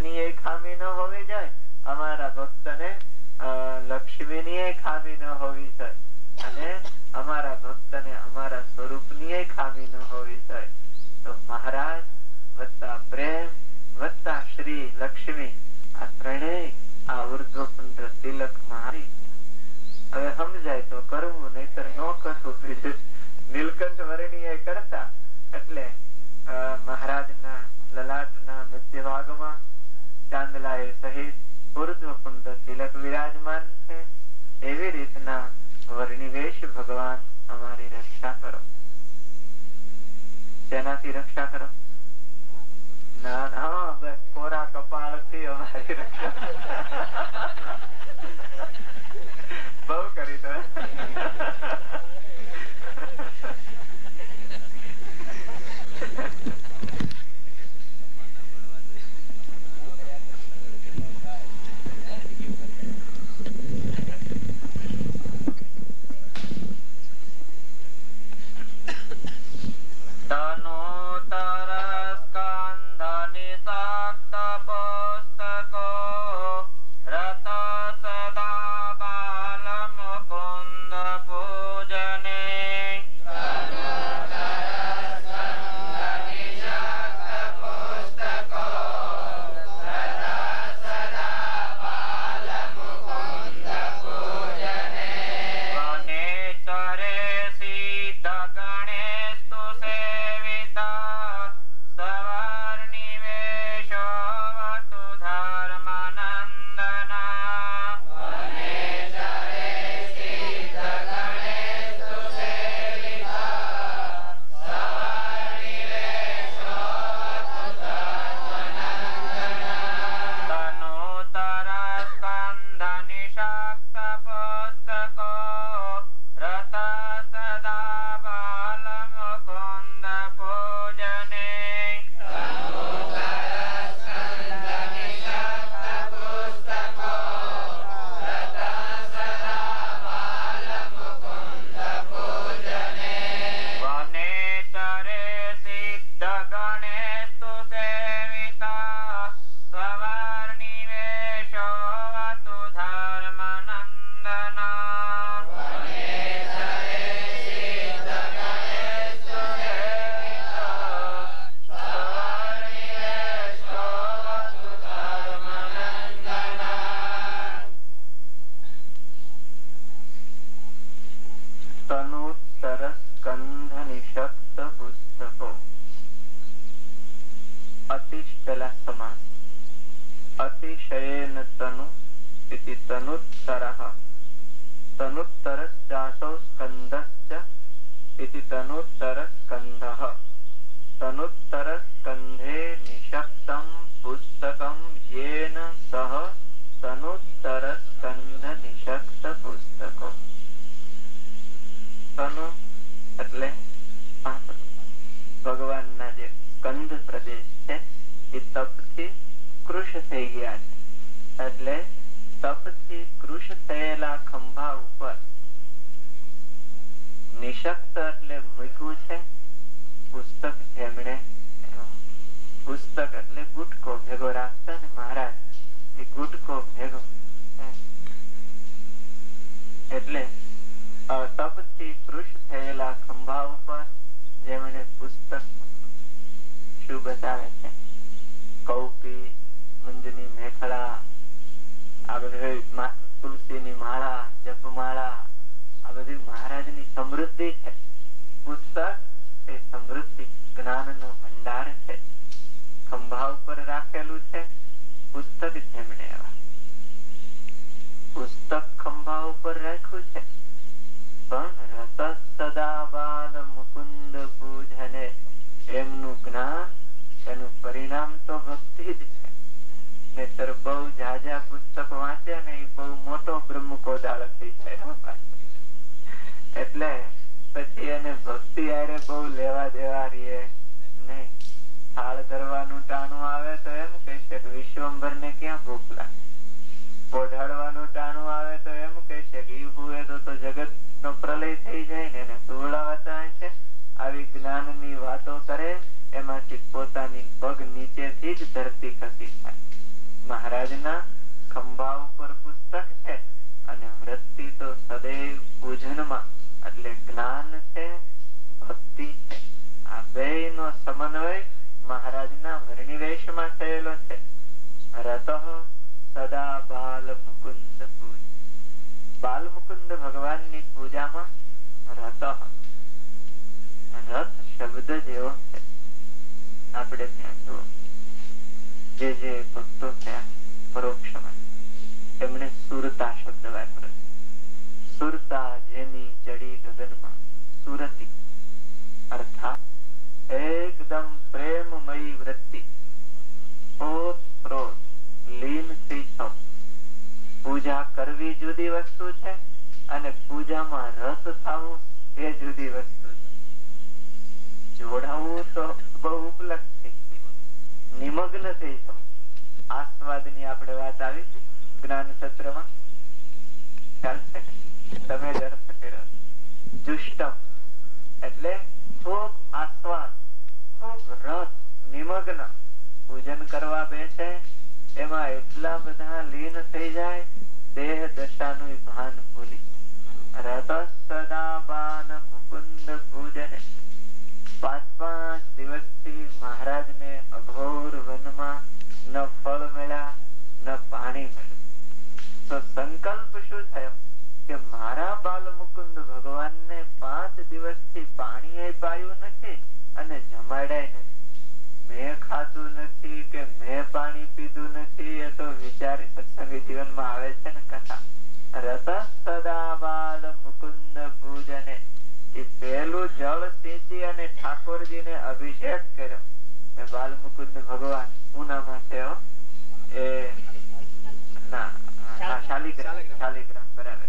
લક્ષ્મી આ ત્રણેય આ ઉર્ધ્વપુંડ્ર તિલક મારી. હવે સમજાય તો કરવું, નહીતર ન કરવું. નીલકંઠ વર્ણીય કરતા એટલે મહારાજના લલાટના મધ્ય ભાગમાં ચાંદલાએ સહિત ઉર્ધ્વપુંડ્ર તિલક વિરાજમાન છે. એવી રીતના વર્ણિવેશ ભગવાન અમારી રક્ષા કરો. તેનાથી રક્ષા કરો? ના ના, બસ કોરા કપાળ થી અમારી રક્ષા. બહુ કરી તમે. અતિશયેન તનુ ઇતિ તનુત્તરઃ તનુત્તરશ્ચાસૌ સ્કંધશ્ચ ઇતિ તનુત્તરસ્કંધઃ તનુત્તરસ્કંધે નિષક્તં પુસ્તકં યેન સહ તનુત્તરસ્કંધ નિષક્ત પુસ્તકો. તનુ એટલે ભગવાનના જે સ્કંધ પ્રદેશ છે એ તપથી કૃશ થઈ ગયા છે. એટલે તપથી કૃશ થયેલા ખંભા ઉપર નિષક્ત એટલે મૂક્યું છે પુસ્તક. જેમણે પુસ્તક એટલે ગુટકો ભેગો રાખતા ને મહારાજ, એ ગુટકો ભેગો એટલે તપથી કૃશ થયેલા ખંભા ઉપર જેમણે પુસ્તક શું બતાવે છે? કૌપી, મંજની મેખલા, આ બધી તુલસીની માળા, જપમાળા, આ બધી મહારાજની સમૃદ્ધિ છે. પુસ્તક એ સમૃદ્ધિ, જ્ઞાનનો ભંડાર છે. ખંભા ઉપર રાખેલું છે પુસ્તક. જેમણે એવા પુસ્તક ખંભા ઉપર રાખ્યું છે. પણ રત સદા બાલ મુકુંદ પૂજને, એમનું જ્ઞાન, એનું પરિણામ તો ભક્તિ જ છે. નહીતર બહુ જાજા પુસ્તક વાંચે ને એ બહુ મોટો બ્રહ્મ કોદાળ થઈ જાય. એટલે પછી એને ભક્તિ આરે બહુ લેવા દેવા રહીએ નહીં. થાળ ધરવાનું ટાણું આવે તો એમ કહેશે કે વિશ્વંભર ને ક્યાં ભૂખ લાગે. પોઢાડવાનું ટાણું આવે તો એમ કહેશે કે ઈ હુએ તો તો જગત નો પ્રલય થઈ જાય ને એને સુવડાવતા હશે. આવી જ્ઞાનની વાતો કરે એમાંથી પોતાની પગ નીચેથી જ ધરતી ખસી થાય. મહારાજના ખંભા ઉપર પુસ્તક છે અને વૃત્તિ તો સદૈવ પૂજનમાં, એટલે જ્ઞાન છે, ભક્તિ છે. આ બે નો સમન્વય મહારાજના વર્ણિવેશમાં થયેલો છે. રતઃ સદા બાલ મુકુંદ પૂજ. બાલ મુકુંદ ભગવાનની પૂજામાં રતઃ, રત શબ્દ જેવો છે. આપણે ત્યાં જુઓ, જે જે ભક્તો થયા પરોક્ષમાં એમણે સુરતા શબ્દ વાપર્યો. સુરતા જેની ચડી ગગનમાં સુરતી, અર્થાત એકદમ પ્રેમમયી વૃત્તિ, ઓતપ્રોત લીન થઈ સૌ. પૂજા કરવી જુદી વસ્તુ છે અને પૂજામાં રસ થવું એ જુદી વસ્તુ છે. જોડાવું તો બહુ ઉપલબ્ધ, નિમગ્ન થઈ જવું. આસ્વાદની આપણે વાત આવી હતી જ્ઞાન સત્રમાં, ખ્યાલ છે? તમે જ અર્થ કર્યો. જુષ્ટમ એટલે ખૂબ આસ્વાદ, ખૂબ રસ, નિમગ્ન. પૂજન કરવા બેસે એમાં એટલા બધા લીન થઈ જાય, દેહ દશાનું ભાન ભૂલી. રત સદા બાન મુકુંદ પૂજને. પાંચ પાંચ દિવસથી મહારાજને અઘોર વનમાં ન ફળ મળ્યા ન પાણી મળ્યું. તો સંકલ્પ શું થયો કે મારા બાલ મુકુંદ ભગવાનને પાંચ દિવસથી પાણી પાયું નથી અને જમાડાય નથી, મેં ખાધું નથી કે મેં પાણી પીધું નથી. એ તો વિચાર સત્સંગી જીવનમાં આવે છે ને કથા. રત સદા બાલ મુકુંદ પૂજને. એ પહેલું જળ સિંચી અને ઠાકોરજીને અભિષેક કર્યો. એ બાલ મુકુંદ ભગવાન પૂનામાં છે એ ના શાલિગ્રામ, શાલિગ્રામ બરાબર.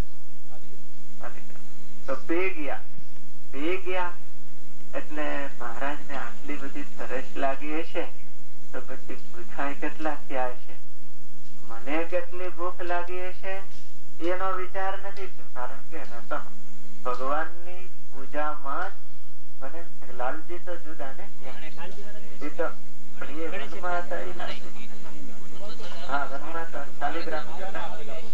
તો પી ગયા, પી ગયા એટલે મહારાજને આટલી બધી તરસ લાગી હશે તો પછી ભૂખાય કેટલા થયા હશે, મને કેટલી ભૂખ લાગી હશે એનો વિચાર નથી થયો. કારણ કે રત ભગવાનની પૂજામાં મને લાલજી તો જુદા ને, એ તો વનમાં હતા. હા, વનમાં તો શાલિગ્રામ હતા.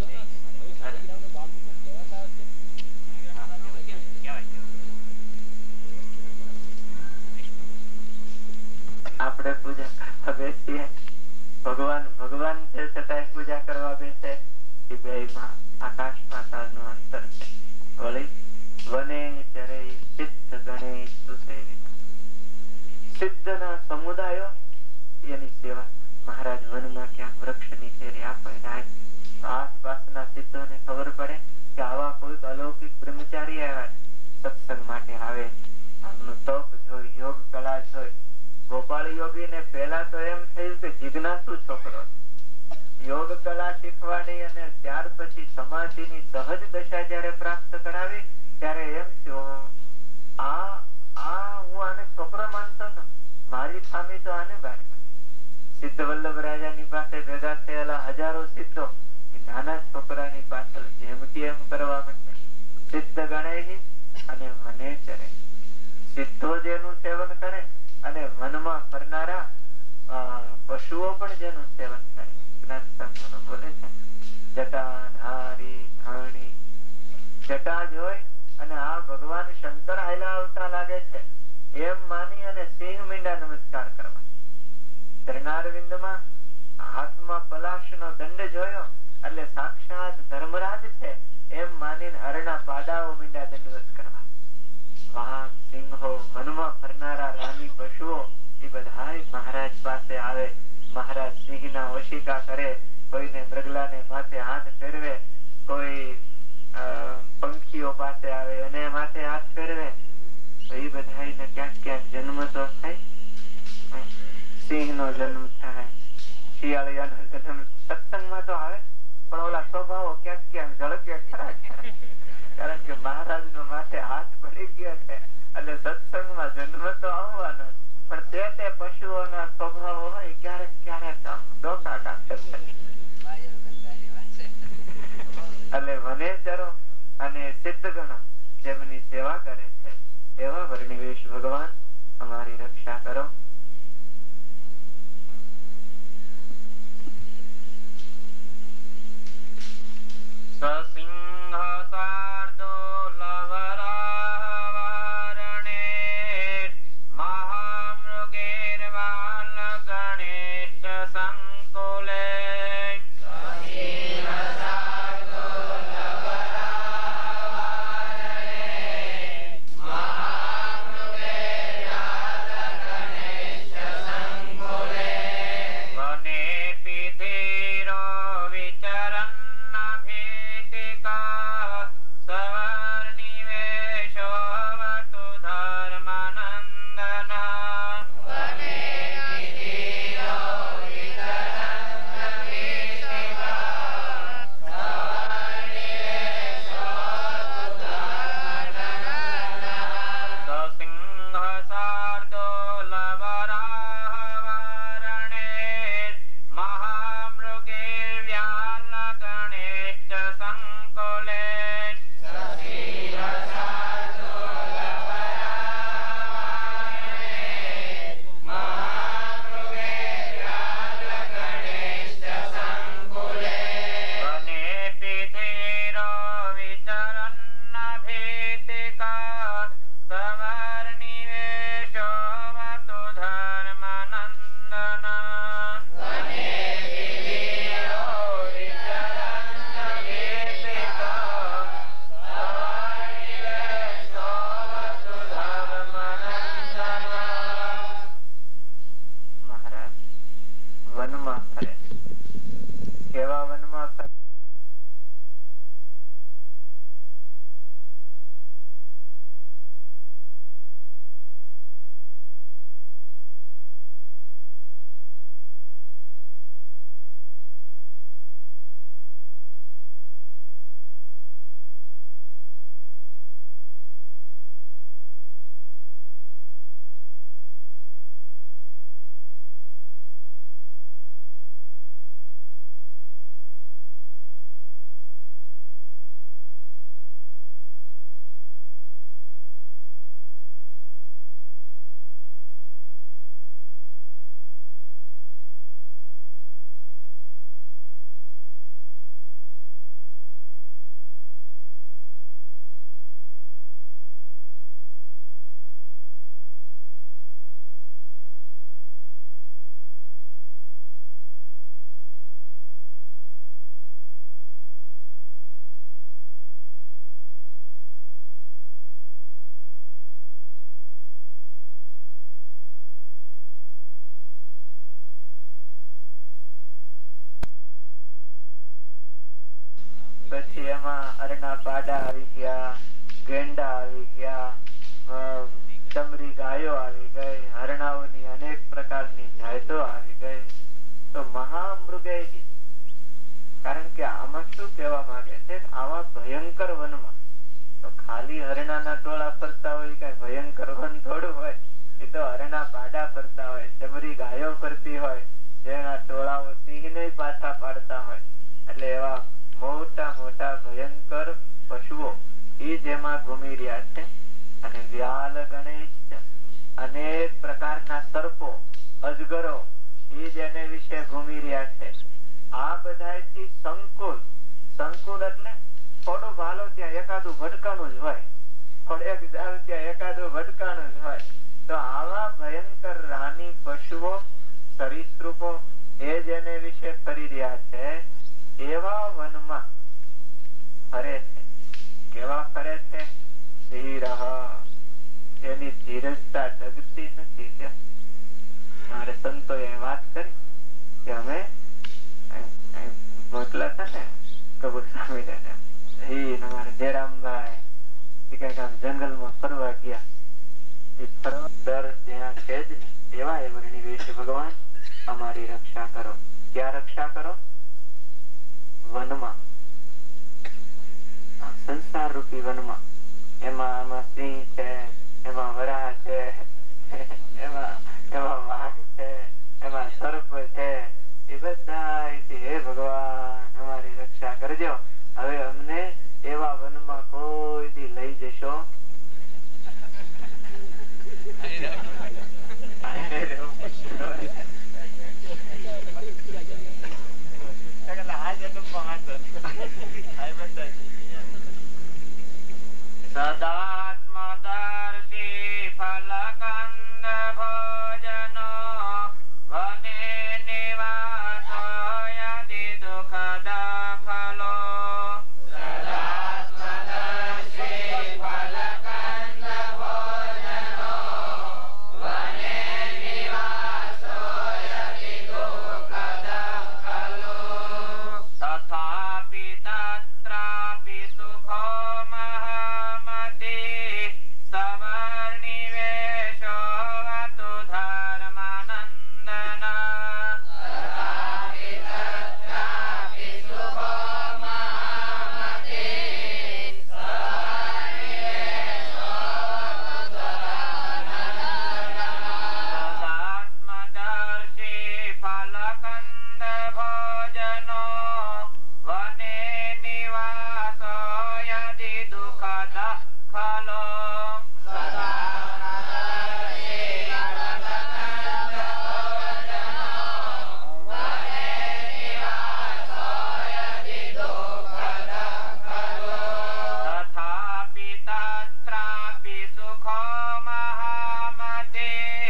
આપણે પૂજા કરવા બેસીએ, ભગવાન ભગવાન છે છતાંય પૂજા કરવા બેસે. એ બે માં આકાશ પાતાળ નું અંતર છે. વળી વને ચરે સિદ્ધ ગણે સુસેવિતા. સિદ્ધ ના સમુદાયો એની સેવા. મહારાજ વનમાં ક્યાંક વૃક્ષ નીચે રહ્યા હોય, આસપાસના સિદ્ધોને ખબર પડે કે આવા કોઈક અલૌકિક બ્રહ્મચારી આવ્યા, સત્સંગ માટે આવે. આમનું તપ જોઈ, યોગ કળા જોઈ. ગોપાલ યોગી ને પેલા તો એમ થયું કે જિજ્ઞાસુ છોકરો, યોગ કલા શીખવાડી અને ત્યાર પછી સમાધિની સહજ દશા જયારે પ્રાપ્ત કરાવી ત્યારે એમ થયું આ આ હું આને છોકરો માનતો હતો, મારી ખામી તો આને બહાર. સિદ્ધ વલ્લભ રાજાની પાસે ભેગા થયેલા હજારો સિદ્ધો નાના છોકરાની પાછળ જેમ કે એમ કરવા માંડે. સિદ્ધ ગણે અને વને ચરે. સિદ્ધો જેનું સેવન કરે અને વનમાં ફરનારા પશુઓ પણ જેનું સેવન કરે. જ્ઞાન સંતો બોલે છે જટા ધારી ધાણી. જટા જોઈ અને આ ભગવાન શંકર હાલ્યા આવતા લાગે છે એમ માની અને સિંહ મીંડા નમસ્કાર કરવા. ચરણારવિંદમાં હાથમાં પલાશનો દંડ જોયો એટલે સાક્ષાત ધર્મરાજ છે એમ માનીને અરના પાડાઓ મીંડા દંડવત કરવા. વાઘ, સિંહો, વનમાં ફરનારા રાની પશુઓ એ બધા મહારાજ પાસે આવે. મહારાજ સિંહ ના વશિકા કરે, કોઈને મૃગલાને માથે હાથ ફેરવે, કોઈ પંખીઓ પાસે આવે અને માથે હાથ ફેરવે. તો એ બધા ક્યાંક ક્યાંક જન્મ તો થાય. સિંહ નો જન્મ થાય, શિયાળિયા નો જન્મ સત્સંગમાં તો આવે, પણ ઓલા સ્વભાવો ક્યાંક ક્યાંક ઝળકે ખરા. કારણ કે મહારાજ નો માથે હાથ પડી ગયા છે એટલે સત્સંગમાં જન્મ તો આવવાનો, પણ તે તે પશુઓના સ્વભાવો હોય ક્યારેક ક્યારેક ડોકા કાઢે. એટલે વનેચરો અને સિદ્ધગણો જેમની સેવા કરે છે એવા વર્ણિવેશ ભગવાન અમારી રક્ષા કરો. સિંહ સાર્દો લવરાવરણે મહામૃગેર્વાલ ગણેશ સંકુલે એમાં અરના પાડા આવી ગયા, ગેંડા આવી ગયા, ચમરી ગાયો આવી ગઈ, હરણાઓની અનેક પ્રકારની જાતો આવી ગઈ. તો મહામૃગે, કારણ કે આમાં શું કહેવા માંગે છે, આવા ભયંકર વનમાં તો ખાલી હરણાના ટોળા ફરતા હોય, કઈ ભયંકર વન થોડું હોય. એ તો હરણા પાડા ફરતા હોય, ચમરી ગાયો ફરતી હોય, જેના ટોળાઓ સિંહને પાછા પાડતા હોય. એટલે એવા મોટા મોટા ભયંકર પશુઓ એ જેમાં ઘૂમી રહ્યા છે. અને વ્યાલ ગણેશ, અનેક પ્રકારના સર્પો, અજગરો એ જેને વિશે ઘૂમી રહ્યા છે. આ બધાથી સંકુલ, સંકુલ એટલે થોડું ભાલો ત્યાં એકાદું ભટકાનું જ હોય, થોડેક જાવ ત્યાં એકાદું ભટકાનું જ હોય. તો આવા ભયંકર રાની પશુઓ, સરીસૃપો એ જેને વિશે ફરી રહ્યા છે, એવા વનમાં ફરે છે. કેવા ફરે છે? ધીર, એની ધીરજતા ડગતી નથી. મારે સંતોએ વાત કરી કે અમે મોકલા હતા ને કબૂર સ્વામી ને મારે જયરામભાઈ કઈક આમ જંગલમાં ફરવા ગયા. એ ફરવા દર જ્યાં છે જ નહીં એવા એ વર્ણી વિશે ભગવાન અમારી રક્ષા કરો. ક્યાં રક્ષા કરો? વનમાં, સંસાર રૂપી વનમાં. એમાં આમાં સિંહ છે, એમાં વરાહ છે, એમાં એમાં વાઘ છે, એમાં સર્પ છે. એ બધા હે ભગવાન અમારી રક્ષા કરજો. હવે અમને એવા વનમાં કોઈ દી લઈ જશો સદાત્મદર્શી ફલકંદ ભોજનો વને નિવાસો યદિ દુઃખદ ખલો. સદાત્મદર્શી ફલકંદ ભોજનો વને નિવાસો યદિ દુઃખદ ખલો. તથાપિ તત્રાપિ સુખો સવર્ણિવેશો વતુ ધર્માનંદન. સદાત્મદર્શી ફલકંદ ભોજનો વને નિવાસો યદિ દુઃખદ ખલો. તથાપિ તત્રાપિ સુખો મહામતે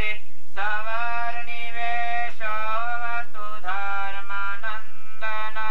સવર્ણિવેશો વતુ ધર્માનંદન.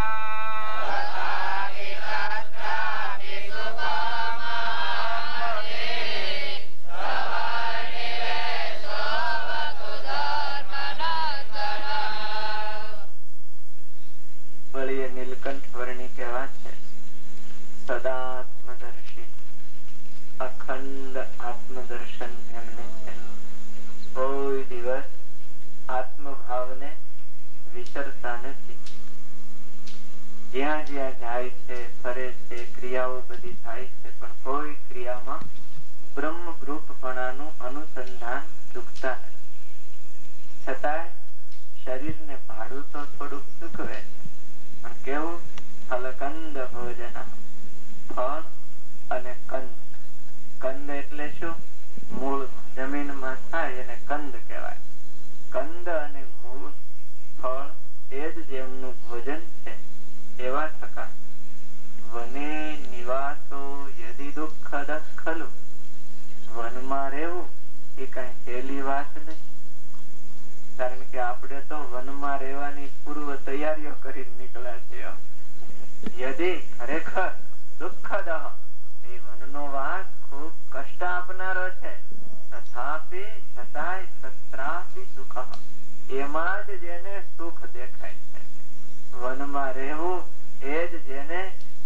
વળી નીલકંઠ વર્ણી કહેવા છે. સદાત્મદર્શી, અખંડ આત્મદર્શન એમને છે. કોઈ દિવસ આત્મભાવને વિસરતા નથી. જ્યાં જ્યાં જાય છે, ફરે છે, ક્રિયાઓ બધી થાય છે, પણ કોઈ ક્રિયામાં બ્રહ્મરૂપપણાનું અનુસંધાન ચૂકતા નથી. છતાંય શરીરને ભાડું તો થોડુંક ચૂકવે છે. પણ કેવું? ફલકંદ ભોજન, ફળ અને કંદ. કંદ એટલે શું? મૂળ જમીનમાં થાય એને કંદ કહેવાય. કંદ અને મૂળ ફળ એ જ જેમનું ભોજન છે. એવા થકા વને નિવાસો યદિ દુઃખદ ખલુ. વનમાં રહેવું એ કઈ સહેલી વાત નથી. કારણ કે આપણે તો વનમાં રહેવાની પૂર્વ તૈયારીઓ કરી નીકળ્યા છીએ. યદિ ખરેખર દુઃખદ, એ વનનો વાસ ખૂબ કષ્ટ આપનારો છે. તથાપિ છતાંય તત્રાપિ સુખ, એમાં જ જેને સુખ દેખાય છે. વનમાં રહેવું એ જ જેને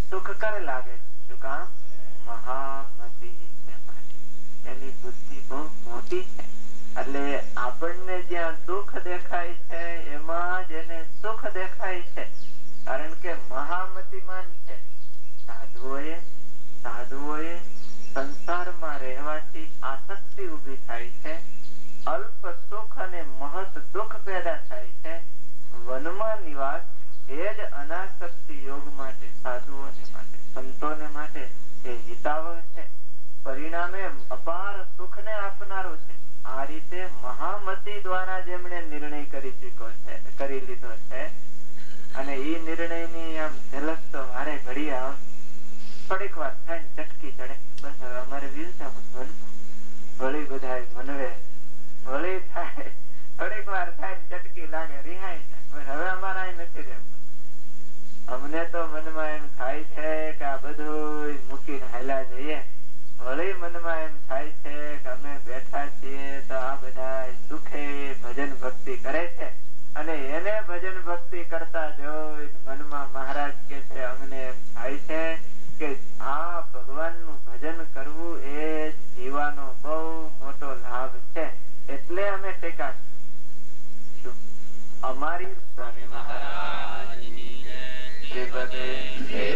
સુખકર લાગે. શું કામ? મહામતી છે માટે. એની બુદ્ધિ બહુ મોટી છે. એટલે આપણને જ્યાં દુઃખ દેખાય છે એમાં જ એને સુખ દેખાય છે. કારણ કે મહામતીમાન છે. સાધુઓએ સાધુઓએ સંસારમાં રહેવાથી આસક્તિ ઉભી થાય છે. અલ્પ સુખ અને મહત દુઃખ પેદા થાય છે. વનમાં નિવાસ એ જ અનાસક્તિ યોગ માટે, સાધુઓને માટે, સંતોને માટે એ હિતાવહ છે. પરિણામે અપાર સુખને આપનારો છે. આ રીતે મહામતી દ્વારા જેમણે નિર્ણય કરી ચૂક્યો છે, કરી લીધો છે. અને એ નિર્ણયની આમ ઝલક તો વારે ઘડી આવે. થોડીક વાર થાય ને ચટકી ચડે, બસ હવે અમારે વીરતા વળી બધા મનવે વળી થાય. થોડીક વાર થાય ને ચટકી લાગે, રિહાઈ જાય, હવે અમારા નથી રહેવું. અમને તો મનમાં એમ થાય છે કે આ બધું મૂકીને હાલ્યા જઈએ. વળી મનમાં એમ થાય છે કે અમે બેઠા છીએ તો આ બધા સુખે ભજન ભક્તિ કરે છે અને એને ભજન ભક્તિ કરતા જોઈ મનમાં મહારાજ કે છે અમને એમ થાય છે કે આ ભગવાનનું ભજન કરવું એ જીવાનો બહુ મોટો લાભ છે. એટલે અમે ટેકા અમારી સ્વામી મહારાજ શ્રી પદે